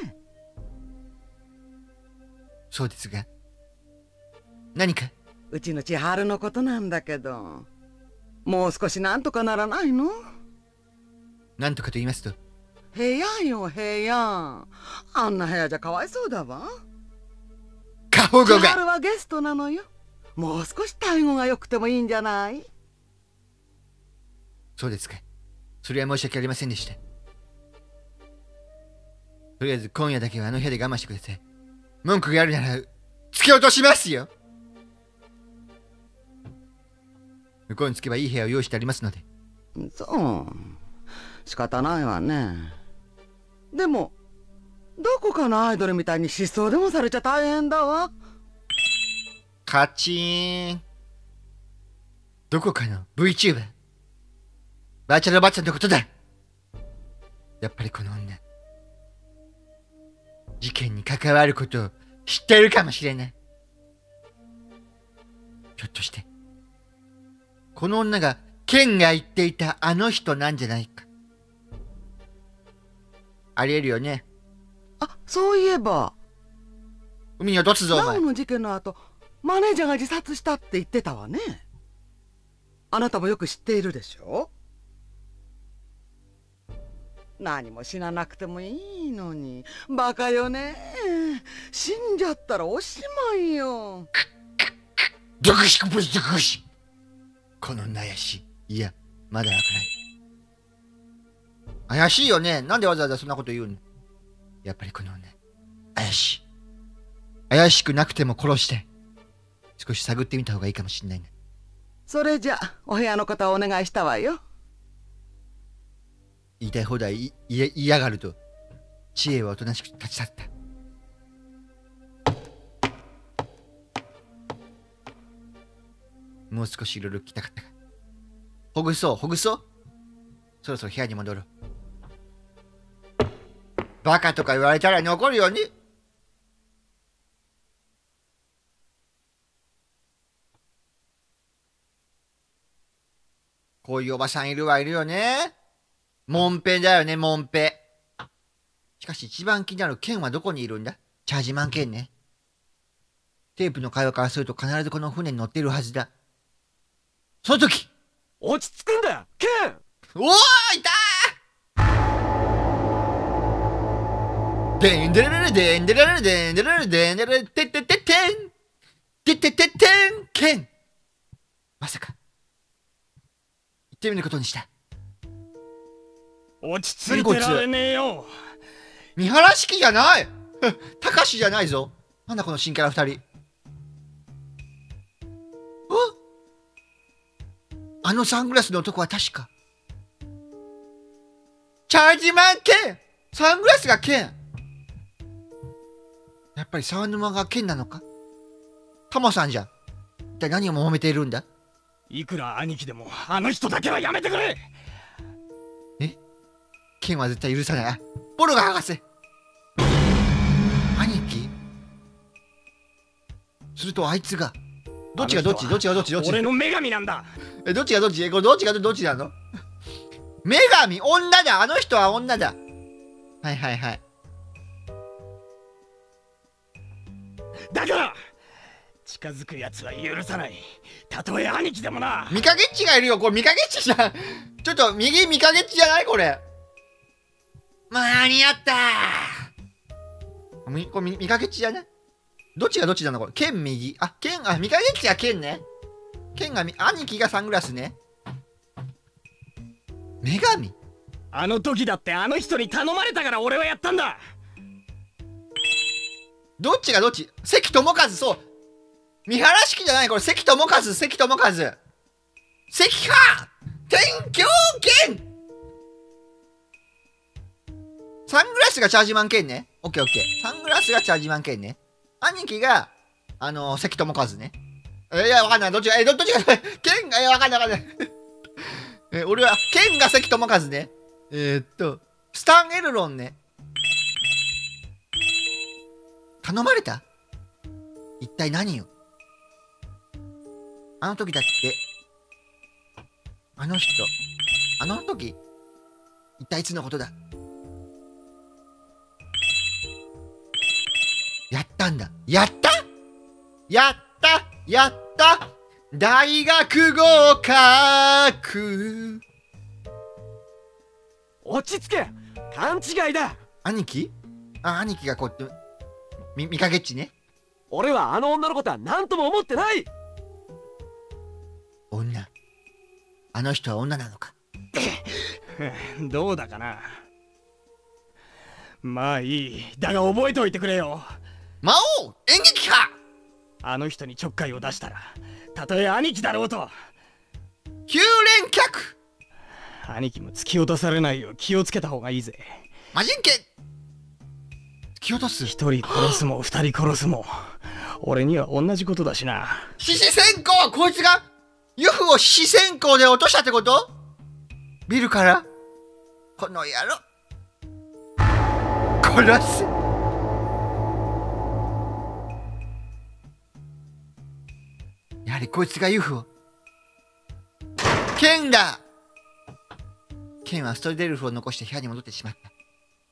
そうですが、何か？ うちの千春のことなんだけど、もう少しなんとかならないの？ なんとかと言いますと？ 部屋よ、部屋。あんな部屋じゃかわいそうだわ。 過保護が。 千春はゲストなのよ。もう少し態度が良くてもいいんじゃない？ そうですか。それは申し訳ありませんでした。とりあえず今夜だけはあの部屋で我慢してください。文句があるなら突き落としますよ。向こうに着けばいい部屋を用意してありますので。 そう。仕方ないわね。でもどこかのアイドルみたいに失踪でもされちゃ大変だわ。 カチーン。どこかの VTuber、バーチャルおばあちゃんってことだ。やっぱりこの女、事件に関わることを知っているかもしれない。ひょっとしてこの女がケンが言っていたあの人なんじゃないか。ありえるよね。 あ、そういえば海に落とすぞお前。 ナオの事件の後、マネージャーが自殺したって言ってたわね。あなたもよく知っているでしょ。何も死ななくてもいいのに。バカよね。死んじゃったらおしまいよ。 ドクシクブシドクシ。この女怪しい。いや、まだわからない。怪しいよね。なんでわざわざそんなこと言うの？やっぱりこの女怪しい。怪しくなくても殺して、少し探ってみた方がいいかもしんないね。 それじゃお部屋の方はお願いしたわよ。 言いたい放題言いやがると、知恵はおとなしく立ち去った。もう少しいろいろ聞きたかったが。ほぐそう、ほぐそう。そろそろ部屋に戻ろう。バカとか言われたら残るように。こういうおばさんいるはいるよね。モンペだよね、モンペ。しかし一番気になるケンはどこにいるんだ？チャージマンケンね。テープの会話からすると必ずこの船に乗っているはずだ。その時落ち着くんだよ、ケン。 おー、いたー。でんでれれでんでれれでんでれれでんでれててててんててててんケン。まさか行ってみることにした。 落ち着いてられねえよ。 三原式じゃない。高志じゃないぞ。なんだこの新キャラ二人。あのサングラスの男は確かチャージマンケン。サングラスがケン。 やっぱり沢沼が剣なのか？タモさんじゃん。一体何を揉めているんだ？ いくら兄貴でもあの人だけはやめてくれ。 剣は絶対許さない。ボルガ博士。兄貴？するとあいつがどっちがどっち？ 俺の女神なんだ。 どっちがどっち？これどっちがどっちなの？女神？女だ。あの人は女だ。はいはいはい。 だから近づくやつは許さない。たとえ兄貴でもな。 ミカゲッチがいるよ。これミカゲッチじゃん。ちょっと右ミカゲッチじゃないこれ。間に合ったー。これミカゲッチじゃね？どっちがどっちなのこれ。剣右。あ、ミカゲッチは剣ね。剣が兄貴がサングラスね。女神？ あの時だってあの人に頼まれたから俺はやったんだ。 どっちがどっち？関智一、そう。三原式じゃないこれ。関智一。関か天狂剣。サングラスがチャージマン剣ね。オッケーオッケー。サングラスがチャージマン剣ね。兄貴が、関智一ね。いや、わかんない。どっちが、剣が、わかんない。俺は、剣が関智一ね。スタンエルロンね。頼まれた？一体何よ？あの時だって、あの時一体いつのことだ？やったんだ。やった大学合格。 落ち着け。勘違いだ。 兄貴がこうやってミカゲッチね。 俺はあの女のことは何とも思ってない。 女？あの人は女なのか？ どうだかな。まあいい。だが覚えておいてくれよ。 魔王演劇か。 あの人にちょっかいを出したら、たとえ兄貴だろうと。 9連脚。 兄貴も突き落とされないよう気をつけた方がいいぜ。 魔人剣。突き落とす。 一人殺すも二人殺すも俺には同じことだしな。 獅子先行。こいつがユフを獅子先行で落としたってこと？ビルから？この野郎殺す。やはりこいつがユフを。剣だ。剣はストリデルフを残して部屋に戻ってしまった。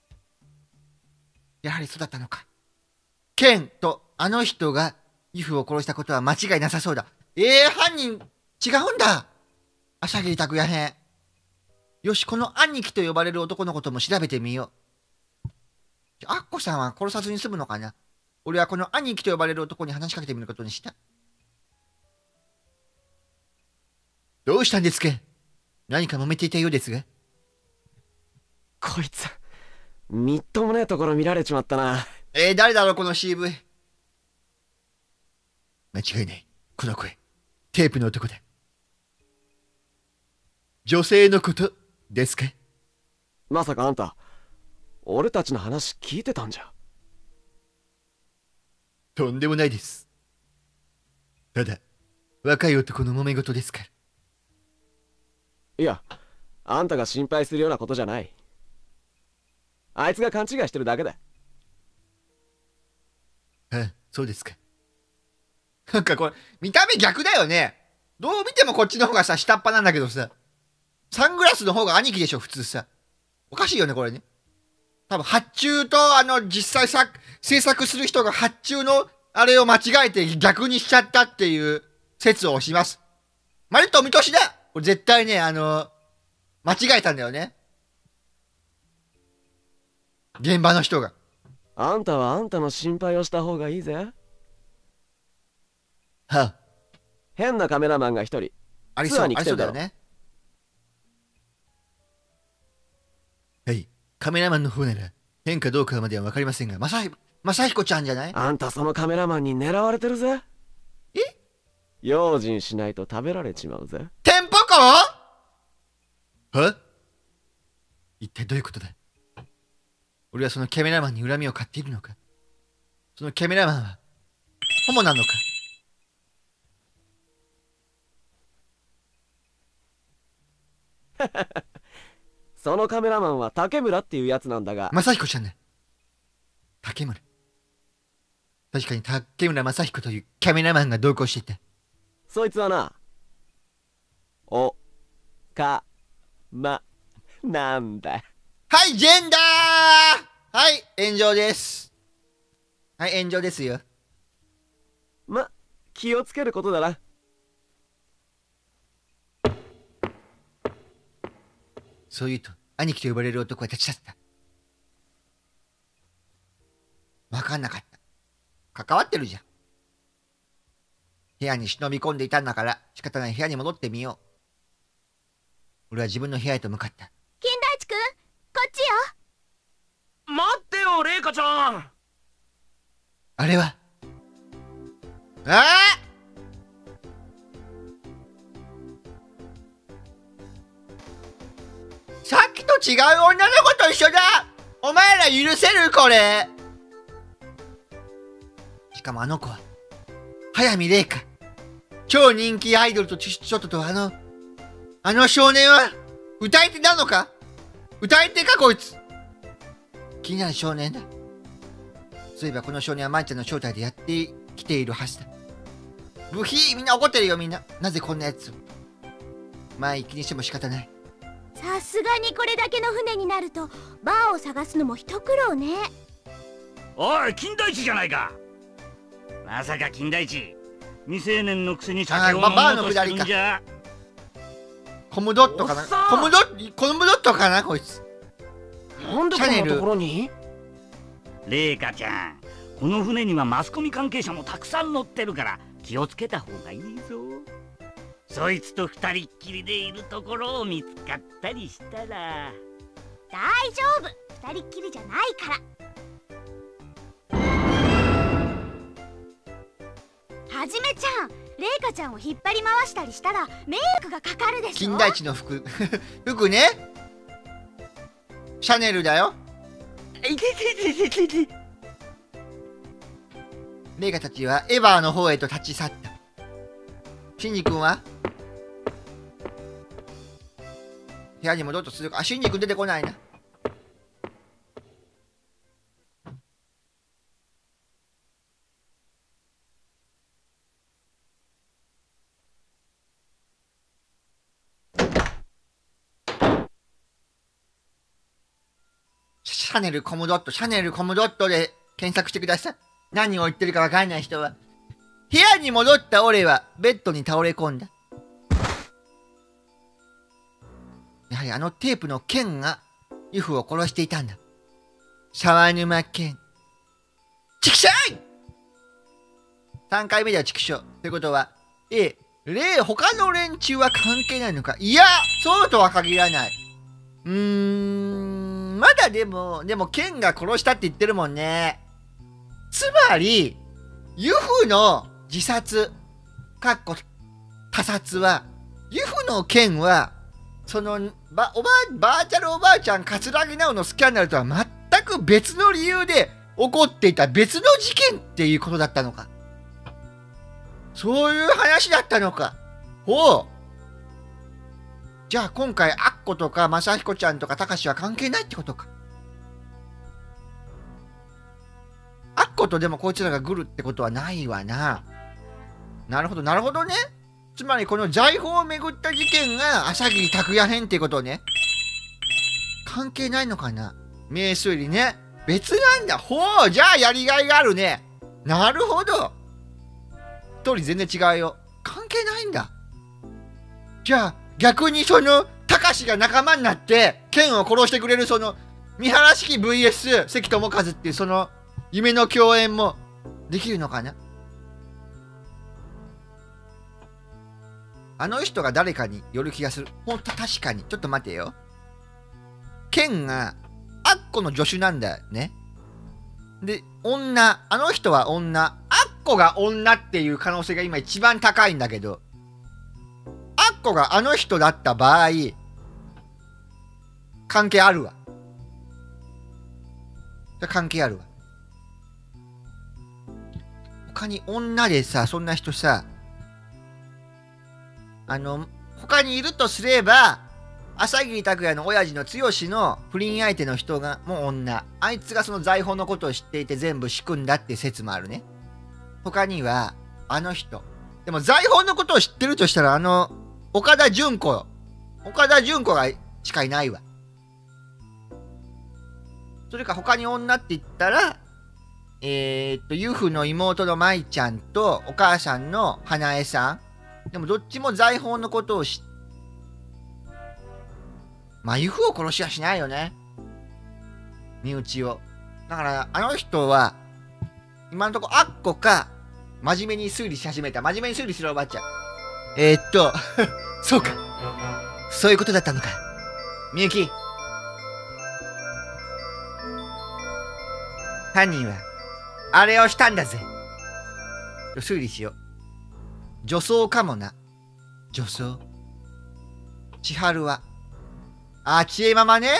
やはりそうだったのか。剣とあの人がユフを殺したことは間違いなさそうだ。犯人違うんだ。朝霧拓也編。よし、この兄貴と呼ばれる男のことも調べてみよう。アッコさんは殺さずに済むのかな。俺はこの兄貴と呼ばれる男に話しかけてみることにした。どうしたんですか？何か揉めていたようですが。 こいつみっともねえところ見られちまったな。 誰だろうこの CV。 間違いない。この声テープの男だ。女性のことですか？ まさかあんた俺たちの話聞いてたんじゃ？ とんでもないです。ただ若い男の揉め事ですから。 いや、あんたが心配するようなことじゃない。あいつが勘違いしてるだけだ。 そうですか。なんかこれ見た目逆だよね。どう見てもこっちの方がさ下っ端なんだけどさ、サングラスの方が兄貴でしょ普通さ。おかしいよねこれね。多分発注と実際制作する人が発注のあれを間違えて逆にしちゃったっていう説を押します。まるっとお見通しだ。これ絶対ね間違えたんだよね。現場の人が。 あんたはあんたの心配をした方がいいぜ。変なカメラマンが一人ありそうだよね。はい、カメラマンの方なら変かどうかまでは分かりませんが、正彦ちゃんじゃない？ あんたそのカメラマンに狙われてるぜ。用心しないと食べられちまうぜ。 テンポコ？一体どういうことだ？俺はそのカメラマンに恨みを買っているのか？ そのカメラマンはホモなのか。 そのカメラマンは竹村っていうやつなんだが。 正彦ちゃんね。竹村。確かに竹村正彦というカメラマンが同行していた。 そいつはな、おかまなんだ。 はい、ジェンダー。はい、炎上です。はい、炎上ですよ。 気をつけることだな。 そう言うと兄貴と呼ばれる男は立ち去った。分かんなかった。関わってるじゃん。部屋に忍び込んでいたんだから仕方ない、部屋に戻ってみよう。俺は自分の部屋へと向かった。 金田一くん、こっちよ。 待ってよ、レイカちゃん。 あれはああ、さっきと違う女の子と一緒だ。お前ら許せる？これ。しかもあの子は早見玲香、超人気アイドルとちょっとあの少年は歌い手なのか？歌い手かこいつ。気になる少年だ。そういえばこの少年はまんちゃんの正体でやってきているはずだ。ブヒー、みんな怒ってるよ。みんななぜこんなやつを。まあ気にしても仕方ない。 さすがにこれだけの船になるとバーを探すのも一苦労ね。 おい、金田一じゃないか。まさか金田一未成年のくせに酒を飲もうとしてるんじゃ。 コムドットかな。コムドットかなこいつ。 なんでこんなところに？ レイカちゃん、この船にはマスコミ関係者もたくさん乗ってるから気をつけた方がいいぞ。そいつと二人っきりでいるところを見つかったりしたら。 大丈夫、二人っきりじゃないから。はじめちゃん、レイカちゃんを引っ張り回したりしたら迷惑がかかるでしょ。 金田一の服服ね、シャネルだよ。レイカたちはエヴァーの方へと立ち去った。シンジ君は部屋に戻ろうとするか。あ、シンジ君出てこないな。シャネルコムドット、シャネルコムドットで検索してください。何を言ってるかわかんない人は。部屋に戻った俺はベッドに倒れ込んだ。やはりあのテープの剣がユフを殺していたんだ。沢沼剣。チクショイ !3 回目ではチクショ。ってことは、他の連中は関係ないのか。いや、そうとは限らない。まだでも剣が殺したって言ってるもんね。つまり、ユフの自殺、他殺は、ユフの剣は、そのバーチャルおばあちゃん桂木直のスキャンダルとは全く別の理由で起こっていた別の事件っていうことだったのか。そういう話だったのか。ほう。じゃあ今回アッコとか正彦ちゃんとか高志は関係ないってことか。アッコとでもこいつらがグルってことはないわな。なるほどなるほどね。つまりこの財宝をめぐった事件が朝霧拓也編ってことね。関係ないのかな。名推理ね。別なんだ。ほう、じゃあやりがいがあるね。なるほど。ストーリー全然違うよ。関係ないんだ。じゃあ逆にその高志が仲間になって剣を殺してくれるその三原式 VS 関智一っていうその夢の共演もできるのかな。あの人が誰かによる気がする。ほんと確かに。ちょっと待てよ。剣がアッコの助手なんだよね。で、あの人は女。アッコが女っていう可能性が今一番高いんだけど、アッコがあの人だった場合、関係あるわ。関係あるわ。 他に女でさ、そんな人さ、他にいるとすれば、朝霧拓也の親父の剛の不倫相手の人がもう女。あいつがその財宝のことを知っていて全部仕組んだって説もあるね。他には、あの人。でも財宝のことを知ってるとしたら、岡田准子。岡田准子がしかいないわ。それか他に女って言ったら、ユフの妹の舞ちゃんとお母さんの花江さん。でもどっちも財宝のことを知って、まあユフを殺しはしないよね。身内を。だからあの人は、今のところアッコか、真面目に推理し始めた。真面目に推理するおばあちゃん。そうか。そういうことだったのか。みゆき。犯人は、あれをしたんだぜ。推理しよう。女装かもな。女装。千春は。あ、ちえママね。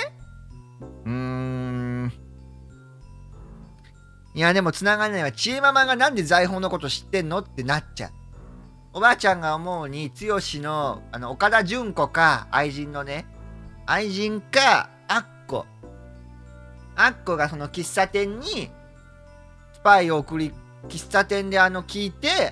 いや、でも繋がんないわ。ちえママがなんで財宝のこと知ってんのってなっちゃう。おばあちゃんが思うに、剛の、岡田准子か、愛人のね。愛人か、アッコ。アッコがその喫茶店に、スパイを送り、喫茶店で聞いて、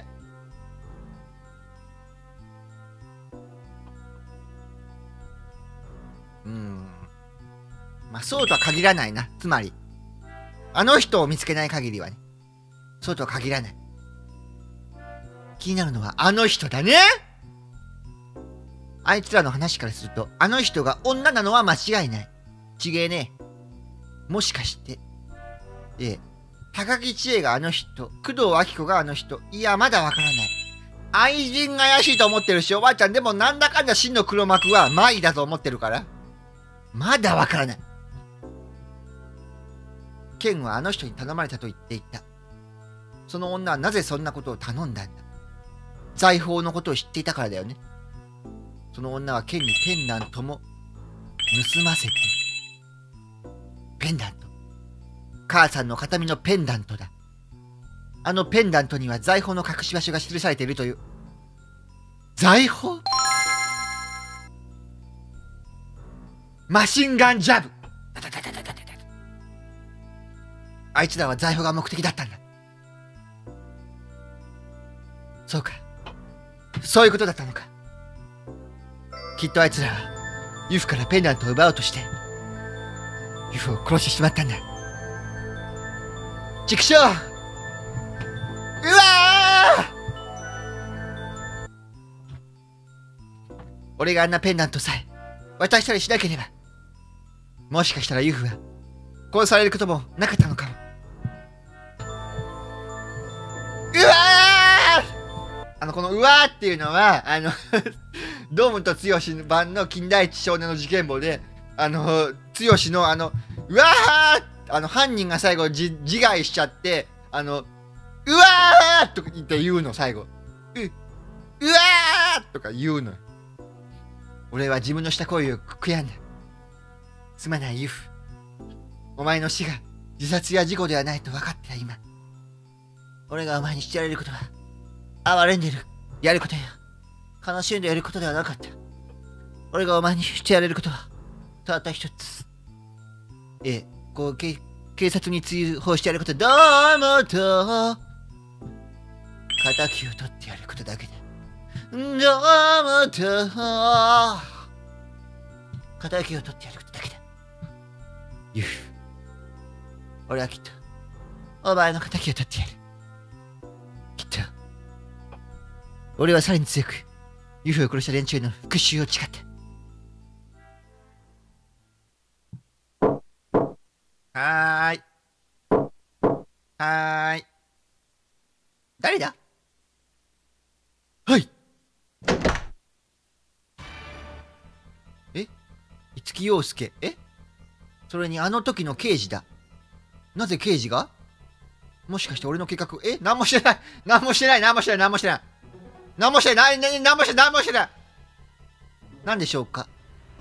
まあ、そうとは限らないな。つまり、あの人を見つけない限りはね。そうとは限らない。気になるのはあの人だね。あいつらの話からすると、あの人が女なのは間違いない。ちげえね。もしかして、高木千恵があの人、工藤明子があの人。いや、まだわからない。愛人が怪しいと思ってるし、おばあちゃんでもなんだかんだ真の黒幕は舞だと思ってるから。まだわからない。ケンはあの人に頼まれたと言っていた。その女はなぜそんなことを頼んだんだ。財宝のことを知っていたからだよね。その女はケンにペンダントも盗ませている。ペンダント。母さんの形見のペンダントだ。あのペンダントには財宝の隠し場所が記されているという。財宝？マシンガンジャブ。あいつらは財宝が目的だったんだ。そうか。そういうことだったのか。きっとあいつらはユフからペンダントを奪おうとしてユフを殺してしまったんだ。畜生！うわー！俺があんなペンダントさえ渡したりしなければ、もしかしたらユフは殺されることもなかったのかも。うわー！このうわーっていうのは、堂本剛版の金田一少年の事件簿で、剛のうわー！犯人が最後自害しちゃって、うわー！とか言って言うの、最後。うわー！とか言うの。俺は自分のした行為を悔やんだ。すまないユフ。お前の死が自殺や事故ではないと分かってた今。俺がお前にしてやれることは、哀れんでやることや、悲しんでやることではなかった。俺がお前にしてやれることは、たった一つ。警察に通報してやることは、どうもと、仇を取ってやることだけだ。どうもと、仇を取ってやることだけだ。ユフ。俺はきっと、お前の仇を取ってやる。きっと、俺はさらに強く、ユフを殺した連中の復讐を誓った。はーい。はーい。誰だ？はい。五木陽介。それにあの時の刑事だ。なぜ刑事が？もしかして俺の計画、何もしてない。何もしてない。何もしてない。何もしてない。何もしてない。何もしてない。何もしてない。何でしょうか？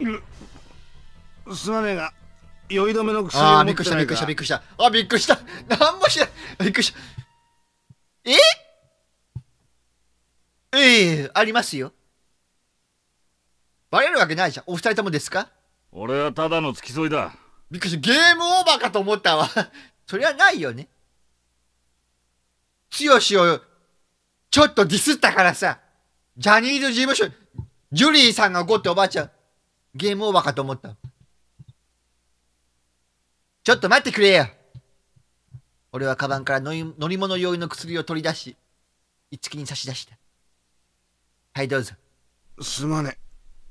すまねえが、酔い止めの薬を持ってないか。 びっくりした。びっくりした。びっくりした。何もしてない。びっくりした。 ありますよ。バレるわけないじゃん。お二人ともですか？ 俺はただの付き添いだ。 びっくりした。ゲームオーバーかと思ったわ。そりゃないよね。剛をちょっとディスったからさ、ジャニーズ事務所、ジュリーさんが怒っておばあちゃん、ゲームオーバーかと思った。ちょっと待ってくれよ。俺はカバンから乗り物用の薬を取り出し、一木に差し出した。はいどうぞ。 すまね。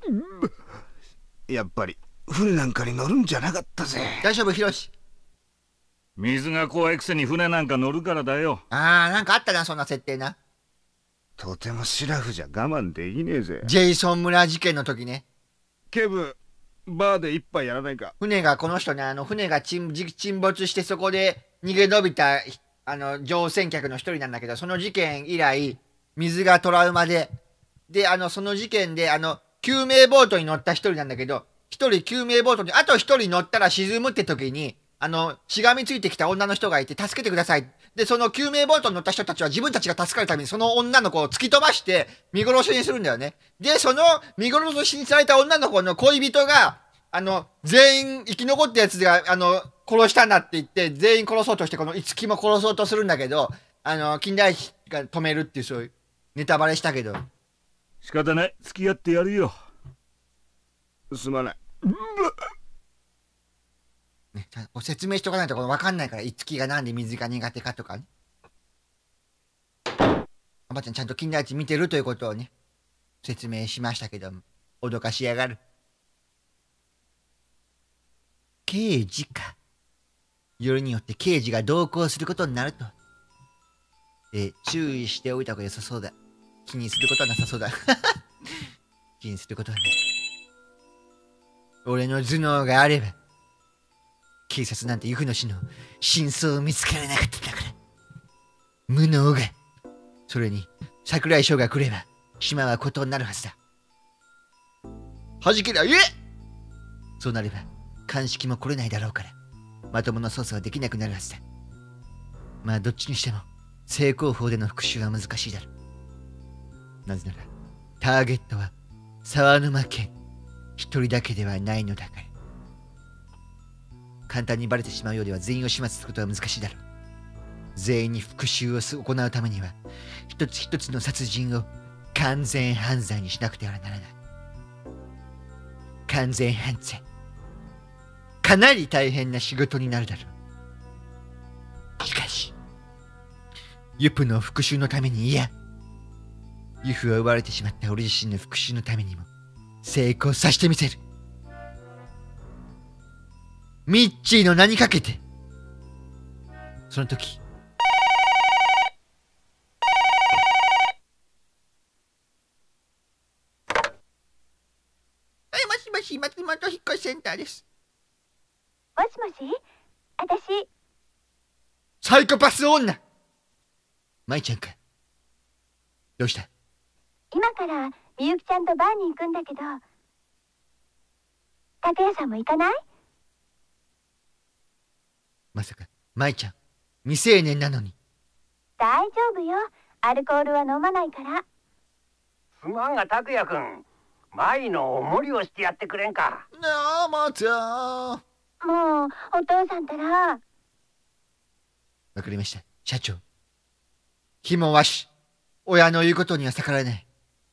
やっぱり船なんかに乗るんじゃなかったぜ。 大丈夫ヒロシ。 水が怖いくせに船なんか乗るからだよ。 なんかあったな、そんな設定な。 とてもシラフじゃ我慢できねえぜ。 ジェイソン村事件の時ね。 ケブ、バーで一杯やらないか。 船がこの人ね、船が沈没してそこで逃げ延びた乗船客の一人なんだけど、その事件以来水がトラウマで、その事件で救命ボートに乗った一人なんだけど、一人救命ボートにあと一人乗ったら沈むって時にしがみついてきた女の人がいて助けてください。でその救命ボートに乗った人たちは自分たちが助かるためにその女の子を突き飛ばして見殺しにするんだよね。でその見殺しにされた女の子の恋人が全員生き残ったやつが殺したんだって言って全員殺そうとしてこの五木も殺そうとするんだけど金田一が止めるっていうそういうネタバレしたけど。 仕方ない、付き合ってやるよ。 すまない。 ね、説明しとかないと分かんないから、五木がなんで水が苦手かとかね。おばちゃんちゃんと金田一見てるということをね、説明しましたけども、脅かしやがる。刑事か。夜によって刑事が同行することになると。注意しておいた方が良さそうだ。気にすることはなさそうだ。気にすることはない。俺の頭脳があれば、警察なんてユフの死の真相を見つからなかったんだから。無能が。それに、桜井翔が来れば、島はことになるはずだ。はじけりゃ、そうなれば、鑑識も来れないだろうから、まともな捜査はできなくなるはずだ。まあ、どっちにしても、正攻法での復讐は難しいだろう。なぜなら、ターゲットは沢沼健一人だけではないのだから。簡単にバレてしまうようでは全員を始末することは難しいだろう。全員に復讐を行うためには、一つ一つの殺人を完全犯罪にしなくてはならない。完全犯罪。かなり大変な仕事になるだろう。しかし、ユプの復讐のためにユフを奪われてしまった俺自身の復讐のためにも成功させてみせる。ミッチーの名にかけて。その時。はい、もしもし、松本引っ越しセンターです。 もしもし、私。 サイコパス女。舞ちゃんか。どうした？ 今からみゆきちゃんとバーに行くんだけど、拓也さんも行かない？ まさか舞ちゃん未成年なのに。 大丈夫よ、アルコールは飲まないから。 すまんが拓也くん、舞のお守りをしてやってくれんか。 なあまちゃん。 もうお父さんたら。 わかりました、社長。紐はし親の言うことには逆らえない。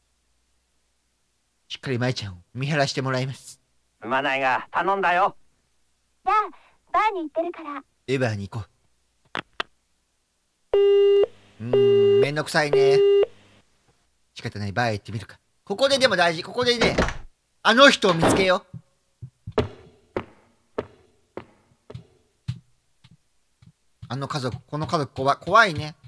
しっかり舞ちゃんを見張らしてもらいます。 すまないが頼んだよ。 じゃあバーに行ってるから。 エバーに行こう。めんどくさいね。仕方ない、バーへ行ってみるか。ここででも大事。ここでね、あの人を見つけよう。あの家族、この家族怖いね。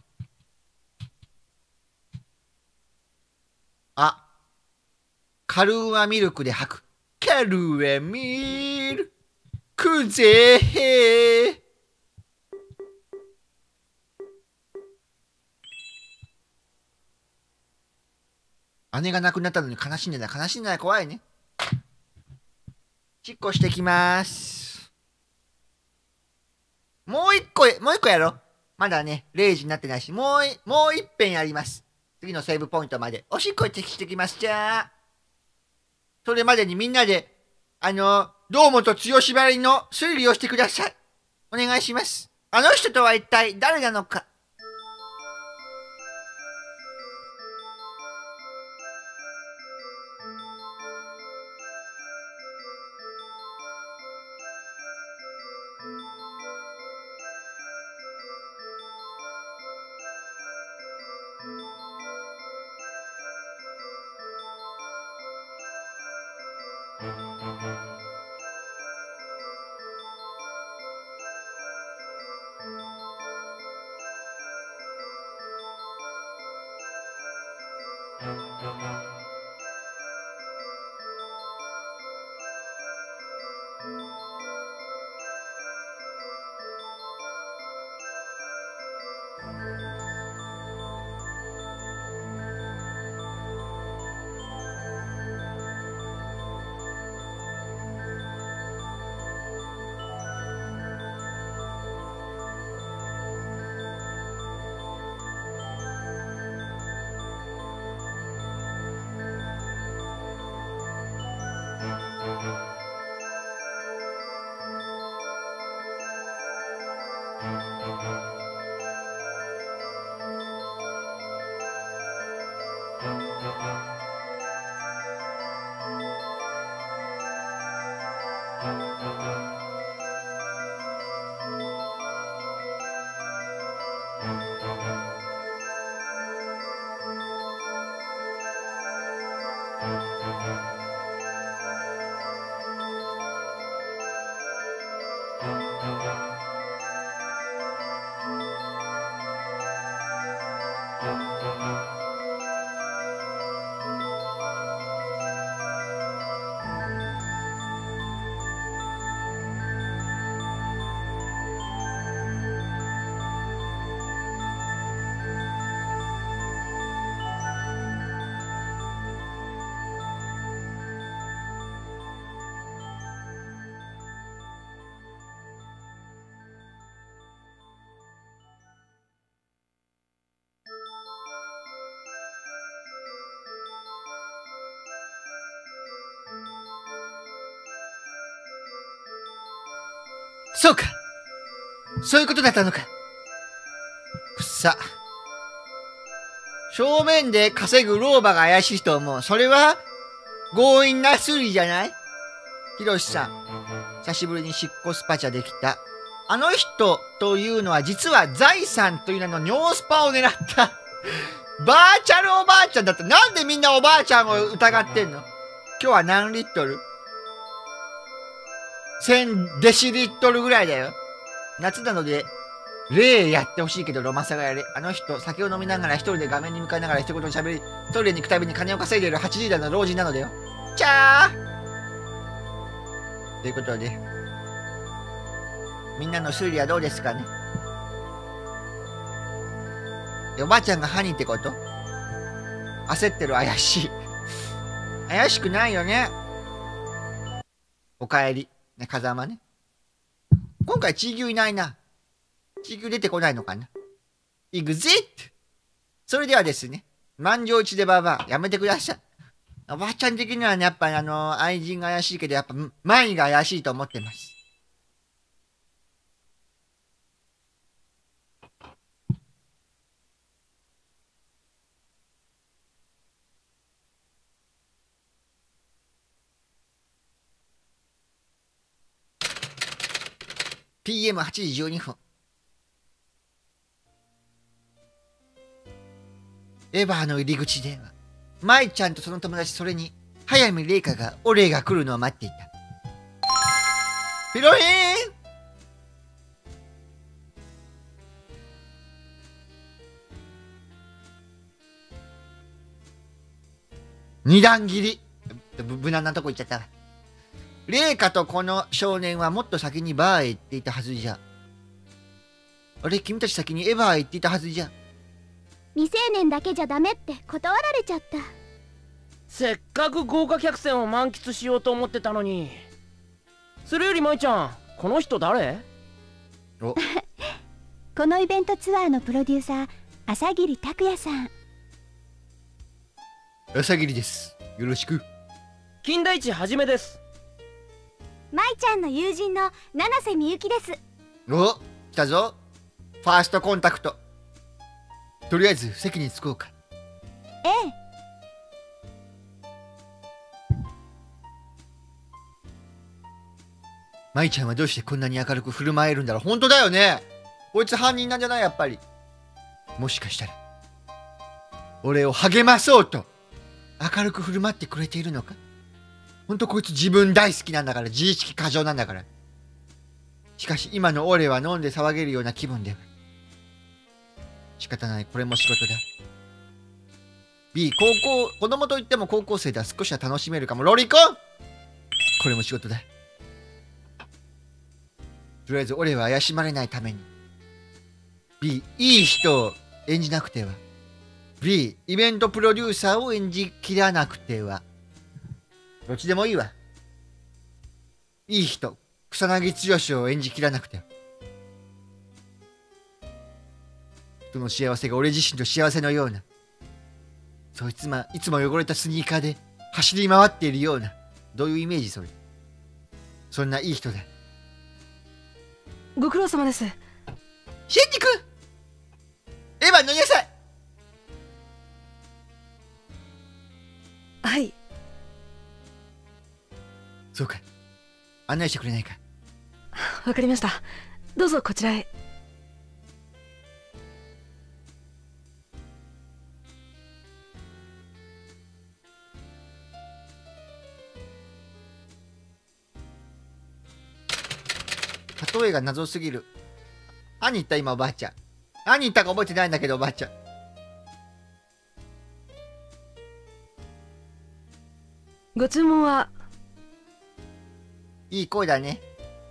あ、カルーアミルクで吐く。カルーアミルクぜー。姉が亡くなったのに悲しんでない。悲しんでない。怖いね。ちっこしてきます。もう一個やろ。 まだね、0時になってないし、もう一遍やります。次のセーブポイントまで。おしっこしてきますじゃあ。それまでにみんなで、堂本剛ばりの推理をしてください。お願いします。あの人とは一体誰なのか。そうか。そういうことだったのか。くっさ。正面で稼ぐ老婆が怪しいと思う。それは強引な推理じゃない？ヒロシさん、久しぶりにしっこスパチャできた。あの人というのは実は財産という名の尿スパを狙ったバーチャルおばあちゃんだった。なんでみんなおばあちゃんを疑ってんの？今日は何リットル？1000デシリットルぐらいだよ。夏なので、例やってほしいけど、ロマサがやれ。あの人、酒を飲みながら一人で画面に向かいながら一言喋り、トイレに行くたびに金を稼いでいる80代の老人なのだよ。チャーということで、みんなの推理はどうですかね。おばあちゃんが犯人ってこと？焦ってる怪しい。怪しくないよね。おかえり。ね、風間ね。今回チー牛いないな。チー牛出てこないのかな。イグジット。それではですね、満場一致でババア、やめてください。おばあちゃん的にはね、やっぱり愛人が怪しいけど、やっぱマイが怪しいと思ってます。PM8 時12分。エヴァーの入り口では、舞ちゃんとその友達、それに、早見玲香がお礼が来るのを待っていた。ピロリン二段切り。無難なとこ行っちゃったわ。玲香とこの少年はもっと先にバーへ行っていたはずじゃ。あれ、君たち先にエヴァーへ行っていたはずじゃ。 未成年だけじゃダメって断られちゃった。 せっかく豪華客船を満喫しようと思ってたのに。それより舞ちゃん、この人誰？ このイベントツアーのプロデューサー、朝霧拓也さん。 朝霧です。よろしく。 金田一はじめです。 舞ちゃんの友人の七瀬みゆきです。 お、来たぞ。ファーストコンタクト。とりあえず席に着こうか。 ええ。 舞ちゃんはどうしてこんなに明るく振る舞えるんだろう。本当だよね。こいつ犯人なんじゃない？やっぱり。もしかしたら俺を励まそうと明るく振る舞ってくれているのか。ほんとこいつ自分大好きなんだから、自意識過剰なんだから。しかし今の俺は飲んで騒げるような気分で。仕方ない、これも仕事だ。B、子供といっても高校生だ。少しは楽しめるかも。ロリコン、これも仕事だ。とりあえず俺は怪しまれないために B、いい人を演じなくては。 B、イベントプロデューサーを演じきらなくては。どっちでもいいわ。いい人、草薙剛を演じきらなくては。人の幸せが俺自身と幸せのような、そいついつも汚れたスニーカーで走り回っているような、どういうイメージそれ。そんないい人だ。 ご苦労様です。 シェンジ君、エヴァ飲みなさい。 はい。 そうか、案内してくれないか。 わかりました。どうぞこちらへ。 例えが謎すぎる。何言った今おばあちゃん。何言ったか覚えてないんだけどおばあちゃん。 ご注文は？ いい声だね。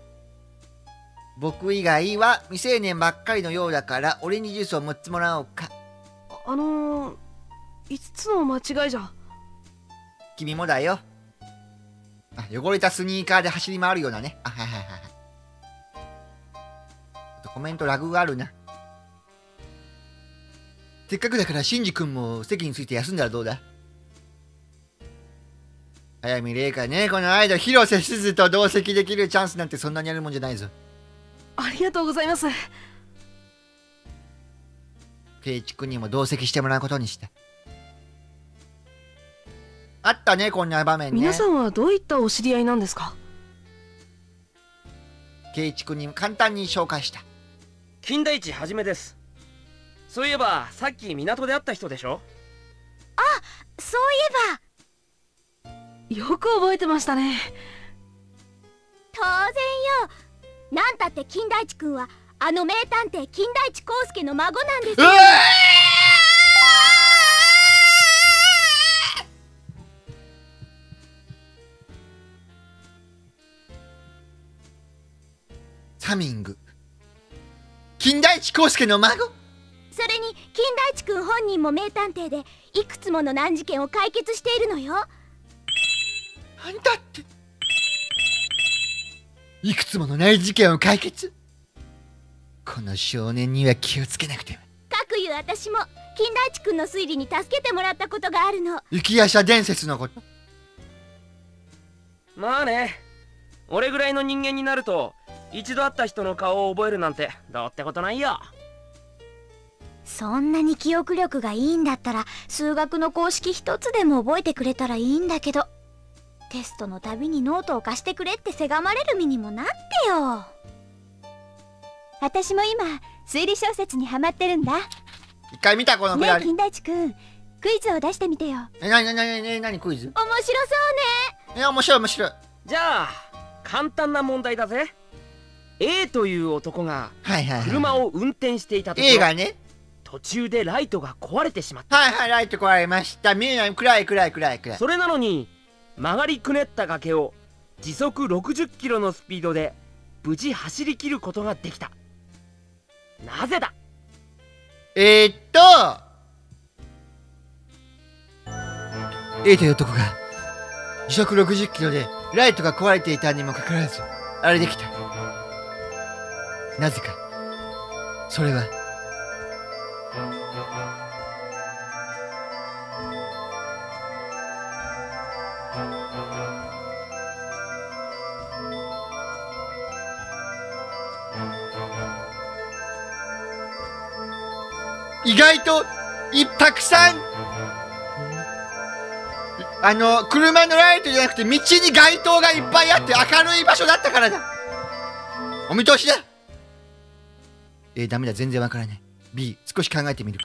僕以外は未成年ばっかりのようだからオレンジジュースを6つもらおうか。 5つの間違いじゃ。 君もだよ。汚れたスニーカーで走り回るようなね。はいはいはい。コメントラグがあるな。せっかくだからシンジ君も席について休んだらどうだ。早見玲香ね、この間広瀬すずと同席できるチャンスなんてそんなにあるもんじゃないぞ。 ありがとうございます。 圭一君にも同席してもらうことにした。あったね、こんな場面ね。 皆さんはどういったお知り合いなんですか？ 圭一君に簡単に紹介した。 金田一はじめです。そういえばさっき港で会った人でしょ？ あ、そういえば。 よく覚えてましたね。 当然よ。なんたって金田一くんはあの名探偵金田一耕助の孫なんですよ。 サミング、金田一耕助の孫。 それに金田一くん本人も名探偵でいくつもの難事件を解決しているのよ。 あんたっていくつもの難事件を解決。この少年には気をつけなくては。 かくいう私も金田一くんの推理に助けてもらったことがあるの。 雪夜叉伝説のこと。 まあね、俺ぐらいの人間になると一度会った人の顔を覚えるなんてどうってことないよ。 そんなに記憶力がいいんだったら数学の公式一つでも覚えてくれたらいいんだけど、テストのたびにノートを貸してくれってせがまれる身にもなってよ。私も今推理小説にハマってるんだ。 一回見たこのくらい。 ねえ金田一くん、クイズを出してみてよ。 何クイズ？ 面白そうね。 面白い。 じゃあ簡単な問題だぜ。A という男が車を運転していたところ、 映画ね、 途中でライトが壊れてしまった。 ライト壊れました。見えない。暗い。 それなのに曲がりくねった崖を時速60キロのスピードで無事走り切ることができた。なぜだ？ A という男が時速60キロでライトが壊れていたにもかかわらずあれできた。なぜか。 それは意外とたくさん車のライトじゃなくて道に街灯がいっぱいあって明るい場所だったからだ。お見通しだ。ダメだ、全然わからない。 B、 少し考えてみるか。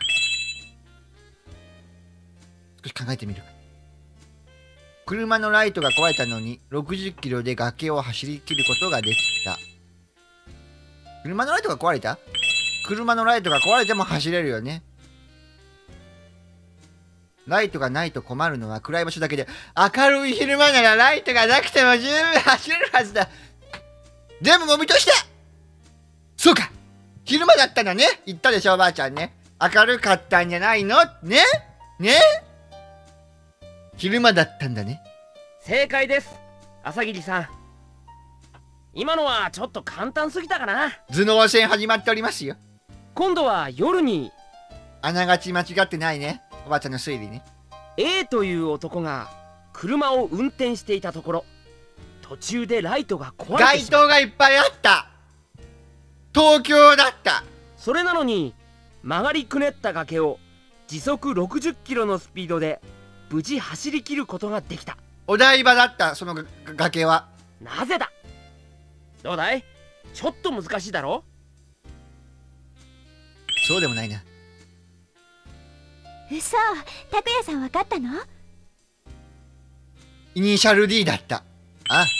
車のライトが壊れたのに60キロで崖を走り切ることができた。車のライトが壊れた？車のライトが壊れても走れるよね。ライトがないと困るのは暗い場所だけで、明るい昼間ならライトがなくても十分走れるはずだ。でもお見通しだ。そうか、昼間だったのね。言ったでしょおばあちゃんね。明るかったんじゃないのね。昼間だったんだね。 正解です、朝霧さん。今のはちょっと簡単すぎたかな。 頭脳戦始まっておりますよ。 今度は夜に。 あながち間違ってないね、おばあちゃんの推理ね。 A という男が車を運転していたところ、途中でライトが壊れて街灯がいっぱいあった。東京だった。 それなのに曲がりくねった崖を時速60キロのスピードで無事走り切ることができた。 お台場だった、その崖は。 なぜだ。どうだい、ちょっと難しいだろ。 そうでもないな。 嘘、拓也さん分かったの？ イニシャル D だった。ああ、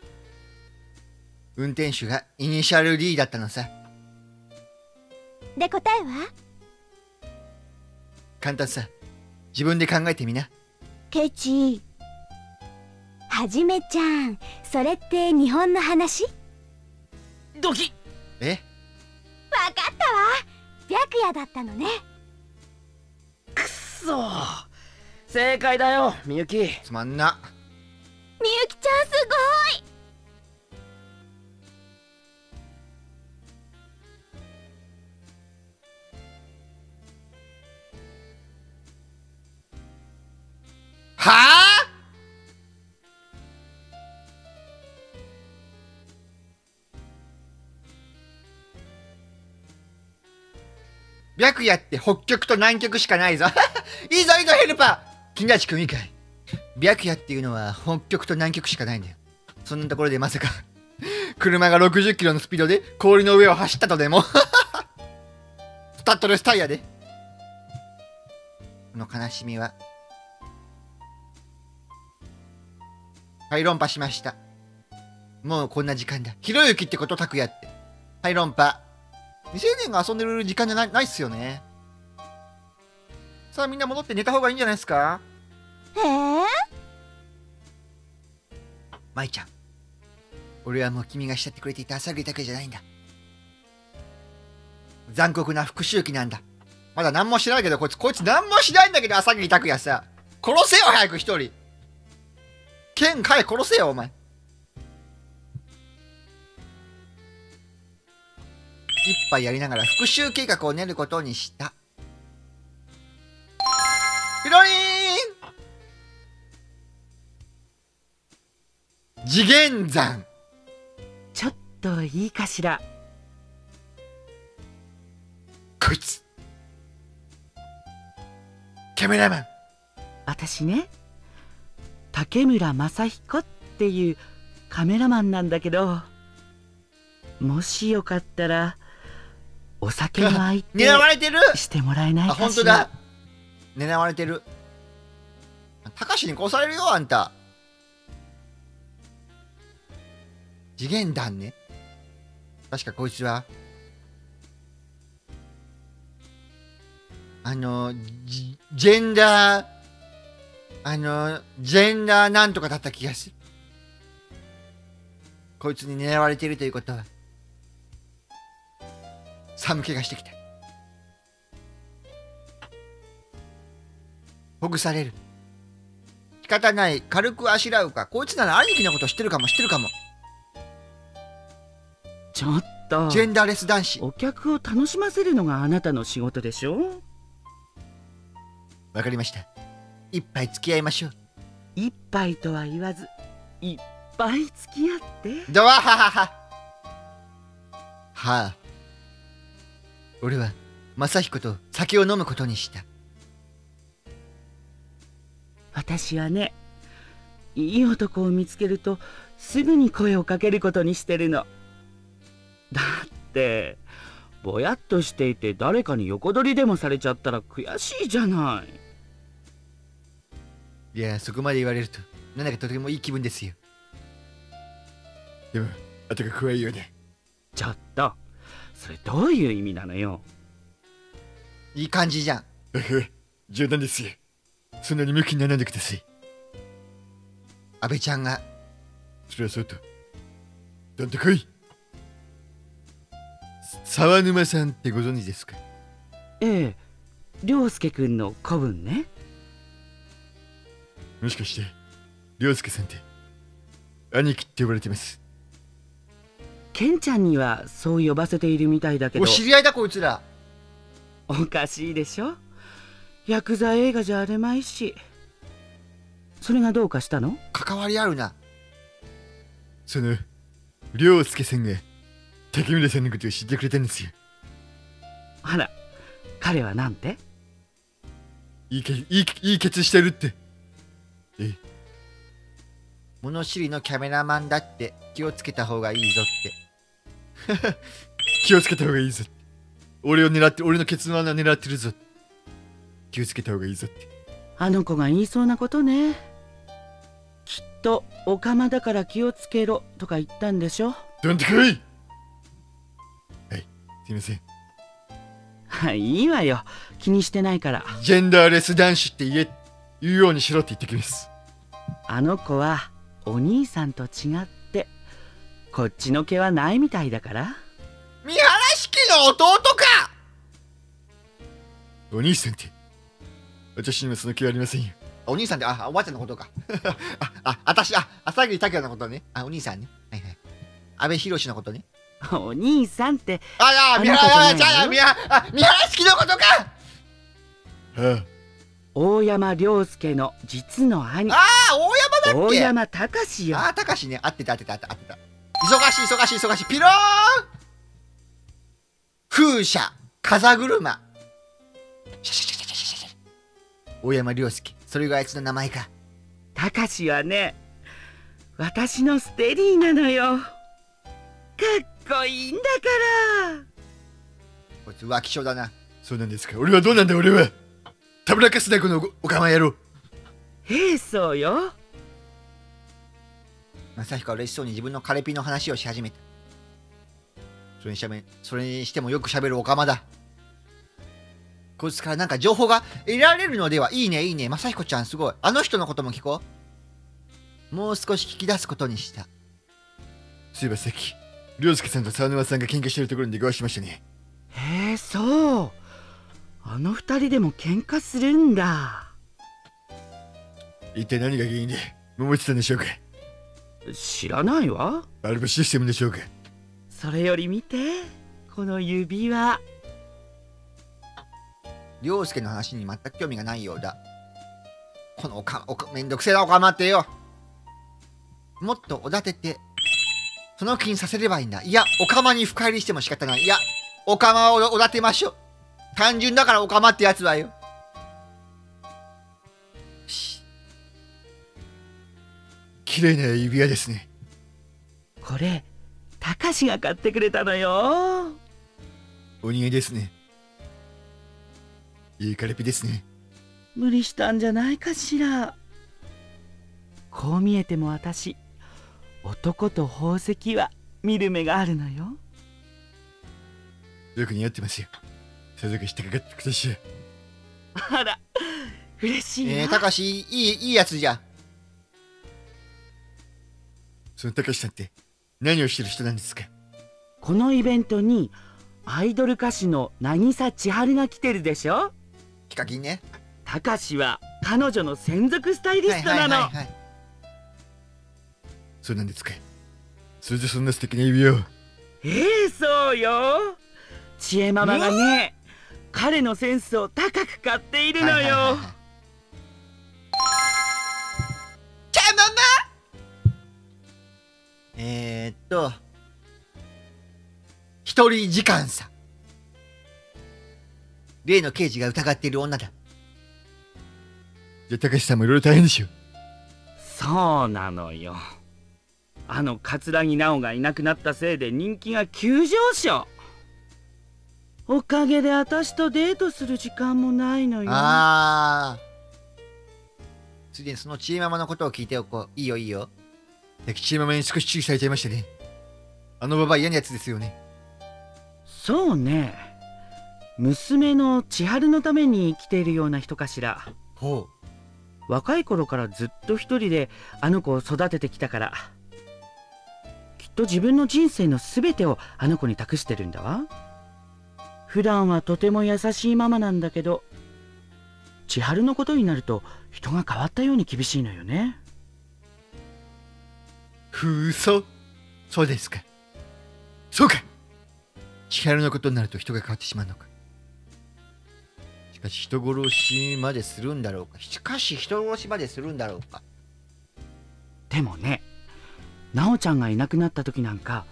運転手がイニシャル D だったのさ。 で、答えは？ 簡単さ、自分で考えてみな。 ケチ。はじめちゃん、それって日本の話？ ドキ。 え？ 分かったわ。白夜だったのね。 くっそ、正解だよみゆき。 つまんな。 みゆきちゃんすごい。 はあ？白夜って北極と南極しかないぞ。いいぞいいぞヘルパー。金田地君いいかい。白夜っていうのは北極と南極しかないんだよ。そんなところでまさか車が60キロのスピードで氷の上を走ったとでも。スタッドレスタイヤで。この悲しみは。はい、論破しました。もうこんな時間だ。ひろゆきってこと拓也って。はい、論破。未成年が遊んでる時間じゃないっすよね。さあみんな戻って寝た方がいいんじゃないですか。舞ちゃん、俺はもう君が慕ってくれていた朝栗拓也じゃないんだ。残酷な復讐期なんだ。まだ何もしてないけど、こいつ何もしないんだけど、朝栗拓也さ。殺せよ早く一人。剣かえ殺せよお前。一杯やりながら復讐計画を練ることにした。ピロリーン。次元山。 ちょっといいかしら。 こいつカメラマン。 私ね、竹村正彦っていうカメラマンなんだけど、もしよかったらお酒の相手狙われてるしてもらえないかしら。 あ、本当だ。狙われてる。高志に殺されるよあんた。次元団ね。確かこいつはジェンダーなんとかだった気がする。こいつに狙われているということは寒気がしてきた。ほぐされる。仕方ない。軽くあしらうか。こいつなら兄貴のこと知ってるかも。 ちょった。 ジェンダーレス男子。 お客を楽しませるのがあなたの仕事でしょ。 わかりました。一杯付き合いましょう。 一杯とは言わず、いっぱい付き合って。 ドワハハハ。はあ。俺は正彦と酒を飲むことにした。 私はね、いい男を見つけるとすぐに声をかけることにしてるの。だってぼやっとしていて誰かに横取りでもされちゃったら悔しいじゃない。 いや、そこまで言われるとなんだかとてもいい気分ですよ。でも後が怖いよね。 ちょっと、それどういう意味なのよ。 いい感じじゃん。 冗談ですよ。そんなにムキにならなくてさい。 安倍ちゃんが。 そりゃそうと。どんと来い。沢沼さんってご存知ですか？ ええ、涼介くんの子分ね。 もしかして涼介さんって兄貴って呼ばれてます？ ケンちゃんにはそう呼ばせているみたいだけど。 お知り合いだこいつら。 おかしいでしょ。ヤクザ映画じゃあるまいし。それがどうかしたの？ 関わりあるな。 その涼介さんが竹村さんのことを知ってくれたんですよ。 あら、彼はなんて？ いいケツしてるって。 物知りのキャメラマンだって気をつけた方がいいぞって。 気をつけた方がいいぞって。俺のケツの穴狙ってるぞ。気をつけた方がいいぞって。 あの子が言いそうなことね。きっとオカマだから気をつけろとか言ったんでしょ。 どんと来い。はい、すいません。 はい、いいわよ。気にしてないから。 ジェンダーレス男子って言うようにしろって言ってきます。 あの子はお兄さんと違ってこっちの毛はないみたいだから。 三原式の弟か。 お兄さんって私にはその気はありませんよ。 お兄さんって、おばあちゃんのことか。私、朝霧拓也のことね。お兄さんね。はいはい。安倍博のことね。 お兄さんって。 三原式のことか。 大山涼介の実の兄。 大山だっけ。 大山隆よ。 隆ね。合ってた。忙しい。ピローン風車、風車。大山涼介、それがあいつの名前か。 隆はね、私のステリーなのよ。かっこいいんだから。 こいつ浮気性だな。 そうなんですか。俺はどうなんだ。俺はたぶらかすな、このおかま野郎。 そうよ。 正彦は嬉しそうに自分のカレピの話をし始めた。それにしてもよくしゃべるおかまだ。こいつからなんか情報が得られるのでは。いいね。正彦ちゃんすごい。あの人のことも聞こう。もう少し聞き出すことにした。 そういえばさっき涼介さんと沢沼さんが喧嘩してるところに出くわしましたね。 そう。あの二人でも喧嘩するんだ。 一体何が原因で揉めてたんでしょうか。 知らないわ。 アルバシステムでしょうか。 それより見て、この指輪。 涼介の話に全く興味がないようだ。このめんどくせえなおかまってよ。もっとおだててその気にさせればいいんだ。いや、おかまに深入りしても仕方ない。いや、おかまをおだてましょう。単純だからおかまってやつはよ。 綺麗な指輪ですね。 これ隆が買ってくれたのよ。 お似合いですね。いいカレピですね。 無理したんじゃないかしら。こう見えても私、男と宝石は見る目があるのよ。 よく似合ってますよ。さぞかし高かったくだし。 あら、嬉しいわ。 たかし、いいやつじゃ。 そのたかしさんって何をしてる人なんですか。 このイベントにアイドル歌手の渚千春が来てるでしょ。 ヒカキンね。 たかしは彼女の専属スタイリストなの。 そうなんですか。それでそんな素敵な指輪を。 そうそうよ。ちえママがね、彼のセンスを高く買っているのよ。 ちえママ一人時間さ。例の刑事が疑っている女だ。 じゃあ、たかしさんもいろいろ大変でしょ。 そうなのよ。あの桂木直がいなくなったせいで人気が急上昇。おかげで私とデートする時間もないのよ。 ああ。ついでにそのちえママのことを聞いておこう。いいよいいよ。 ちえママに少し注意されちゃいましたね。あのババア嫌なやつですよね。 そうね。娘の千春のために生きているような人かしら。 ほう。若い頃からずっと一人であの子を育ててきたから、きっと自分の人生の全てをあの子に託してるんだわ。普段はとても優しいママなんだけど、千春のことになると人が変わったように厳しいのよね。 そうですか。そうか。千春のことになると人が変わってしまうのか。しかし人殺しまでするんだろうか。 でもね、奈緒ちゃんがいなくなった時なんか、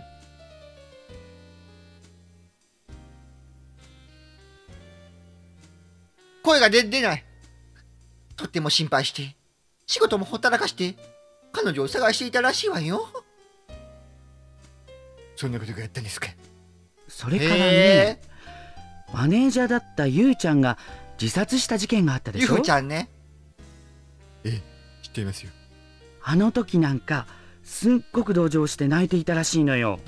声が出ない。とっても心配して、仕事もほったらかして、彼女を探していたらしいわよ。 そんなことがあったんですか。 それからね、マネージャーだったゆうちゃんが自殺した事件があったでしょ。 ゆうちゃんね。 知っていますよ。 あの時なんかすっごく同情して泣いていたらしいのよ。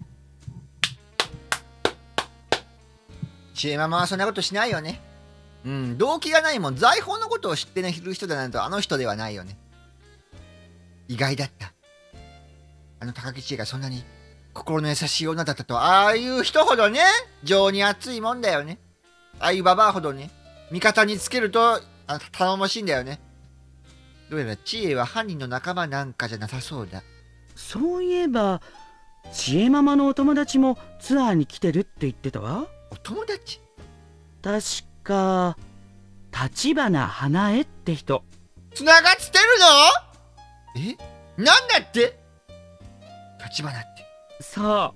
ちえママはそんなことしないよね。動機がないもん。財宝のことを知っている人だなんとあの人ではないよね。意外だった。あの高木千恵がそんなに心の優しい女だったと。ああいう人ほどね、情に熱いもんだよね。ああいうババアほどね、味方につけると頼もしいんだよね。どうやら千恵は犯人の仲間なんかじゃなさそうだ。 そういえばちえママのお友達もツアーに来てるって言ってたわ。 お友達？ 確か立花花江って人。 つながってるの？なんだって？立花って。 そう、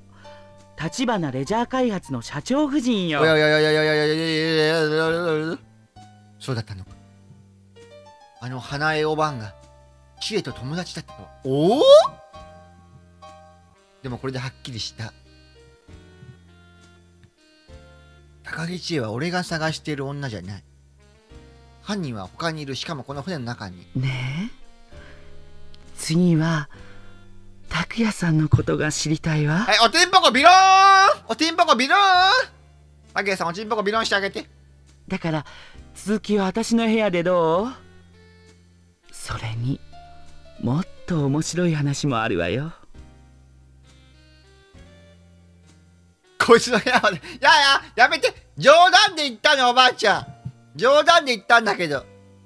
立花レジャー開発の社長夫人よ。 そうだったのか。あの花江おばんが千恵と友達だったとは。おお？でもこれではっきりした。高木千恵は俺が探している女じゃない。犯人は他にいる。しかもこの船の中に。 ねえ、次は拓也さんのことが知りたいわ。 はい、おてんぽこビローン、おてんぽこビローン。拓也さん、おてんぽこビローンしてあげて。 だから続きは私の部屋でどう？それにもっと面白い話もあるわよ。 こいつの部屋まで。やめて。冗談で言ったの、おばあちゃん。冗談で言ったんだけど。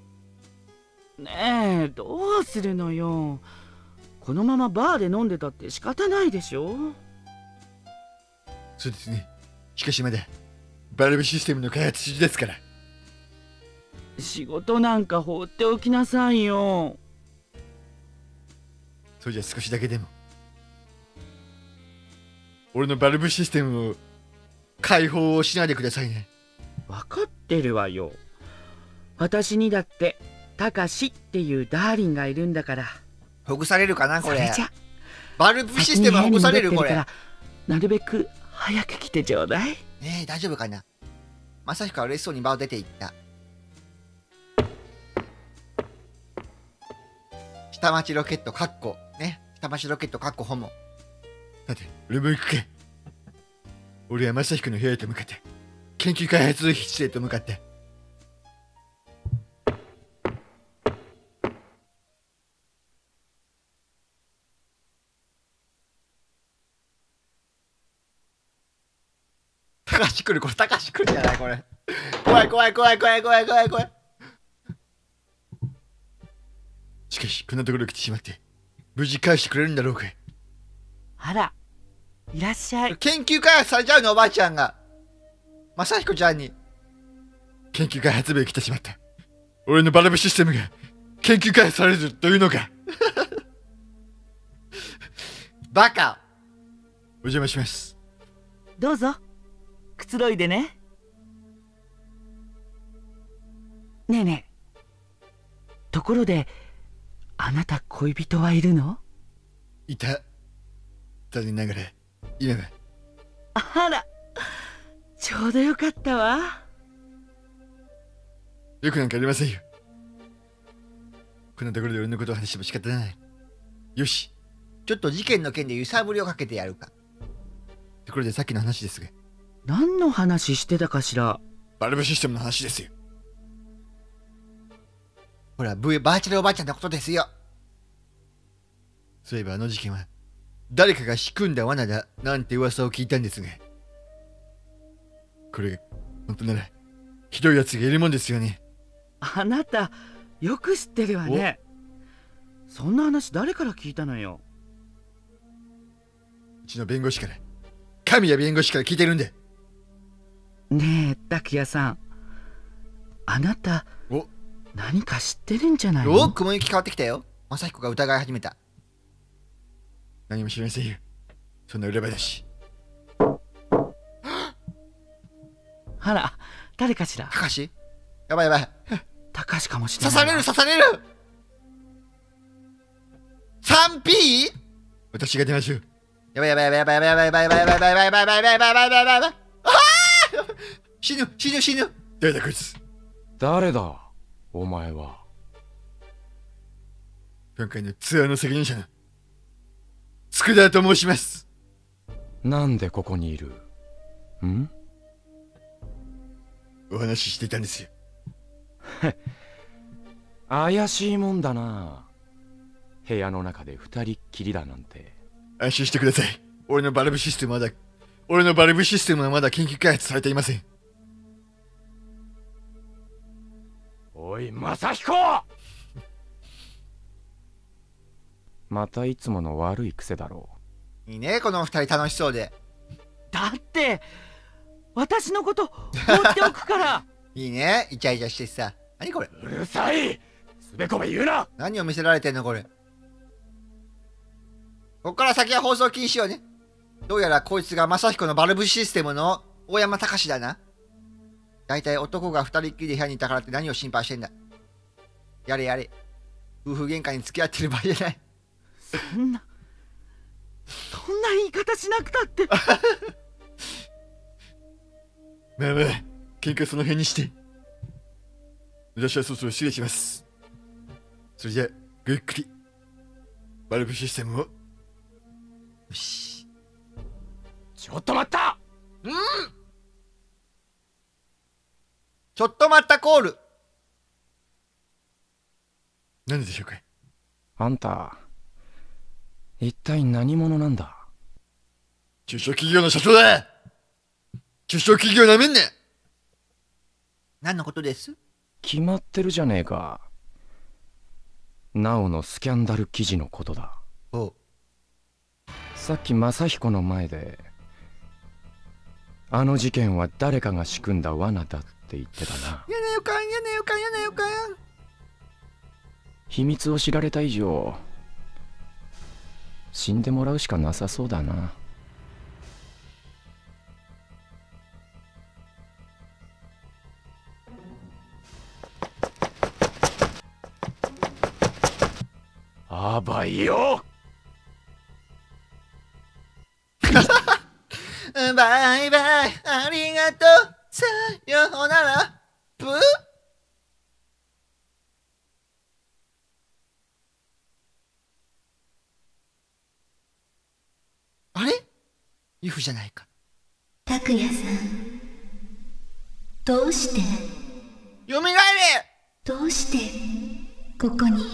ねえ、どうするのよ。このままバーで飲んでたって仕方ないでしょ。 そうですね。しかしまだバルブシステムの開発中ですから。 仕事なんか放っておきなさいよ。 そうじゃ少しだけでも俺のバルブシステムを解放しないでくださいね。 分かってるわよ。私にだってたかしっていうダーリンがいるんだから。 ほぐされるかなこれ。 それじゃバルブシステムほぐされるこれ。 なるべく早く来てちょうだい。 ねえ、大丈夫かな。正彦は嬉しそうに場を出て行った。下町ロケットかっこね。下町ロケットかっこホモ。 さて俺も行くか。俺は正彦の部屋へと向かって研究開発室へと向かって。 高橋来る、これ高橋来るじゃないこれ。怖い怖い怖い怖い怖い怖い怖い。 しかしこんなところ来てしまって無事返してくれるんだろうか。 あら、 いらっしゃい。 研究開発されちゃうの、おばあちゃんが。正彦ちゃんに。 研究開発部へ来てしまった。俺のバルブシステムが研究開発されるというのか。 バカ。 お邪魔します。 どうぞ。くつろいでね。ねえねえ。ところで、あなた恋人はいるの？ いた。残念ながら、今は。 あら、ちょうどよかったわ。 よくなんかありませんよ。こんなところで俺のことを話しても仕方ない。よし。 ちょっと事件の件で揺さぶりをかけてやるか。 ところでさっきの話ですが。 何の話してたかしら？ バルブシステムの話ですよ。 ほら、バーチャルおばあちゃんのことですよ。 そういえばあの事件は、誰かが仕組んだ罠だなんて噂を聞いたんですが。これが、本当なら、ひどい奴がいるもんですよね。 あなた、よく知ってるわね。そんな話誰から聞いたのよ。 うちの弁護士から、神谷弁護士から聞いてるんで。 ねえ、拓也さん。あなた、何か知ってるんじゃないの？ 雲行き変わってきたよ。正彦が疑い始めた。 何も知りませんよ。そんな裏話。 あら、誰かしら？ たかし？やばいやばい。 たかしかもしれない。 刺される刺される 3P？ 私が出ましょう。 やばいやばいやばいやばいやばいやばいやばいやばいやばいやばいやばいやばいやばいやばいやばい。ああ！死ぬ死ぬ死ぬ。 誰だこいつ。 誰だお前は。 今回のツアーの責任者の佃と申します。 なんでここにいる？ん？ お話ししていたんですよ。 怪しいもんだな。部屋の中で二人っきりだなんて。 安心してください。俺のバルブシステムはまだ研究開発されていません。 おい、正彦！またいつもの悪い癖だろう。いいね、この二人楽しそうで。 だって、私のこと放っておくから。 いいね、イチャイチャしてさ。何これ？ うるさい！つべこべ言うな！ 何を見せられてんのこれ。こっから先は放送禁止よね。どうやらこいつが正彦のバルブシステムの大山隆だな。だいたい男が二人っきりで部屋にいたからって何を心配してんだ。やれやれ。夫婦喧嘩に付き合ってる場合じゃない。 そんな言い方しなくたって。 まあまあ、喧嘩その辺にして。私はそろそろ失礼します。それじゃあ、ごゆっくり。バルブシステムを。よし。 ちょっと待った！ ちょっと待ったコール。 何でしょうか？ あんた、一体何者なんだ？ 中小企業の社長だ！中小企業なめんね！ 何のことです？ 決まってるじゃねえか。なおのスキャンダル記事のことだ。 おう。 さっき正彦の前で、あの事件は誰かが仕組んだ罠だって言ってたな。 やなよかんやなよかんやなよかん。 秘密を知られた以上、死んでもらうしかなさそうだな。あばよ。 バイバイ、ありがとう、さようなら、ブー。あれ？ユフじゃないか。 拓也さん、どうして？ よみがえれ！ どうしてここに？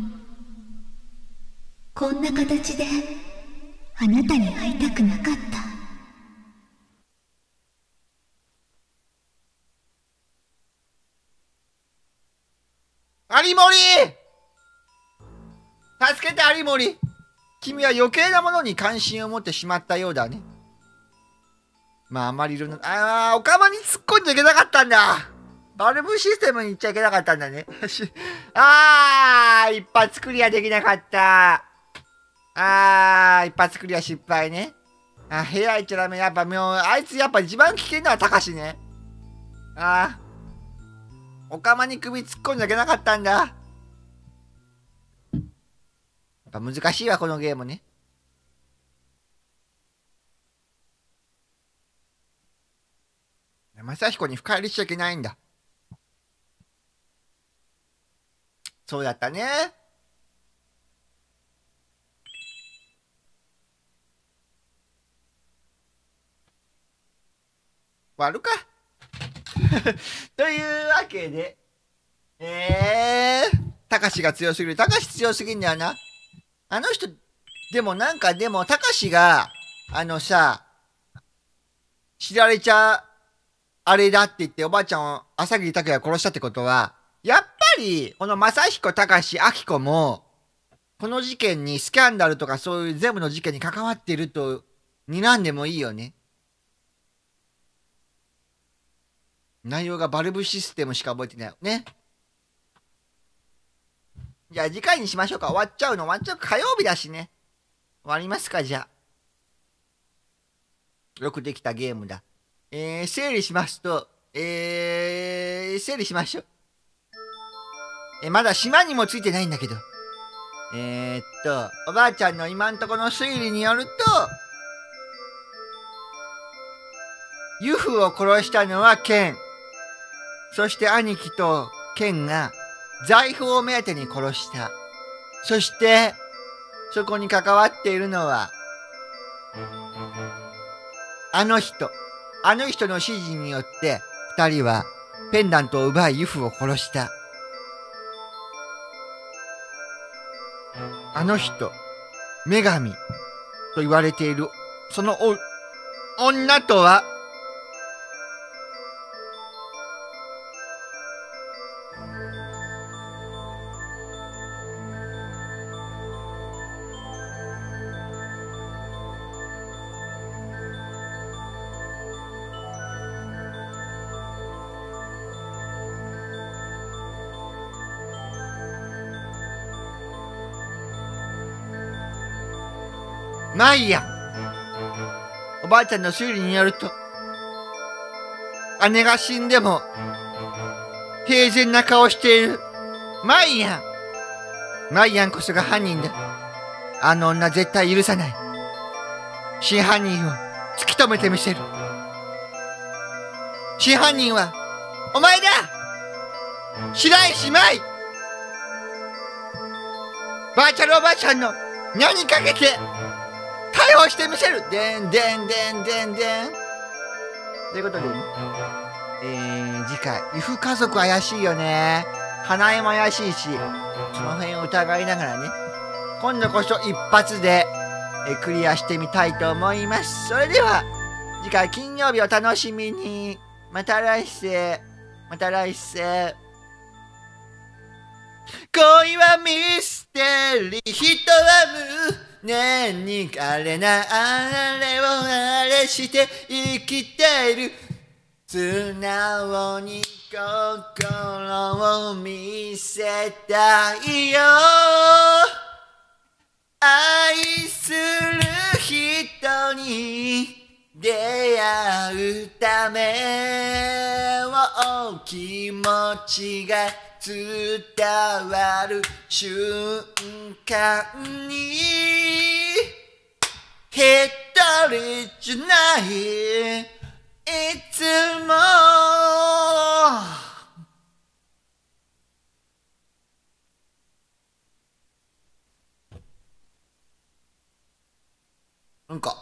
こんな形であなたに会いたくなかった。 有森！助けて有森！君は余計なものに関心を持ってしまったようだね。 まああまりいろんな、お釜に突っ込んじゃいけなかったんだ。バルブシステムに行っちゃいけなかったんだね。一発クリアできなかった。一発クリア失敗ね。部屋行っちゃダメ。やっぱもう、あいつやっぱ一番危険なのはたかしね。お釜に首突っ込んじゃいけなかったんだ。やっぱ難しいわ、このゲームね。正彦に深入りしちゃいけないんだ。そうだったね。終わるか。というわけで、たかしが強すぎる。たかし強すぎんだよな。あの人、でもたかしが、知られちゃ、あれだって言っておばあちゃんを朝霧拓也殺したってことは、やっぱり、この正彦、たかし、あきこも、この事件にスキャンダルとかそういう全部の事件に関わっていると、睨んでもいいよね。内容がバルブシステムしか覚えてないよね。じゃあ次回にしましょうか。終わっちゃう火曜日だしね。終わりますか、じゃあ。よくできたゲームだ。整理しますと、整理しましょう。まだ島にもついてないんだけど。おばあちゃんの今んとこの推理によると、ユフを殺したのはケン。そして兄貴とケンが財布を目当てに殺した。そして、そこに関わっているのは、あの人の指示によって二人はペンダントを奪いユフを殺した。あの人、女神と言われているその女とは、マイヤン。おばあちゃんの推理によると、姉が死んでも平然な顔しているマイヤンこそが犯人だ。あの女絶対許さない。真犯人を突き止めてみせる。真犯人はお前だ、白石麻衣。バーチャルおばあちゃんの名にかけて逮捕してみせる。でん。ということでね、次回、ユフ家族怪しいよね。花江も怪しいし、その辺を疑いながらね、今度こそ一発でクリアしてみたいと思います。それでは、次回金曜日を楽しみに。また来世。恋はミステリー、人は胸にあれなあれをあれして生きている。素直に心を見せたいよ。愛する人に出会うためを気持ちが伝わる瞬間に一人じゃないいつもなんか